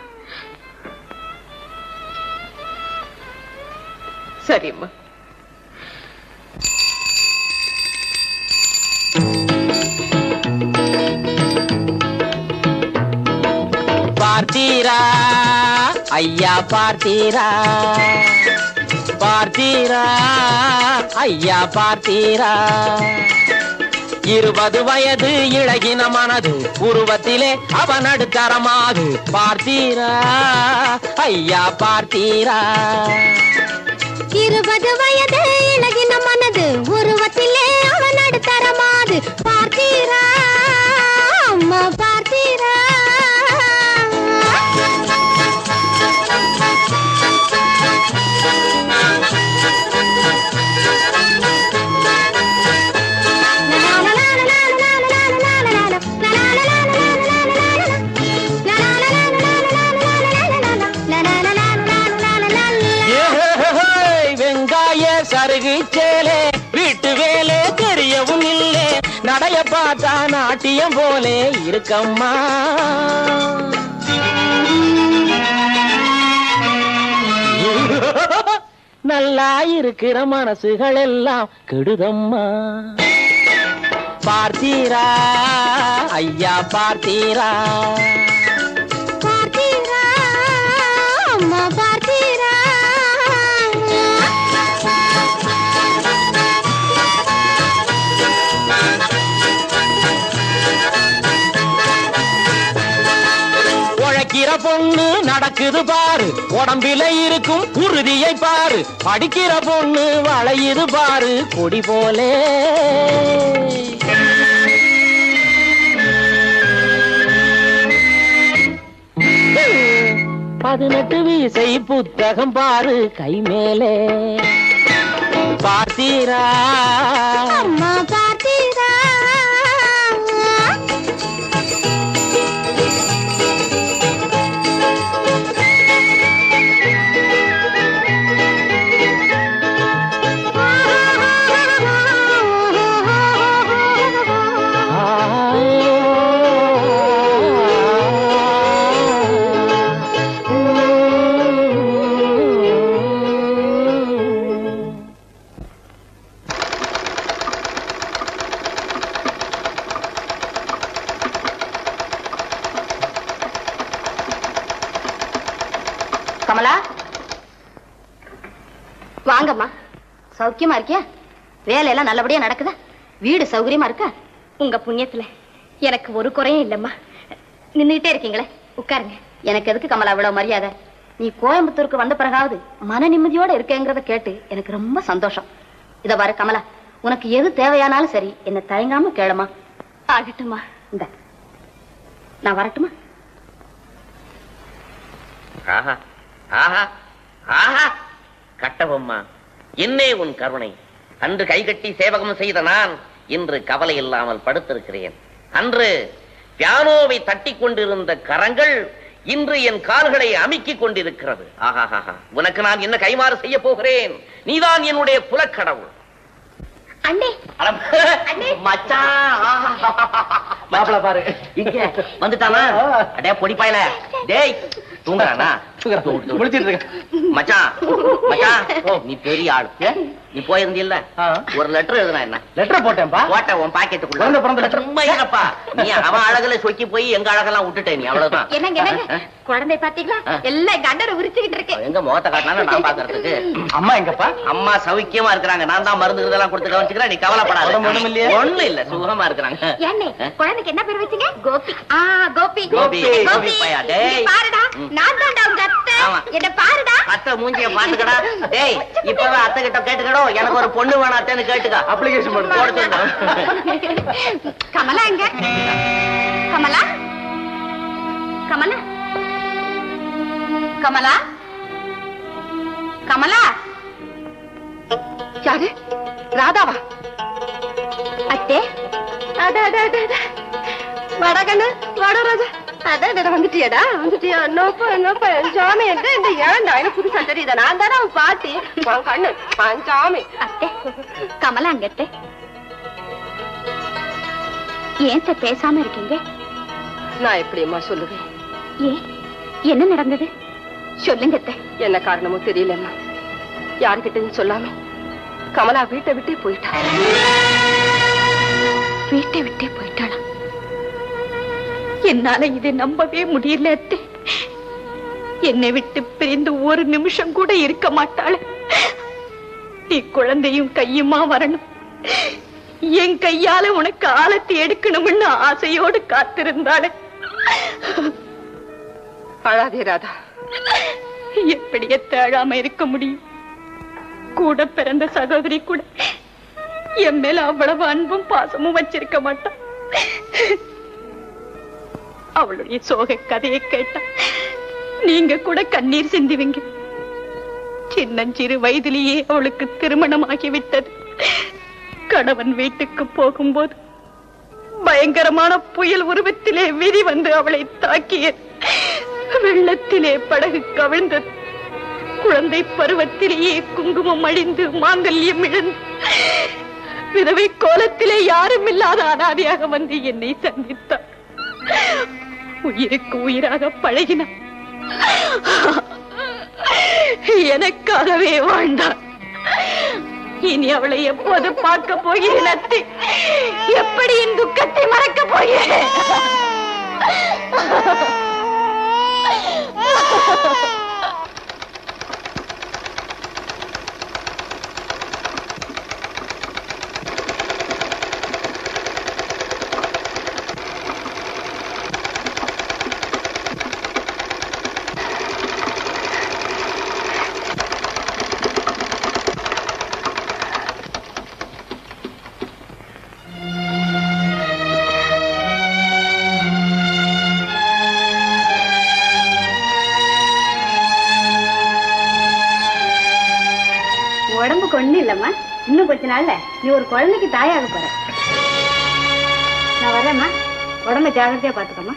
சரிம்மா. பார்த்தீரா ஐயா, பார்த்தீரா பார்த்தீரா ஐயா, பார்த்தீரா இருபது வயது இழகின மனது உருவத்திலே அவன் நடுத்தரமாகு. பார்த்தீரா ஐயா, பார்த்தீரா இருபது வயது இழகின மனது உருவத்திலே அவன் நடுத்தரமாது. பார்த்தீரா அம்மா, பார்த்தீரா சருகு சேலே வீட்டு வேலே தெரியவும் இல்லை, நடைய பார்த்தா நாட்டியம் போலே இருக்கம்மா. நல்லா இருக்கிற மனசுகள் எல்லாம் கெடுதம்மா. பார்த்தீரா ஐயா, பார்த்தீரா பார்த்தீரா அம்மா, பார்த்தீரா உழைக்கிற பொண்ணு நடக்குது பாரு, உடம்பில இருக்கும் உறுதியை பாரு. படிக்கிற பொண்ணு வளையுது பாரு, கொடி போலே. பதினெட்டு வீசை புத்தகம் பாரு கை மேலே. பார்த்தீரா அம்மா, பார்த்தீரா கமலா, வாங்கம்மா. சௌக்கியமா இருக்கியா? வேலையெல்லாம் நல்லபடியா நடக்குதா? வீடு சௌகரியமா இருக்கா? உங்க புண்ணியத்துல எனக்கு ஒரு குறையும் இல்லம்மா. நின்னுட்டே இருக்கீங்களே, உட்காருங்க. எனக்கு எதுக்கு கமலா இவ்வளவு மரியாதை? நீ கோயம்புத்தூருக்கு வந்த பிறகாவது மன நிம்மதியோட இருக்கேங்கிறத கேட்டு எனக்கு ரொம்ப சந்தோஷம். இத பாரு கமலா, உனக்கு எது தேவையானாலும் சரி, என்ன தயங்காம கேளுமா. ஆகட்டுமா. இந்த நான் வரட்டுமா? ஆஹா ஆஹா ஆஹா, கட்டபொம்மா, என்னே உன் கருணை! அன்று கைகட்டி சேவகம் செய்த நான் இன்று கவலை இல்லாமல் படுத்திருக்கிறேன். அன்று பியானோவை தட்டி கொண்டிருந்த கரங்கள் இன்று என் கால்களை அமுக்கிக் கொண்டிருக்கிறது. ஆஹாஹா, உனக்கு நான் என்ன கைமாறு செய்ய போகிறேன்? நீதான் என்னுடைய குலக்கடவுள். அண்ணே மச்சான், மாப்பிள பாரு இங்க வந்துட்டானா? அடே பொடி பாயல, டேய் தூங்குறானா? முடிச்சிட்டு இருக்க மச்சான், மச்சான் நீ பெரிய ஆளு, நீ போயிருந்தில்ல ஒரு லெட்டர் எழுதுனா என்ன? லெட்டர் போட்டேன்பா. போட்ட உன் பாக்கெட்டுக்குள்ள பிறந்த லெட்டர். சும்மா இருப்பா, நீ அவன் அழகுல சொக்கி போய் எங்க அழகெல்லாம் விட்டுட்டே நீ, அவ்வளவுதான். என்னங்க என்னங்க குழந்தை பாத்தீங்களா? எல்லாம் கண்டரை உரிச்சுக்கிட்டு இருக்கேன். எங்க முகத்தை காட்டினா நான் பாக்குறதுக்கு. அம்மா எங்கப்பா? அம்மா சௌக்கியமா இருக்கிறாங்க. நான் தான் மருந்து இதெல்லாம் கொடுத்து கவனிச்சுக்கிறேன், நீ கவலைப்படாத. ஒண்ணும் இல்லையா? ஒண்ணும் இல்ல, சுகமா இருக்கிறாங்க. ஏன்னே குழந்தைக்கு என்ன பேர் வச்சீங்க? கோபி. ஆ கோபி. கோபி கோபி பையா. டேய் பாருடா, நான் தான்டா உங்க அத்தை. என்ன பாருடா. அத்தை மூஞ்சிய பாத்துக்கடா. டேய் இப்பவே அத்தை கிட்ட கேட்டுக்கடோ, எனக்கு ஒரு பொண்ணு வேணும் அத்தைன்னு கேட்டுக்க. அப்ளிகேஷன் போடு. போட சொல்றேன். கமலா எங்க? கமலா கமலா கமலா கமலா. யாரு? ராதாவா? அத்தே அட அட அட வாடா கண்ணு, வாடா ராஜா. அட வந்துட்டியாடா? வந்துட்டியா? என்னப்பா என்னப்பா சாமி எங்க இந்த ஏன்டா எனக்கு புதுசா தெரியுதா? நான் தானே அவன் பாட்டி கண்ணு சாமி. அத்தே கமலா அங்க அத்தே. ஏன் பேசாம இருக்கீங்க? நான் எப்படியம்மா சொல்லுவேன்? ஏன் என்ன நடந்தது சொல்லுங்க அத்தை. என்ன காரணமோ தெரியலம்மா. யாருக்கிட்டையும் சொல்லாம கமலா வீட்டை விட்டே போயிட்டா. வீட்டை விட்டே போயிட்டாளா? என்னால இதை நம்பவே முடியல அத்தை. என்னை விட்டு பிரிந்து ஒரு நிமிஷம் கூட இருக்க மாட்டாளே. நீ குழந்தையும் கையுமா வரணும், என் கையால உனக்கு ஆழத்தை எடுக்கணும்னு ஆசையோடு காத்திருந்தாளே. அழாதே ராதா. எப்படியே தேழாம இருக்க முடியும்? கூட பிறந்த சகோதரி கூட என் மேல அவ்வளவு அன்பும் பாசமும் வச்சிருக்க மாட்டான். அவளுடைய சோக கதையை கேட்டா நீங்க கூட கண்ணீர் சிந்துவீங்க. சின்னஞ்சிறு வயதிலேயே அவளுக்கு திருமணமாகிவிட்டது. கணவன் வீட்டுக்கு போகும்போது பயங்கரமான புயல் உருவத்திலே விதி வந்து அவளை தாக்கியது. வெள்ளத்திலே படகு கவிழ்ந்தது. குழந்தை பருவத்திலேயே குங்குமம் அழிந்து மாங்கல்யம் இழந்து விதவை கோலத்திலே யாரும் இல்லாத அனாதையாக வந்து என்னை சந்தித்தார். உயிருக்கு உயிராக பழகினார். எனக்காகவே வாழ்ந்தார். இனி அவளை எப்போது பார்க்க போகிறேன் அத்தை? எப்படி என் துக்கத்தை மறக்க போகிறேன்? உடம்புக்கு ஒண்ணு இல்லம்மா. இன்னும் கொஞ்ச நாள்ல நீ ஒரு குழந்தைக்கு தாயாக போற. நான் வரேம்மா. உடம்ப ஜாகிரதையா பாத்துக்கம்மா.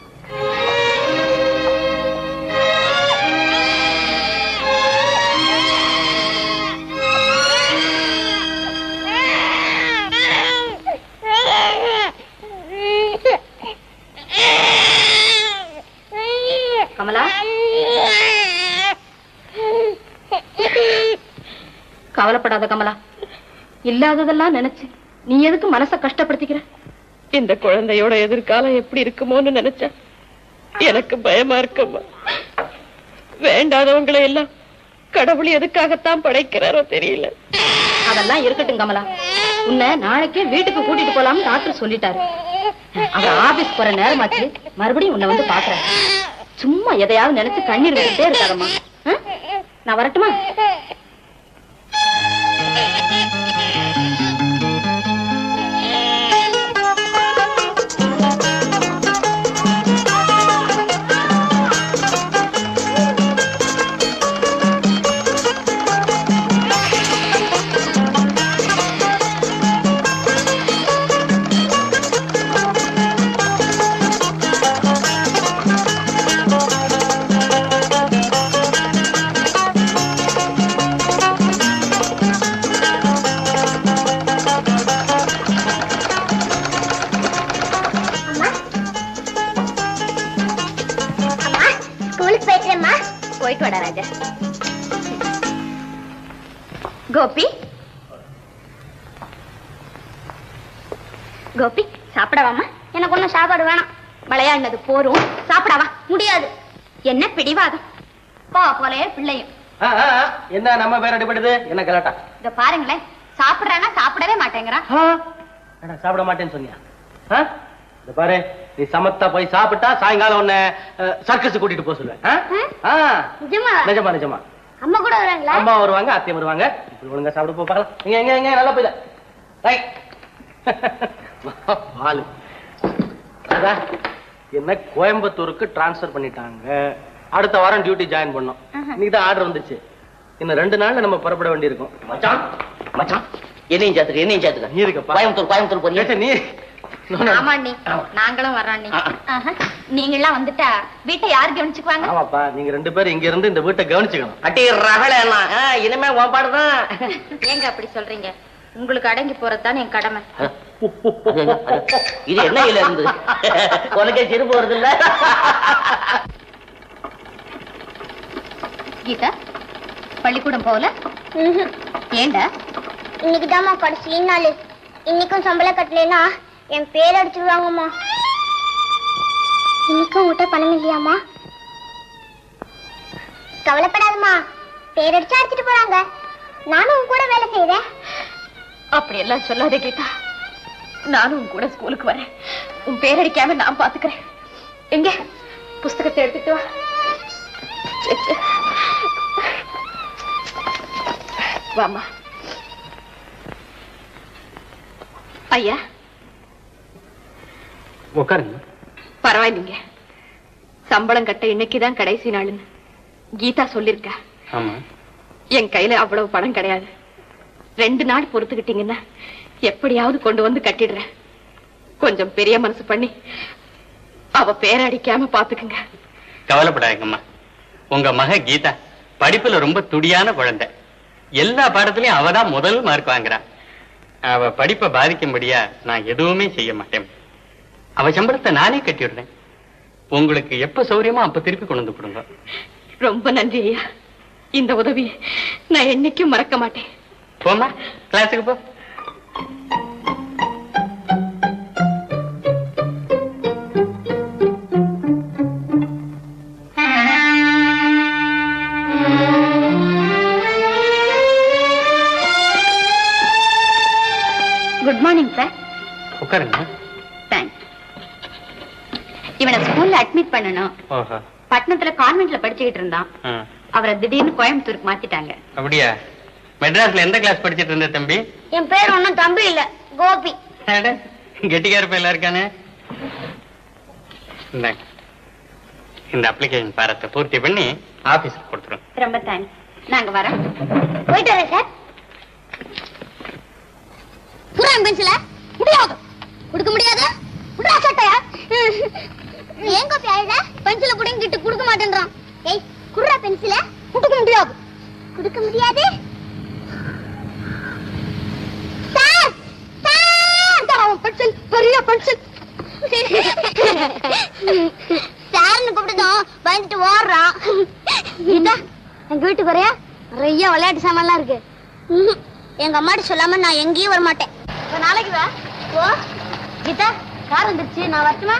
கமலா, கவலைப்படாத கமலா. இல்லாததெல்லாம் நினைச்சு நீ எதுக்கு மனச கஷ்டப்படுத்திக்கிற? இந்த குழந்தையோட எதிர்காலம் எப்படி இருக்குமோன்னு நினைச்சா எனக்கு பயமா இருக்கம்மா. வேண்டாதவங்களை எல்லாம் கடவுள் எதுக்காகத்தான் படைக்கிறாரோ தெரியல. அதெல்லாம் இருக்கட்டும் கமலா. உன்னை நாளைக்கே வீட்டுக்கு கூட்டிட்டு போலாம்னு டாக்டர் சொல்லிட்டாரு. அவன் ஆபீஸ் போற நேரமாச்சு. மறுபடியும் உன்னை வந்து பாக்குறேன். சும்மா எதையாவது நினைச்சு கண்ணீர் விட்டுட்டே இருக்காதம்மா. நான் வரட்டுமா? போயிட்டு வாடா ராஜா. கோபி கோபி சாப்பிடவாமா? எனக்கு ஒண்ணும் சாப்பாடு வேணாம். விளையாடினது போரும், சாப்பிடவா? முடியாது. என்ன பிடிவாதம்? போ போலே பிள்ளையும். என்ன நம்ம பேர் அடிபடுது? என்ன கலாட்டா? இத பாருங்களேன், சாப்பிடுறானா சாப்பிடவே மாட்டேங்கிறான். சாப்பிட மாட்டேன்னு சொன்னியா? இத பாரு, நீ சமத்தா போய் சாப்பிட்டா சாயங்காலம் உன்னை சர்க்கஸ் கூட்டிட்டு போக சொல்லுவேன். நிஜமா? நிஜமா நிஜமா. அம்மா கூட வராங்களா? அம்மா வருவாங்க, அத்தையும் வருவாங்க. இப்படி ஒழுங்கா சாப்பிட போ பார்க்கலாம். எங்க எங்க எங்க நல்லா போயில. வாலு என்ன கோயம்புத்தூருக்கு டிரான்ஸ்பர் பண்ணிட்டாங்க. அடுத்த வாரம் டியூட்டி ஜாயின் பண்ணோம். இன்னைக்கு தான் ஆர்டர் வந்துச்சு. இன்னும் ரெண்டு நாள்ல நம்ம புறப்பட வேண்டியிருக்கும். மச்சான் மச்சான் என்னையும் சேர்த்துக்க என்னையும் சேர்த்துக்க. நீ இருக்கப்பா. கோயம்புத்தூர் கோயம்புத்தூர் போறீங்க நீ. ஆமா நீ, நாங்களும் வர்றோம். நீ நீங்க எல்லாம் வந்துட்டா வீட்டை யாரு கவனிச்சுக்குவாங்க? ஆமாப்பா, நீங்க ரெண்டு பேரும் இங்க இருந்து இந்த வீட்டை கவனிச்சுக்கணும். அட்டி ரகல இனிமே உன் பாடுதான். ஏங்க அப்படி சொல்றீங்க? உங்களுக்கு அடங்கி போறதுதான் என் கடமை. இது என்ன இல இருந்து உனக்கே சிரிப்பு வருது இல்ல? கீதா பள்ளிக்கூடம் போகல? ஏண்டா? இன்னைக்குதாம்மா கடைசி நாள். இன்னைக்கும் சம்பளம் கட்டலைன்னா என் பேர் அடிச்சுடுவாங்கம்மா. இன்னைக்கும் உங்ககிட்ட பணம் இல்லையாம்மா? கவலைப்படாதம்மா, பேர் அடிச்சு அடிச்சுட்டு போறாங்க. நானும் உன் கூட வேலை செய்யறேன். அப்படி எல்லாம் சொல்லாத கீதா. நானும் உன் கூட ஸ்கூலுக்கு வரேன். உன் பேர் அடிக்காம நான் பாத்துக்கிறேன். எங்க புஸ்தகத்தை எடுத்துட்டு வா. வாமா. ஐயா உட்காருங்க. பரவாயில்லைங்க, சம்பளம் கட்ட இன்னைக்குதான் கடைசி நாளுன்னு கீதா சொல்லிருக்கா. ஆமா, என் கையில அவ்வளவு பணம் கிடையாது. ரெண்டு நாள் பொறுத்துக்கிட்டீங்கன்னா எப்படியாவது கொண்டு வந்து கட்டிடுறேன். கொஞ்சம் பெரிய மனசு பண்ணி அவ பேர அடிக்காம பாத்துக்குங்க. கவலைப்படாதீங்கம்மா. உங்க மக கீதா படிப்புல ரொம்ப துடியான குழந்தை. எல்லா பாடத்திலயும் அவதான் முதல் மார்க் வாங்குறா. அவ படிப்பை பாதிக்கும்படியா நான் எதுவுமே செய்ய மாட்டேன். அவ சம்பளத்தை நானே கட்டிடுறேன். உங்களுக்கு எப்ப சௌரியமோ அப்ப திருப்பி கொண்டு வந்து கொடுங்க. ரொம்ப நன்றி ஐயா. இந்த உதவி நான் என்னைக்கும் மறக்க மாட்டேன். போமா, கிளாஸுக்கு போ. Good morning sir. உட்காருங்க. தேங்க்ஸ். இவனை ஸ்கூல்ல அட்மிட் பண்ணணும். பட்டணத்துல கான்வென்ட்ல படிச்சுக்கிட்டு இருந்தான். அவரை திடீர்னு கோயம்புத்தூருக்கு மாத்திட்டாங்க. அப்படியா? மெட்ராஸ்ல எந்த கிளாஸ் படிச்சிட்டு இருந்த தம்பி? என் பேர் ஒன்னும் தம்பி இல்ல, கோபி. கெட்டிக்கார பையலா இருக்கானே. இந்த அப்ளிகேஷன் பாரத்தை பூர்த்தி பண்ணி ஆபீஸ்க்கு கொடுத்துரும். ரொம்ப தேங்க்ஸ். நாங்க வரோம். போயிட்டு வரேன் சார். புறா பென்சில முடியாது, கொடுக்க முடியாது. புறா சட்டையா? ஏன் கோபி அழுத? பென்சில புடிங்கிட்டு கொடுக்க மாட்டேன்றான். ஏய், குர்ரா பென்சில கொடுக்க முடியாது. கொடுக்க முடியாது சார். சார், அவன் பென்சில் பெரிய பென்சில். சார்னு கூப்பிட்டதும் பயந்துட்டு ஓடுறான். கீதா, எங்க வீட்டுக்கு வரையா நிறைய விளையாட்டு சாமான்லாம் இருக்கு. எங்க அம்மாட்ட சொல்லாம நான் எங்கேயும் வர மாட்டேன். நாளைக்கு வா. ஓ கீதா, கார் வந்துருச்சு, நான் வரட்டுமா?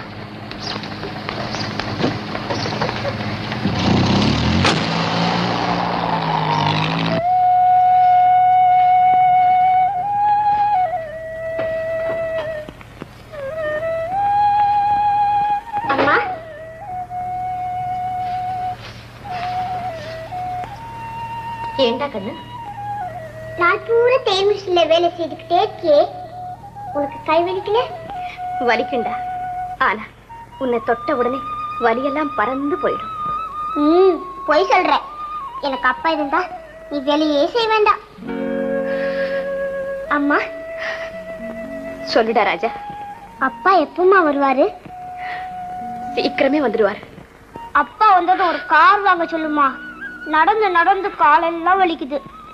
அம்மா, ஏண்டா கண்ணு? நான் பூரா தேன் மிஷின்ல வேலை செய்துக்கிட்டே இருக்கே, உனக்கு கை வலிக்கல? வலிக்குண்டா, ஆனா உன்னை தொட்ட உடனே வலியெல்லாம் பறந்து போயிடும். ம், போய் சொல்ற. எனக்கு அப்பா இருந்தா நீ வேலையே செய்ய வேண்டாம். அம்மா சொல்லுடா ராஜா. அப்பா எப்பமா வருவாரு? சீக்கிரமே வந்துடுவார். அப்பா வந்தது ஒரு கார் வாங்க சொல்லுமா. நடந்து நடந்து காலெல்லாம் வலிக்குது.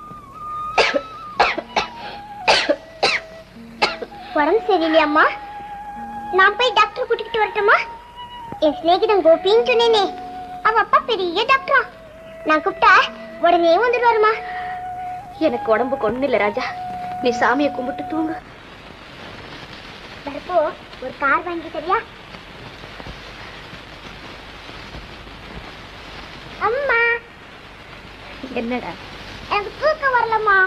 உடம்பு சரியில்லையம்மா, நான் போய் டாக்டர் கூட்டிக்கிட்டு வரட்டுமா? என் சிநேகிதன் கோபின்னு சொன்னேனே, அவ அப்பா பெரிய டாக்டரா. நான் கூப்பிட்டா உடனே வந்துட்டு வருமா? எனக்கு உடம்புக்கு ஒண்ணு இல்ல ராஜா, நீ சாமியை கும்பிட்டு தூங்கு. வரப்போ ஒரு கார் வாங்கி சரியா? அம்மா. என்னடா? எனக்கு தூக்கம் வரலம்மா.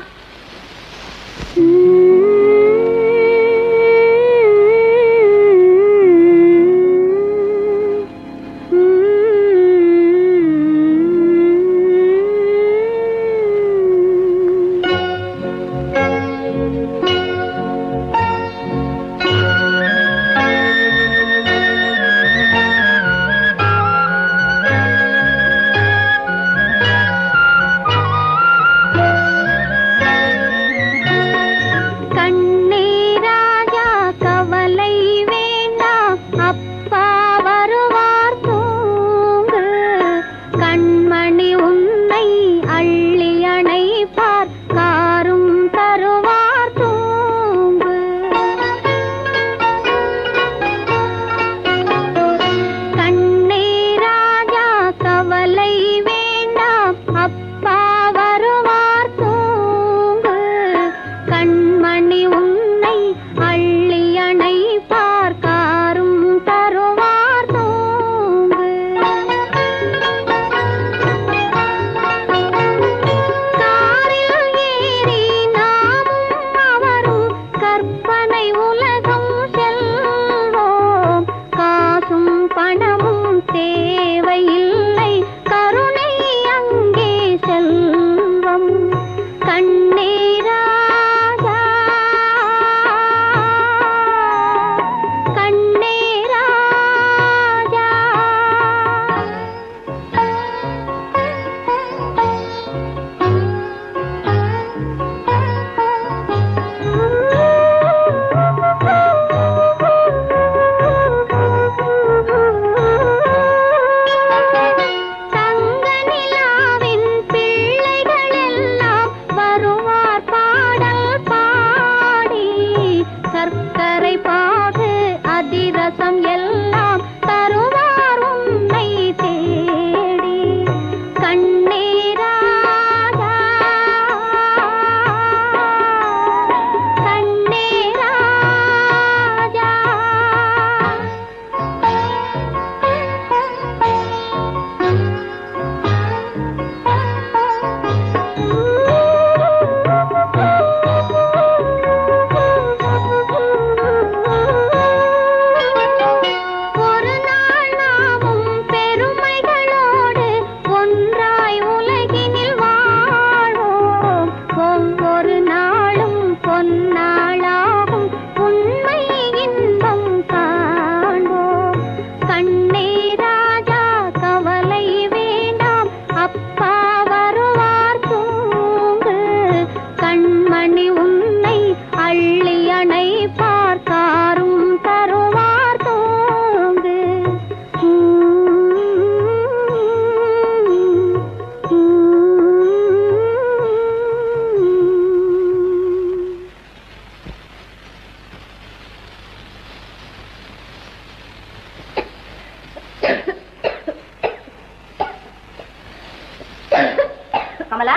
கமலா,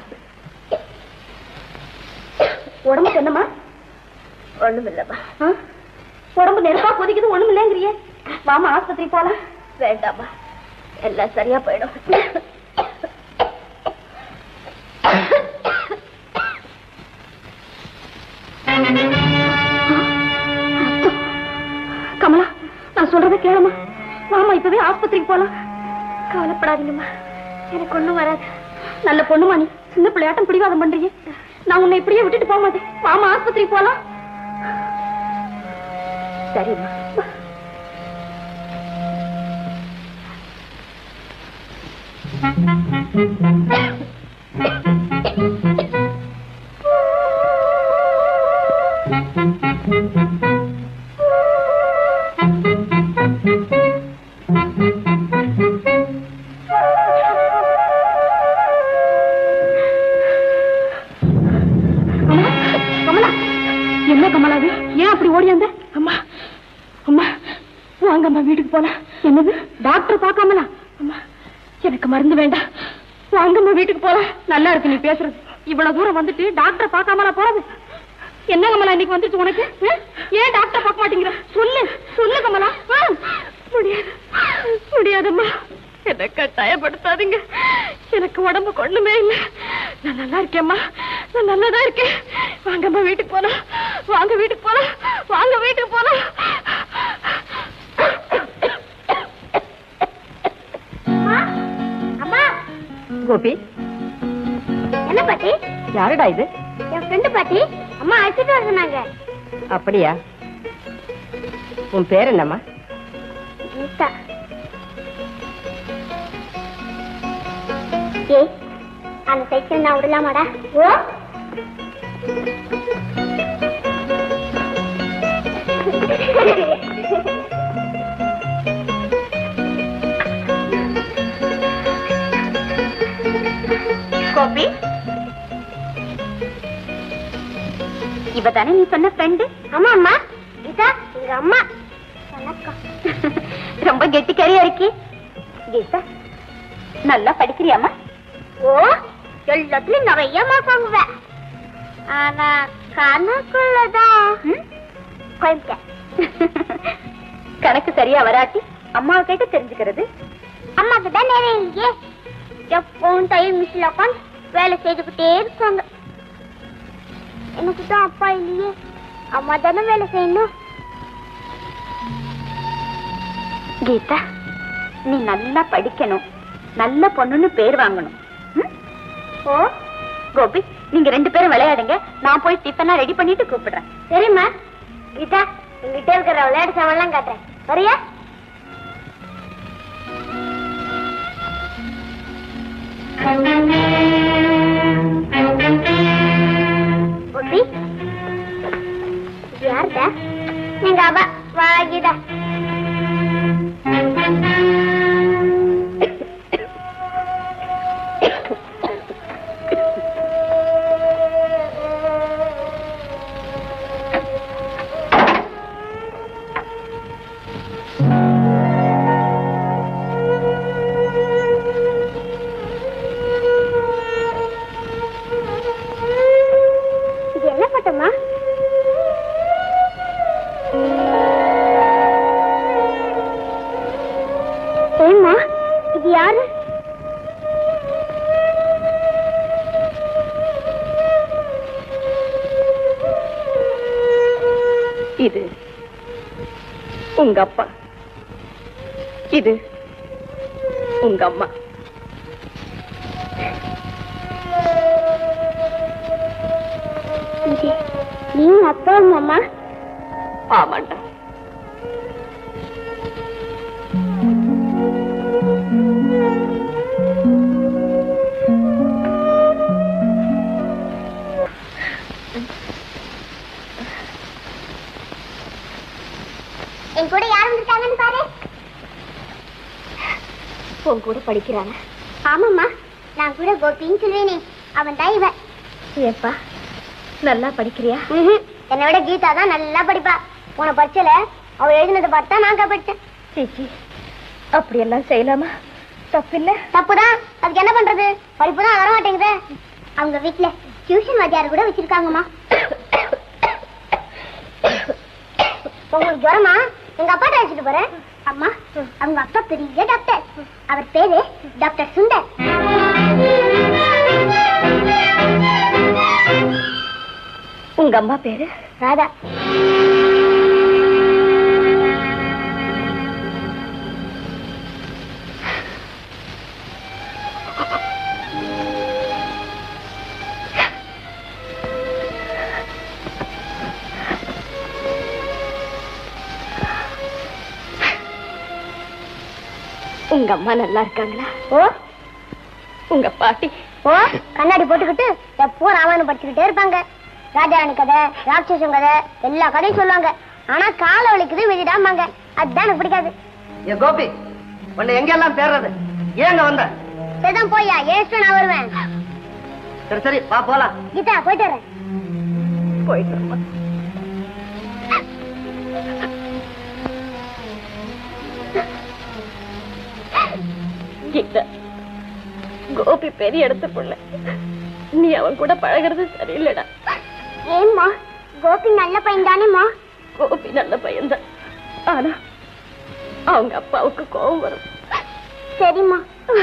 உடம்புக்கு என்னமா? ஒண்ணும் இல்லப்பா. உடம்பு நெருப்பா கொதிக்குது, ஒண்ணும் இல்லைங்கிறியே. வாமா ஆஸ்பத்திரி போலாம். வேண்டாமா, எல்லாம் சரியா போயிடும். கமலா, நான் சொல்றதை கேளுமா. வாமா, இப்பவே ஆஸ்பத்திரிக்கு போலாம். கவலைப்படாதீங்கம்மா, எனக்கு ஒண்ணும் வராது. நல்ல பொண்ணுமா நீ. சின்ன பிள்ளையாட்டம் பிடிவாதம் பண்றீங்க. நான் உன்னை இப்படியே விட்டுட்டு போக மாட்டேன். வாமா ஆஸ்பத்திரிக்கு போலாம். சரிம்மா. என்ன கமலாது, ஏன் அப்படி ஓடியாந்த? அம்மா அம்மா வாங்கம்மா, வீட்டுக்கு போலாம். என்னது, டாக்டர் பார்க்காமலா? அம்மா, எனக்கு மருந்து வேண்டாம். வாங்கம்மா வீட்டுக்கு போலாம். நல்லா இருக்கு நீ பேசுறது. இவ்வளவு தூரம் வந்துட்டு டாக்டரை பார்க்காமலா போறது? என்ன கமலா இன்னைக்கு வந்துச்சு உனக்கு? ஏன் டாக்டர் பார்க்க மாட்டேங்கிற? சொல்லு சொல்லு கமலா. முடியாது முடியாதம்மா, என்ன கட்டாயப்படுத்தாதீங்க. எனக்கு உடம்பு கொள்ளுமே இல்லை. நான் நல்லா இருக்கேம்மா, நான் நல்லாதான் இருக்கேன். வாங்கம்மா வீட்டுக்கு போலாம். வாங்க வீட்டுக்கு போலாம். வாங்க வீட்டுக்கு போலாம். அம்மா. கோபி, என்ன பாட்டி? யாருடா இது? என் ஃப்ரெண்டு பாட்டி. அம்மா அழைச்சிட்டு வர சொன்னாங்க. அப்படியா? உன் பேர் என்னம்மா? கீதா. ஏய், அந்த சைக்கிள் நான் விடலாமாடா? ஓ, கோபி, இவ தானே நீ சொன்ன ஃப்ரெண்டு? ஆமா அம்மா, கீதா எங்க அம்மா. வணக்கம். ரொம்ப கெட்டிக்காரியா இருக்கி. கீதா, நல்லா படிக்கிறியாமா? ஓ, எல்லாத்துலயும் நிறைய மார்க் வாங்குவேன். ஆனா கணக்குள்ளதான் குழம்புக்க. கணக்கு சரியா வராட்டி அம்மாவை கேட்டு தெரிஞ்சுக்கிறது. அம்மா கிட்ட நேரம் இல்லையே. எப்பவும் தையல் மிஷின்ல உட்காந்து வேலை செய்துக்கிட்டே இருக்காங்க. எனக்கு தான் அப்பா இல்லையே, அம்மா தானே வேலை செய்யணும். கீதா, நீ நல்லா படிக்கணும், நல்ல பொண்ணுன்னு பேர் வாங்கணும். ஓ, கோபி, நீங்க ரெண்டு பேரும் விளையாடுங்க. நான் போய் டிஃபனா ரெடி பண்ணிட்டு கூப்பிடுறேன். சரிம்மா. கீதா, எங்கிட்ட இருக்கிற விளையாட்டு சாமான்லாம் காட்டுறேன். வரியா? கோபி, இது யாருடா? எங்க அவ. வா கீதா. இது என்ன பட்டமா? ஏம்மா, இது யாரு? இது உங்க அப்பா, இது உங்க அம்மா. இது நீ அப்பா அம்மா? ஆமாண்டா. என் கூட யார் வந்திருக்காங்கன்னு பாரு. உன் கூட படிக்கிறாங்க? ஆமாம்மா, நான் கூட கோபின்னு சொல்லுவேனே, அவன் தான் இவன். ஏப்பா, நல்லா படிக்கிறியா? என்னை விட கீதா தான் நல்லா படிப்பா. உன பரிச்சையில அவ எழுதினதை பார்த்தா நான் படிச்சேன். சீச்சி, அப்படியெல்லாம் செய்யலாமா? தப்பில்ல. தப்புதான், அதுக்கு என்ன பண்றது? படிப்பு தான் வர மாட்டேங்குது. அவங்க வீட்டுல டியூஷன் வாத்தியார் கூட வச்சிருக்காங்கம்மா. உங்களுக்கு ஜுரமா? எங்க அப்பா அழைச்சிட்டு போறேன். அம்மா, அவங்க அப்பா பெரிய டாக்டர். அவர் பேரு டாக்டர் சுந்தர். உங்க அம்மா பேரு? ராதா. உங்க அம்மா நல்லா இருக்காங்களா? ஓ, உங்க பாட்டி? ஓ, கண்ணாடி போட்டுக்கிட்டு எப்போ ராமாயணம் படிச்சுக்கிட்டே இருப்பாங்க. ராஜாராணி கதை, ராட்சசம் கதை, எல்லா கதையும் சொல்லுவாங்க. ஆனா கால வலிக்குது விதிடாமாங்க. அதுதான் எனக்கு பிடிக்காது. ஏ கோபி, உன்னை எங்கெல்லாம் தேடுறது? ஏங்க வந்த? சரிதான் போய்யா, ஏன் நான் வருவேன். சரி சரி, வா போலாம். கீதா, போயிட்டு வரேன். போயிட்டு வரமா? கீதா, கோபி பெரிய இடத்து பொண்ணு, நீ அவன் கூட பழகிறது சரியில்லடா. ஏம்மா, கோபி நல்ல பையன் தானேம்மா? கோபி நல்ல பையன்தான், ஆனா அவங்க அப்பாவுக்கு கோபம் வரும். சரிம்மா.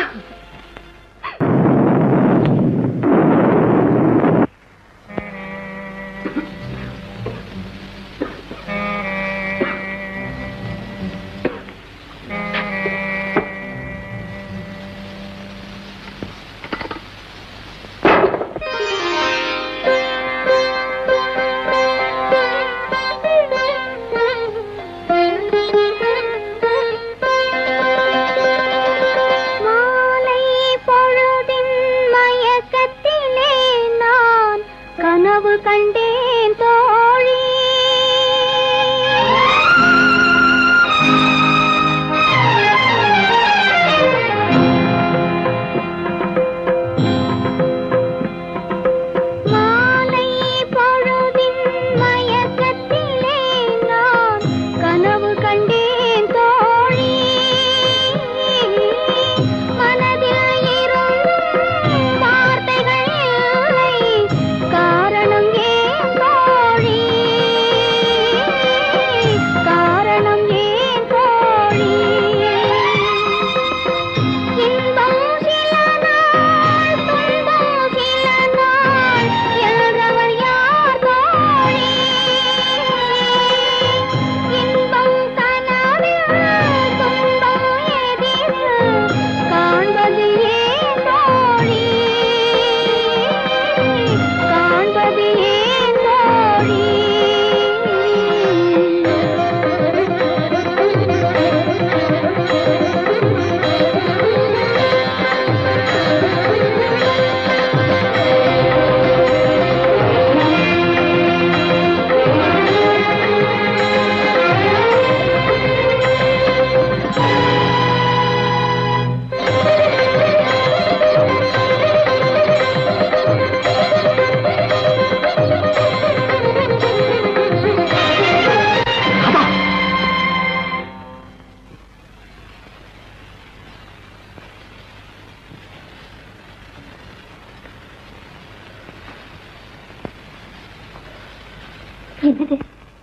என்னது,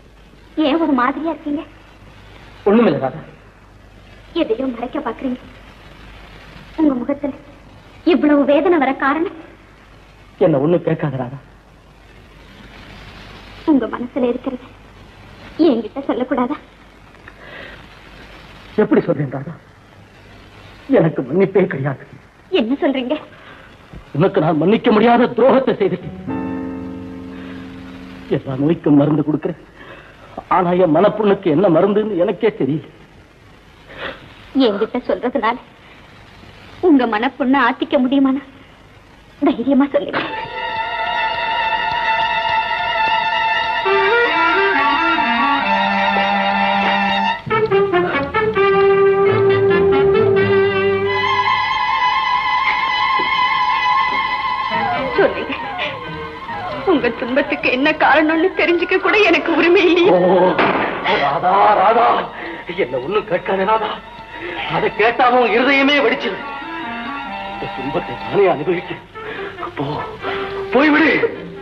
ஏன் ஒரு மாதிரியா இருக்கீங்க? ஒண்ணுமில்ல ராதா. எதையும் மறைக்க பாக்குறீங்க. உங்க முகத்துல இவ்வளவு வேதனை வர காரணம்? என்ன ஒண்ணு கேட்காத ராதா. உங்க மனசுல இருக்கிறது என்கிட்ட சொல்லக்கூடாதா? எப்படி சொல்றேன் ராதா? எனக்கு மன்னிப்பே கிடையாது. என்ன சொல்றீங்க? உனக்கு நான் மன்னிக்க முடியாத துரோகத்தை செய்துட்டேன். எல்லா நோய்க்கும் மருந்து கொடுக்கிறேன், ஆனா என் மனப்புண்ணுக்கு என்ன மருந்துன்னு எனக்கே தெரியல. என்கிட்ட சொல்றதுனால உங்க மனப்புண்ண ஆத்திக்க முடியுமானா தைரியமா சொல்லுங்க. சொல்லுங்க, உங்க துன்பத்துக்கு என்ன காரணம்னு தெரிஞ்சுக்க கூட எனக்கு உரிமை இல்லையே. ராதா ராதா, என்ன ஒண்ணும் கேட்காதே ராதா. அதை கேட்டாவும் இருதயமே வெடிச்சது. துன்பத்தை தானே அனுபவிக்க போய்விடு.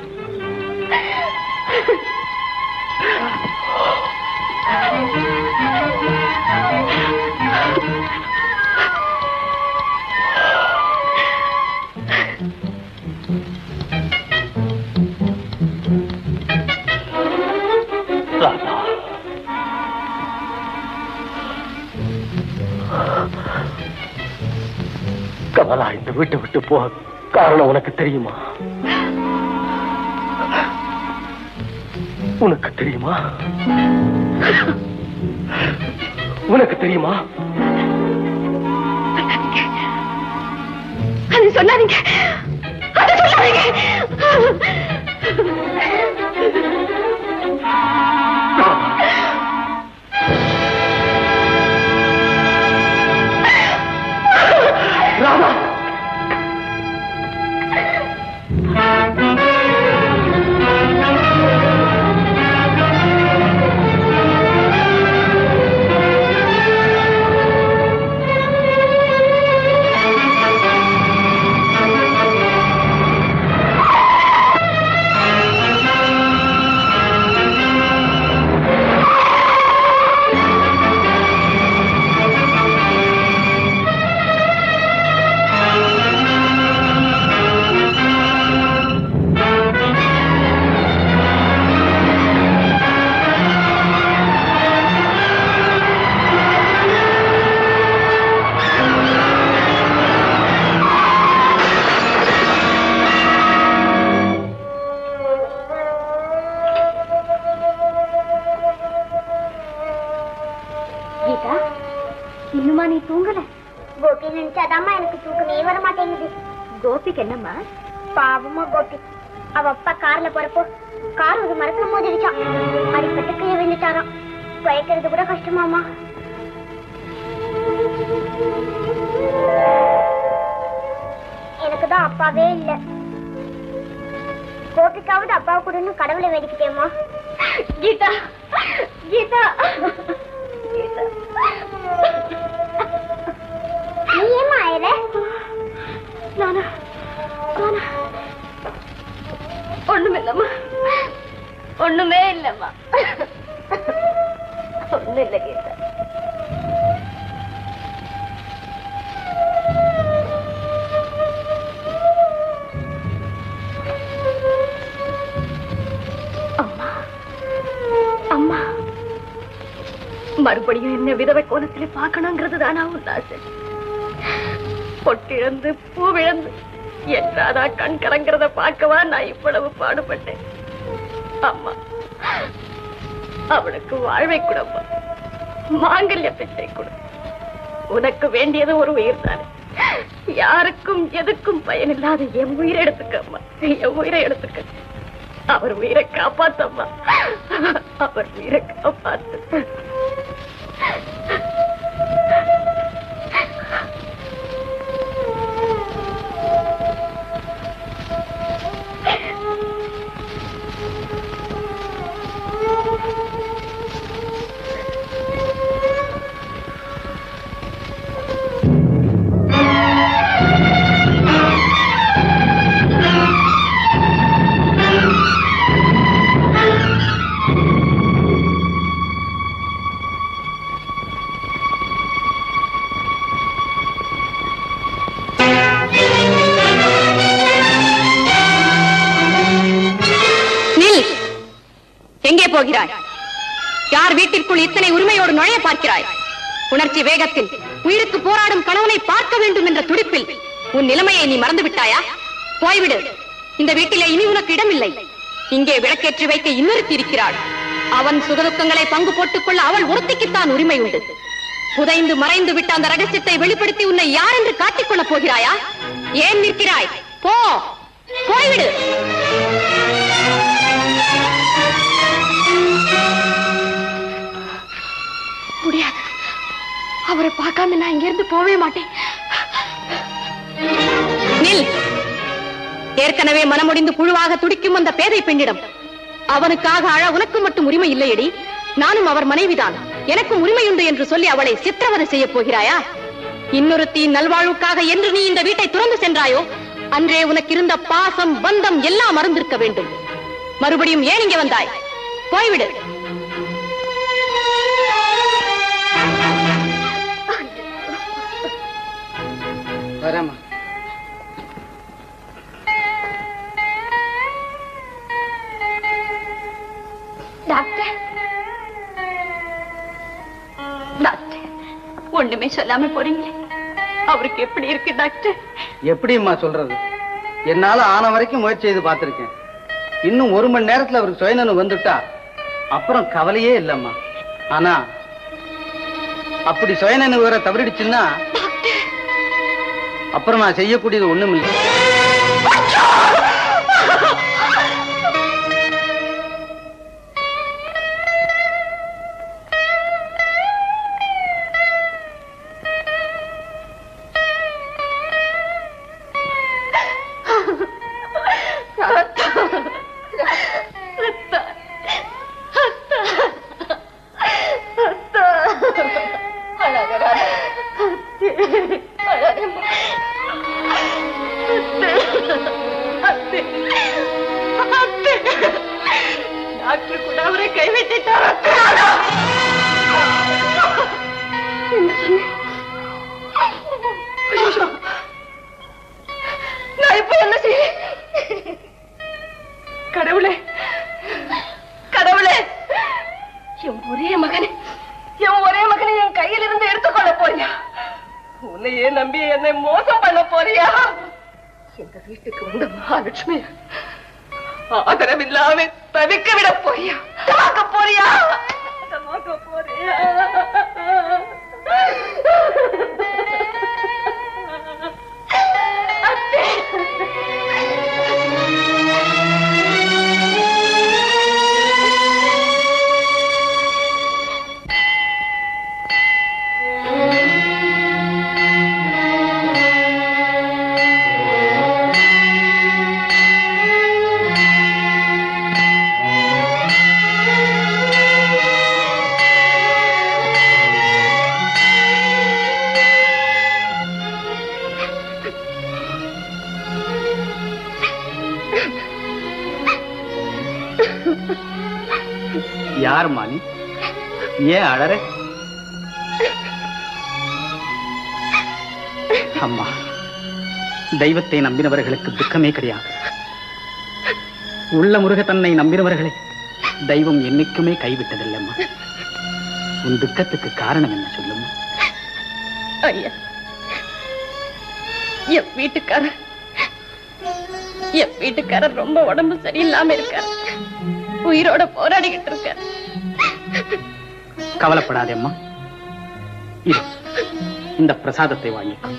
ராதா, கமலா இந்த வீட்டை விட்டு போக காரணம் உனக்கு தெரியுமா? உனக்கு தெரியுமா? உனக்கு தெரியுமா? அது சொல்லாதீங்க, அது சொல்லாதீங்க. ராதா, இன்னுமா நீ தூங்கல? கோபி நினைச்சாதாம்மா எனக்கு தூக்கமே வர மாட்டேங்குது. கோபிக்கு என்னம்மா? பாவமா கோபி. அவ அப்பா கார்ல போறப்போ கார் ஒரு மரத்துல மோதிருச்சான். அடிப்பட்டு கீழே விழுந்துட்டாராம். குறைக்கிறது கூட கஷ்டமாமா. எனக்குதான் அப்பாவே இல்ல. கோபிக்காவது அப்பாவை கூடன்னு கடவுளை வேடிக்கிட்டேமா. கீதா கீதா நீ ஏமா ஆயிர? நானா நானா ஒண்ணுமே இல்லம்மா. ஒண்ணுமே இல்லம்மா. ஒண்ணு இல்ல கீதா. அம்மா அம்மா மறுபடியும் என்ன விதவை கோலத்திலே பார்க்கணுங்கிறது தானா உன் ஆசை? பொட்டிழந்து பூவிழந்து என்றாதா கண் கலங்கிறத பார்க்கவா நான் இவ்வளவு பாடுபட்டேன். அம்மா அவளுக்கு வாழ்வை கூடம்மா, மாங்கல்ய பிச்சை கூட. உனக்கு வேண்டியது ஒரு உயிர் தானே. யாருக்கும் எதுக்கும் பயனில்லாத என் உயிரை எடுத்துக்க அம்மா, என் உயிரை எடுத்துக்க. அவர் உயிரை காப்பாத்தம்மா, அவர் உயிரை காப்பாத்து. போகிறாய்? யார் வீட்டிற்குள் இத்தனை உரிமையோடு நுழைய பார்க்கிறாய்? உணர்ச்சி வேகத்தில் உயிருக்கு போராடும் கணவனை பார்க்க வேண்டும் என்ற துடிப்பில் உன் நிலைமையை நீ மறந்து விட்டாயா? போய்விடு. இந்த வீட்டிலே இனி உனக்கு இடமில்லை. இங்கே விளக்கேற்றி வைக்க இன்னொருத்தி இருக்கிறாள். அவன் சுகதுக்கங்களை பங்கு போட்டுக் கொள்ள அவள் ஒருத்திக்குத்தான் உரிமை உண்டு. புதைந்து மறைந்து விட்ட அந்த ரகசியத்தை வெளிப்படுத்தி உன்னை யார் என்று காட்டிக் கொள்ளப் போகிறாயா? ஏன் நிற்கிறாய்? போ, போய்விடு. முடியாது. அவரை பார்க்காம நான் இங்கிருந்து போவே மாட்டேன். நில். ஏற்கனவே மனமுடிந்து புழுவாக துடிக்கும் அந்த பேதை பெண்ணிடம் அவனுக்காக அழ உனக்கு மட்டும் உரிமை இல்லையடி. நானும் அவர் மனைவிதான், எனக்கும் உரிமை உண்டு என்று சொல்லி அவளை சித்திரவதை செய்ய போகிறாயா? இன்னொருத்தின் நல்வாழ்வுக்காக என்று நீ இந்த வீட்டை துறந்து சென்றாயோ அன்றே உனக்கு இருந்த பாசம் பந்தம் எல்லாம் மறந்திருக்க வேண்டும். மறுபடியும் ஏன் இங்கே வந்தாய்? போய்விடு. வரமா. டாக்டர் டாக்டர் ஒண்ணுமே சொல்லாம போறீங்களே, அவருக்கு எப்படி இருக்கு டாக்டர்? எப்படிம்மா சொல்றது? என்னால ஆன வரைக்கும் முயற்சி செய்து பார்த்திருக்கேன். இன்னும் ஒரு மணி நேரத்துல அவருக்கு சுயநலம் வந்துட்டா அப்புறம் கவலையே இல்லம்மா. ஆனா அப்படி சுயநலம் வேற தவறிடுச்சுன்னா அப்புறம் நான் செய்யக்கூடியது ஒண்ணும் இல்லை. டாக்டர் கூட அவரை கைவிட்டார். நான் இப்ப என்ன செய்ய? கடவுளே கடவுளே, என் ஒரே மகனை என் ஒரே மகனை என் கையில் இருந்து எடுத்துக்கொள்ள போறியா? உன்னையே நம்பி என்னை மோசம் பண்ண போறியா? இந்த வீட்டுக்கு வந்த மகாலட்சுமி ஆதரவில்லாம தவிக்க விட போறியா? போறியா போறியா யாரும்மா நீ? ஏன் அழற? அம்மா, தெய்வத்தை நம்பினவர்களுக்கு துக்கமே கிடையாது. உள்ள முருக தன்னை நம்பினவர்களை தெய்வம் என்னைக்குமே கைவிட்டதில்லைம்மா. உன் துக்கத்துக்கு காரணம் என்ன சொல்லுமா? ஐயா, என் வீட்டுக்காரர் என் வீட்டுக்காரர் ரொம்ப உடம்பு சரியில்லாம இருக்காரு. உயிரோட போராடிக்கிட்டு இருக்காரு. கவலைப்படாதே அம்மா. இது இந்த பிரசாதத்தை வாங்கிக்கோ.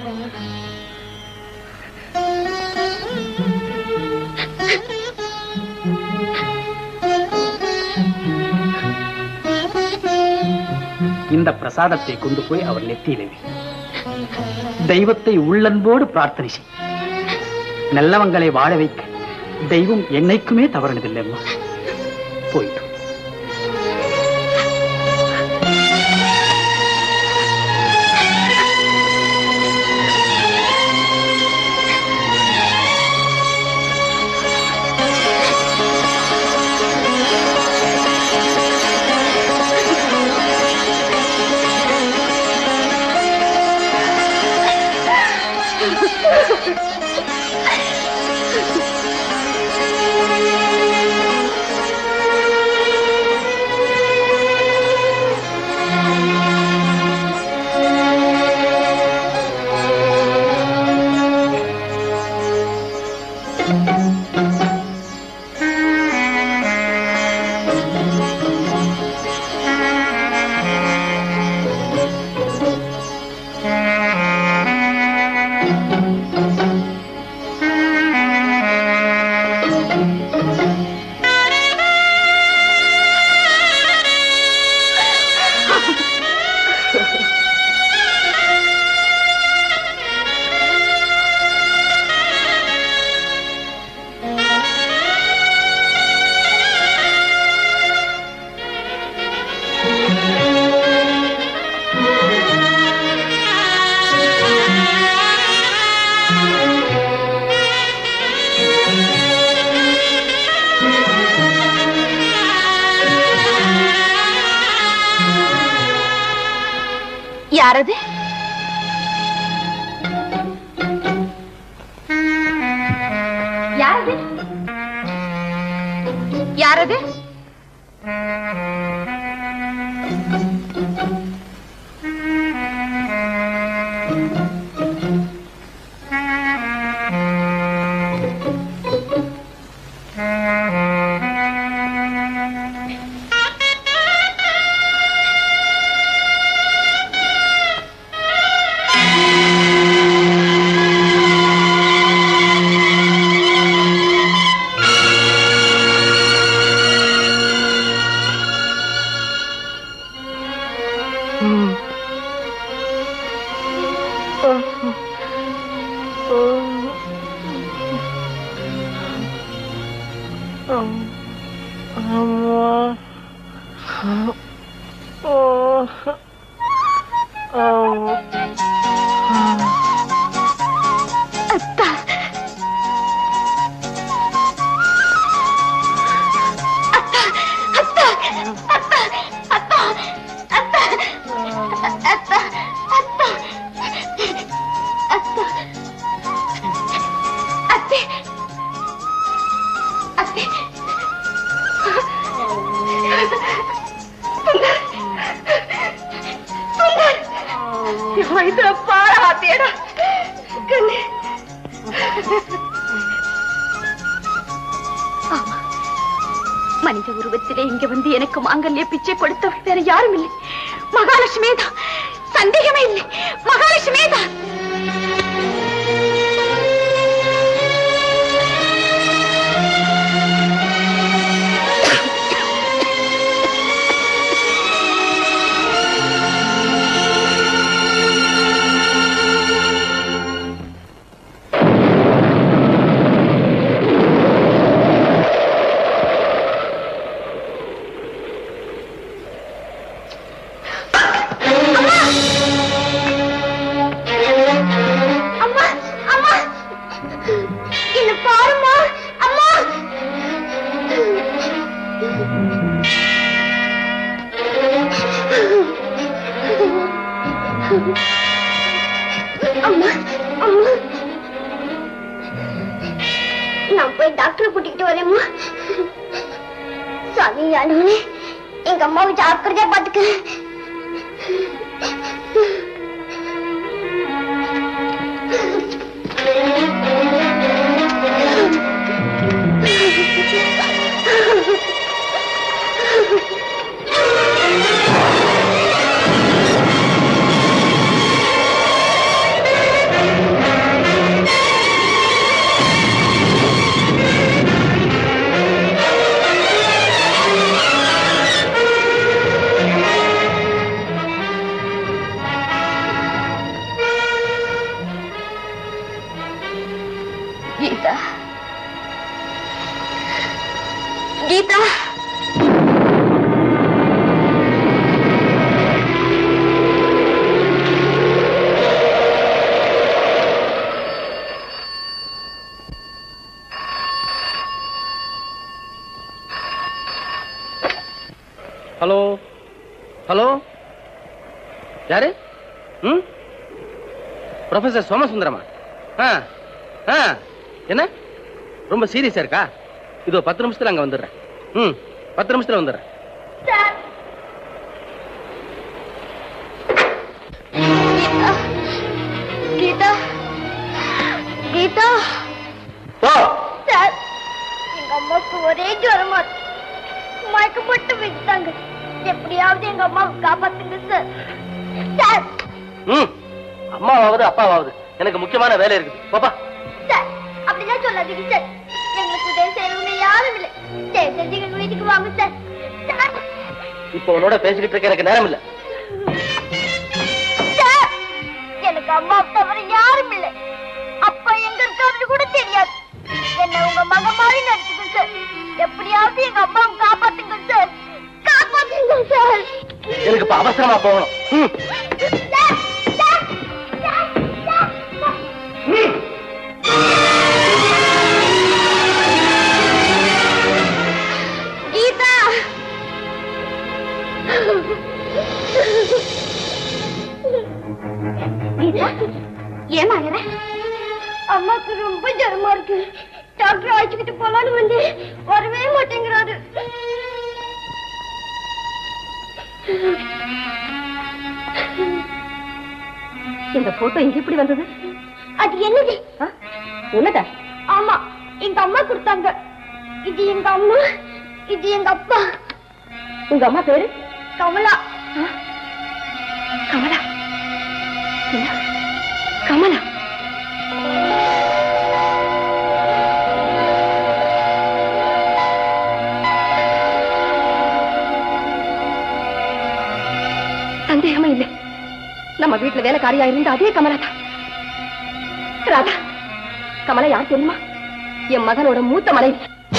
இந்த பிரசாதத்தை கொண்டு போய் அவர் நெத்தியிலே தெய்வத்தை உள்ளன்போடு பிரார்த்தனை செய். நல்லவங்களை வாழ வைக்க தெய்வம் என்னைக்குமே தவறினதில்லைம்மா. போயிட்டு யாரது? யாரது? யாரது? மனித உருவத்திலே இங்க வந்து எனக்கு மாங்கல்ய பிச்சை கொடுத்தவர் வேற யாரும் இல்லை. மகாலட்சுமி தான், சந்தேகமே இல்லை. மகாலட்சுமி தான். அம்மா அம்மா அம்மா நான் போய் டாக்டரை கூட்டிக்கிட்டு வரேம்மா. சாமி ஆளுங்களே எங்க அம்மாவை ஜாக்கிரதையா பாத்துக்க. கீதா கீதா ஹலோ ஹலோ யாரு? ம் ப்ரொஃபசர் சோமசுந்தரமா? ஆ ஆ என்ன ரொம்ப சீரியஸா இருக்கா? இதோ பத்து நிமிஷத்துல அங்க வந்துடுறேன். ம் பத்து நிமிஷத்துல வந்துடுறேன். கீதா கீதா ஓ சார் எங்க அம்மாவுக்கு ஒரே ஜுரமா இருக்கு. மயக்கம் போட்டு விட்டாங்க. எப்படியாவது எங்க அம்மாவை காப்பாத்துங்க சார். சார் ம் அம்மாவாவது அப்பாவாவது எனக்கு முக்கியமான வேலை இருக்குது. பாப்பா சார் அப்படிதான் சொல்லாதீங்க சார். எங்களுக்கு உதவி செய்யறவங்க யாரும் இல்லை. தயவு செஞ்சு எங்க வீட்டுக்கு வாங்க சார். சார் இப்போ உன்னோட பேசிக்கிட்டு இருக்க எனக்கு நேரம் இல்ல. சார் எனக்கு அம்மா தவிர யாரும் இல்லை. அப்பா எங்க இருக்காருன்னு கூட தெரியாது. என்ன உங்க மக மாதிரி நடிச்சுங்க சார். எப்படியாவது எங்க அம்மாவை காப்பாத்துங்க சார். காப்பாத்துங்க சார். எனக்கு இப்ப அவசரமா போகணும். ம் சார் சார் சார் சார் ம் கீதா கீதா ஏமா அம்மாக்கு ரொம்ப ஜரமா இருக்கு. டாக்டர் அழைச்சுக்கிட்டு போலான்னு வந்து வரவே மாட்டேங்கிறாரு. இந்த போட்டோ இங்க எப்படி வந்தது? அது என்னது? உன்னதா? ஆமா எங்க அம்மா கொடுத்தாங்க. இது எங்க அம்மா, இது எங்க அப்பா. உங்க அம்மா பேரு? கமலா. கமலா? கமலா சந்தேகமே இல்லை. நம்ம வீட்டுல வேலைக்காரியா இருந்த அதே கமலா தான். ராதா, கமலா யார் தெரியுமா? என் மகனோட மூத்த மனைவி.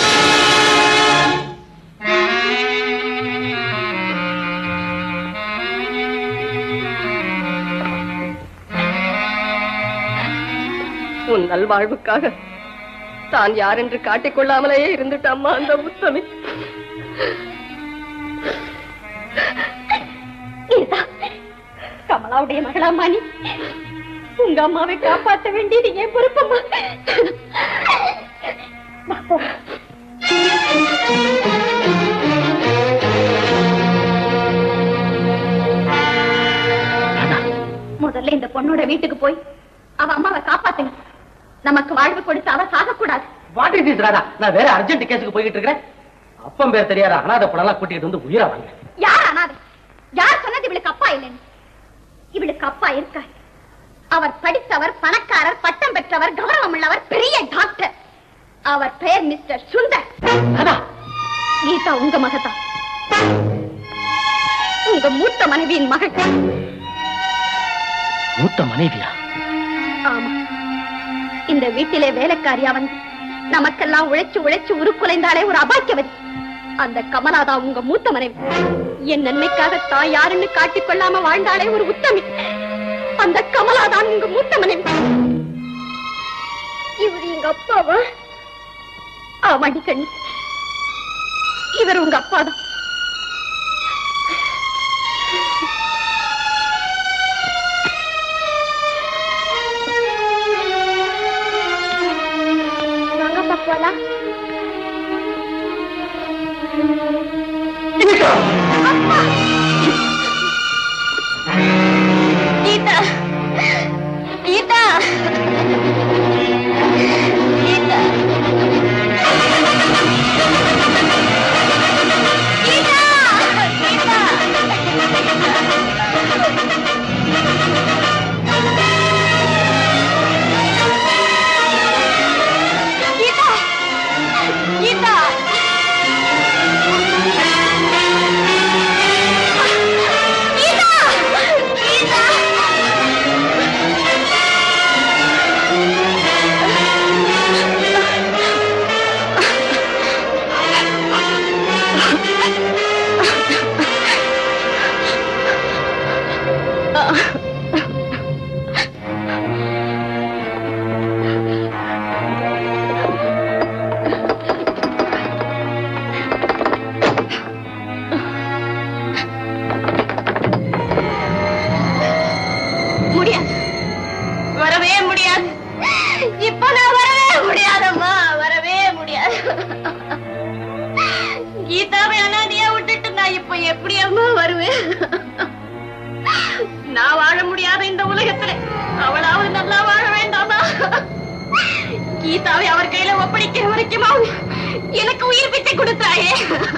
உன் நல்வாழ்வுக்காக தான் யார் என்று காட்டிக்கொள்ளாமலேயே இருந்துட்டாம்மா அந்த உத்தமி. கமலாவுடைய மகளாமா நீ? உங்க அம்மாவை காப்பாற்ற வேண்டியது என் பொறுப்பம்மா. முதல்ல இந்த பொண்ணோட வீட்டுக்கு போய் அவ அம்மாவை காப்பாத்துங்க. நமக்கு வாழ்வு கொடுத்து அவ சாகக்கூடாது. What is this Radha? நான் வேற அர்ஜென்ட் கேஸுக்கு போயிட்டு இருக்கிறேன். அப்பம் பேர் தெரியாத அனாதை படலாம் கூட்டிட்டு வந்து உயிரா வாங்க. யார் அனாதை? யார் சொன்னது இவளுக்கு அப்பா இல்லைன்னு? இவளுக்கு அப்பா இருக்கார். அவர் படித்தவர், பணக்காரர், பட்டம் பெற்றவர், கௌரவம் உள்ளவர், பெரிய டாக்டர். அவர் பெயர் மிஸ்டர் சுந்தர். கீதா உங்க மகதான். உங்க மூத்த மனைவியின் மகள். மூத்த மனைவியா? ஆமா. இந்த வீட்டிலே வேலைக்காரியா வந்து நமக்கெல்லாம் உழைச்சு உழைச்சு உருக்குலைந்தாலே ஒரு அபாக்கியவதி. அந்த கமலாதா உங்க மூத்த மனைவி. என் நன்மைக்காக தான் யாருன்னு காட்டிக்கொள்ளாம வாழ்ந்தாலே ஒரு உத்தமி. அந்த கமலாதான் உங்க மூத்த மனைவி. இவர் எங்க அப்பாவா? ஆமாடி கண்ணி, இவர் உங்க அப்பாதான். நான் எப்படி அம்மா வருவேன்? நான் வாழ முடியாத இந்த உலகத்துல அவளாவது நல்லா வாழ வேண்டாமா? கீதாவை அவர் கையில ஒப்படைக்கிற வரைக்குமா எனக்கு உயிர் பிச்சை கொடுத்தாயே.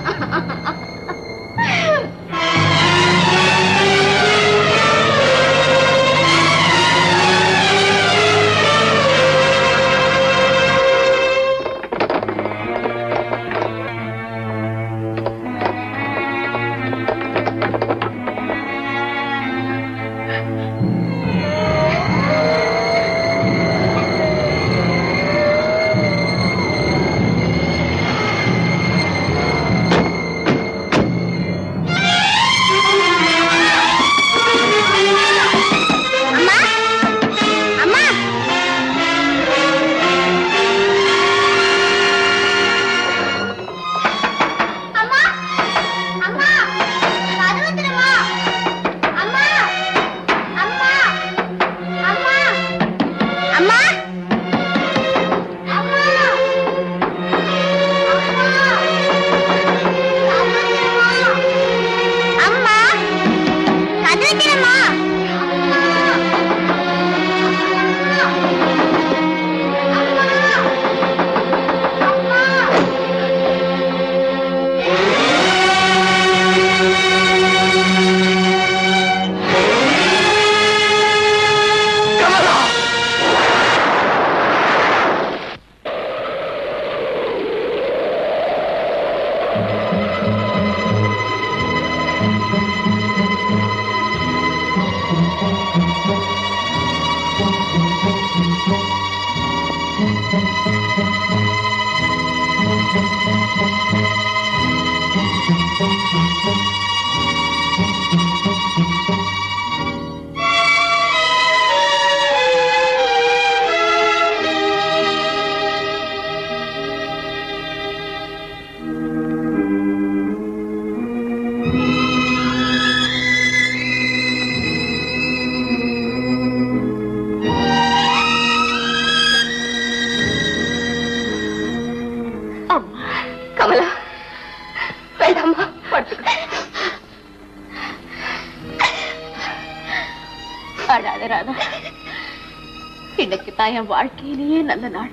இன்னைக்குதான் என் வாழ்க்கையிலேயே நல்ல நாள்.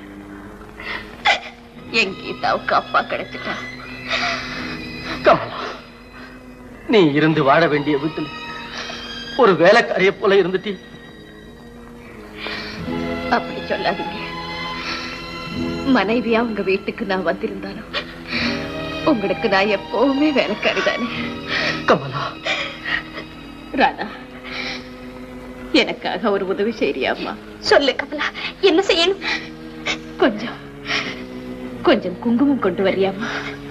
என் கீதாவுக்கு அப்பா கிடைச்சிட்டா. கமலா, நீ இருந்து வாழ வேண்டிய வீட்டில் ஒரு வேலைக்காரிய போல இருந்துட்டி. அப்படி சொல்லாதீங்க. மனைவியா உங்க வீட்டுக்கு நான் வந்திருந்தாலும் உங்களுக்கு நான் எப்பவுமே வேலைக்காரி தானே. கமலா. ராதா, எனக்காக ஒரு உதவி செய்யறியாம்மா? சொல்லு கமலா, என்ன செய்யணும்? கொஞ்சம் கொஞ்சம் குங்குமம் கொண்டு வரியாம்மா?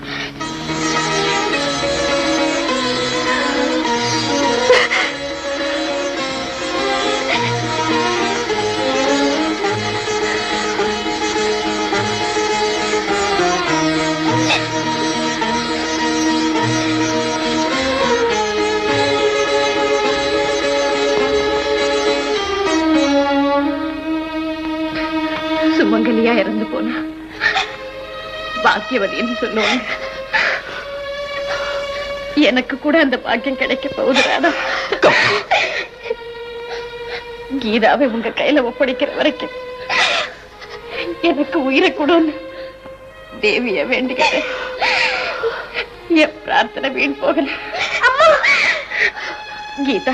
சுமங்கலியா இறந்து போனா பாக்கியவதின்னு சொல்லுவாங்க. எனக்கு கூட அந்த பாக்கியம் கிடைக்க போகுது ராதா. கீதாவை உங்க கையில ஒப்படைக்கிற வரைக்கும் எனக்கு உயிரை கொடுன்னு தேவிய வேண்டிக்கிட்டேன். என் பிரார்த்தனை வீண் போகல. கீதா,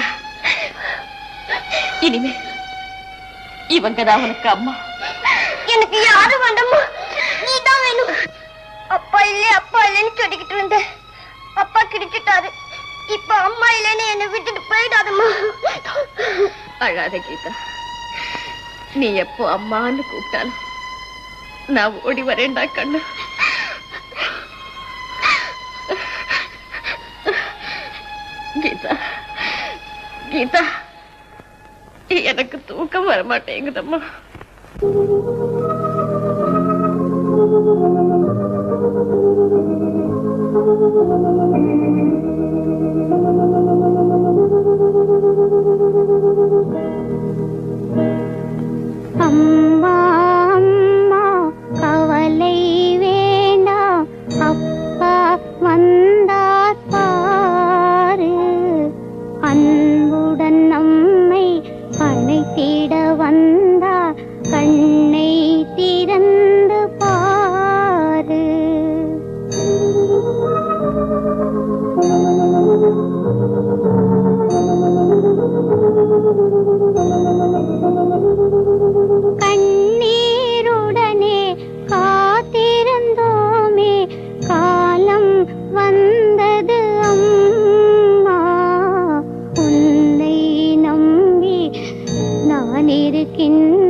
இனிமே இவங்கதான் உனக்கு அம்மா. எனக்கு யாரும் வேண்டாமா, நீதான் வேணும். அப்பா இல்ல அப்பா இல்லன்னு சொல்லிக்கிட்டு இருந்த, அப்பா கிடைச்சிட்டாரு. இப்ப அம்மா இல்லன்னு என்னை விட்டுட்டு போயிடாதம்மா. அழாத கீதா, நீ எப்போ அம்மான்னு கூப்பிட்டாலும் நான் ஓடி வரேன்டா கண்ணு. கீதா கீதா, எனக்கு தூக்கம் வர மாட்டேங்குதம்மா. அம்மா அம்மா கவலை வேண்டாம், அப்பா வந்தார் பார். இருக்கின்ற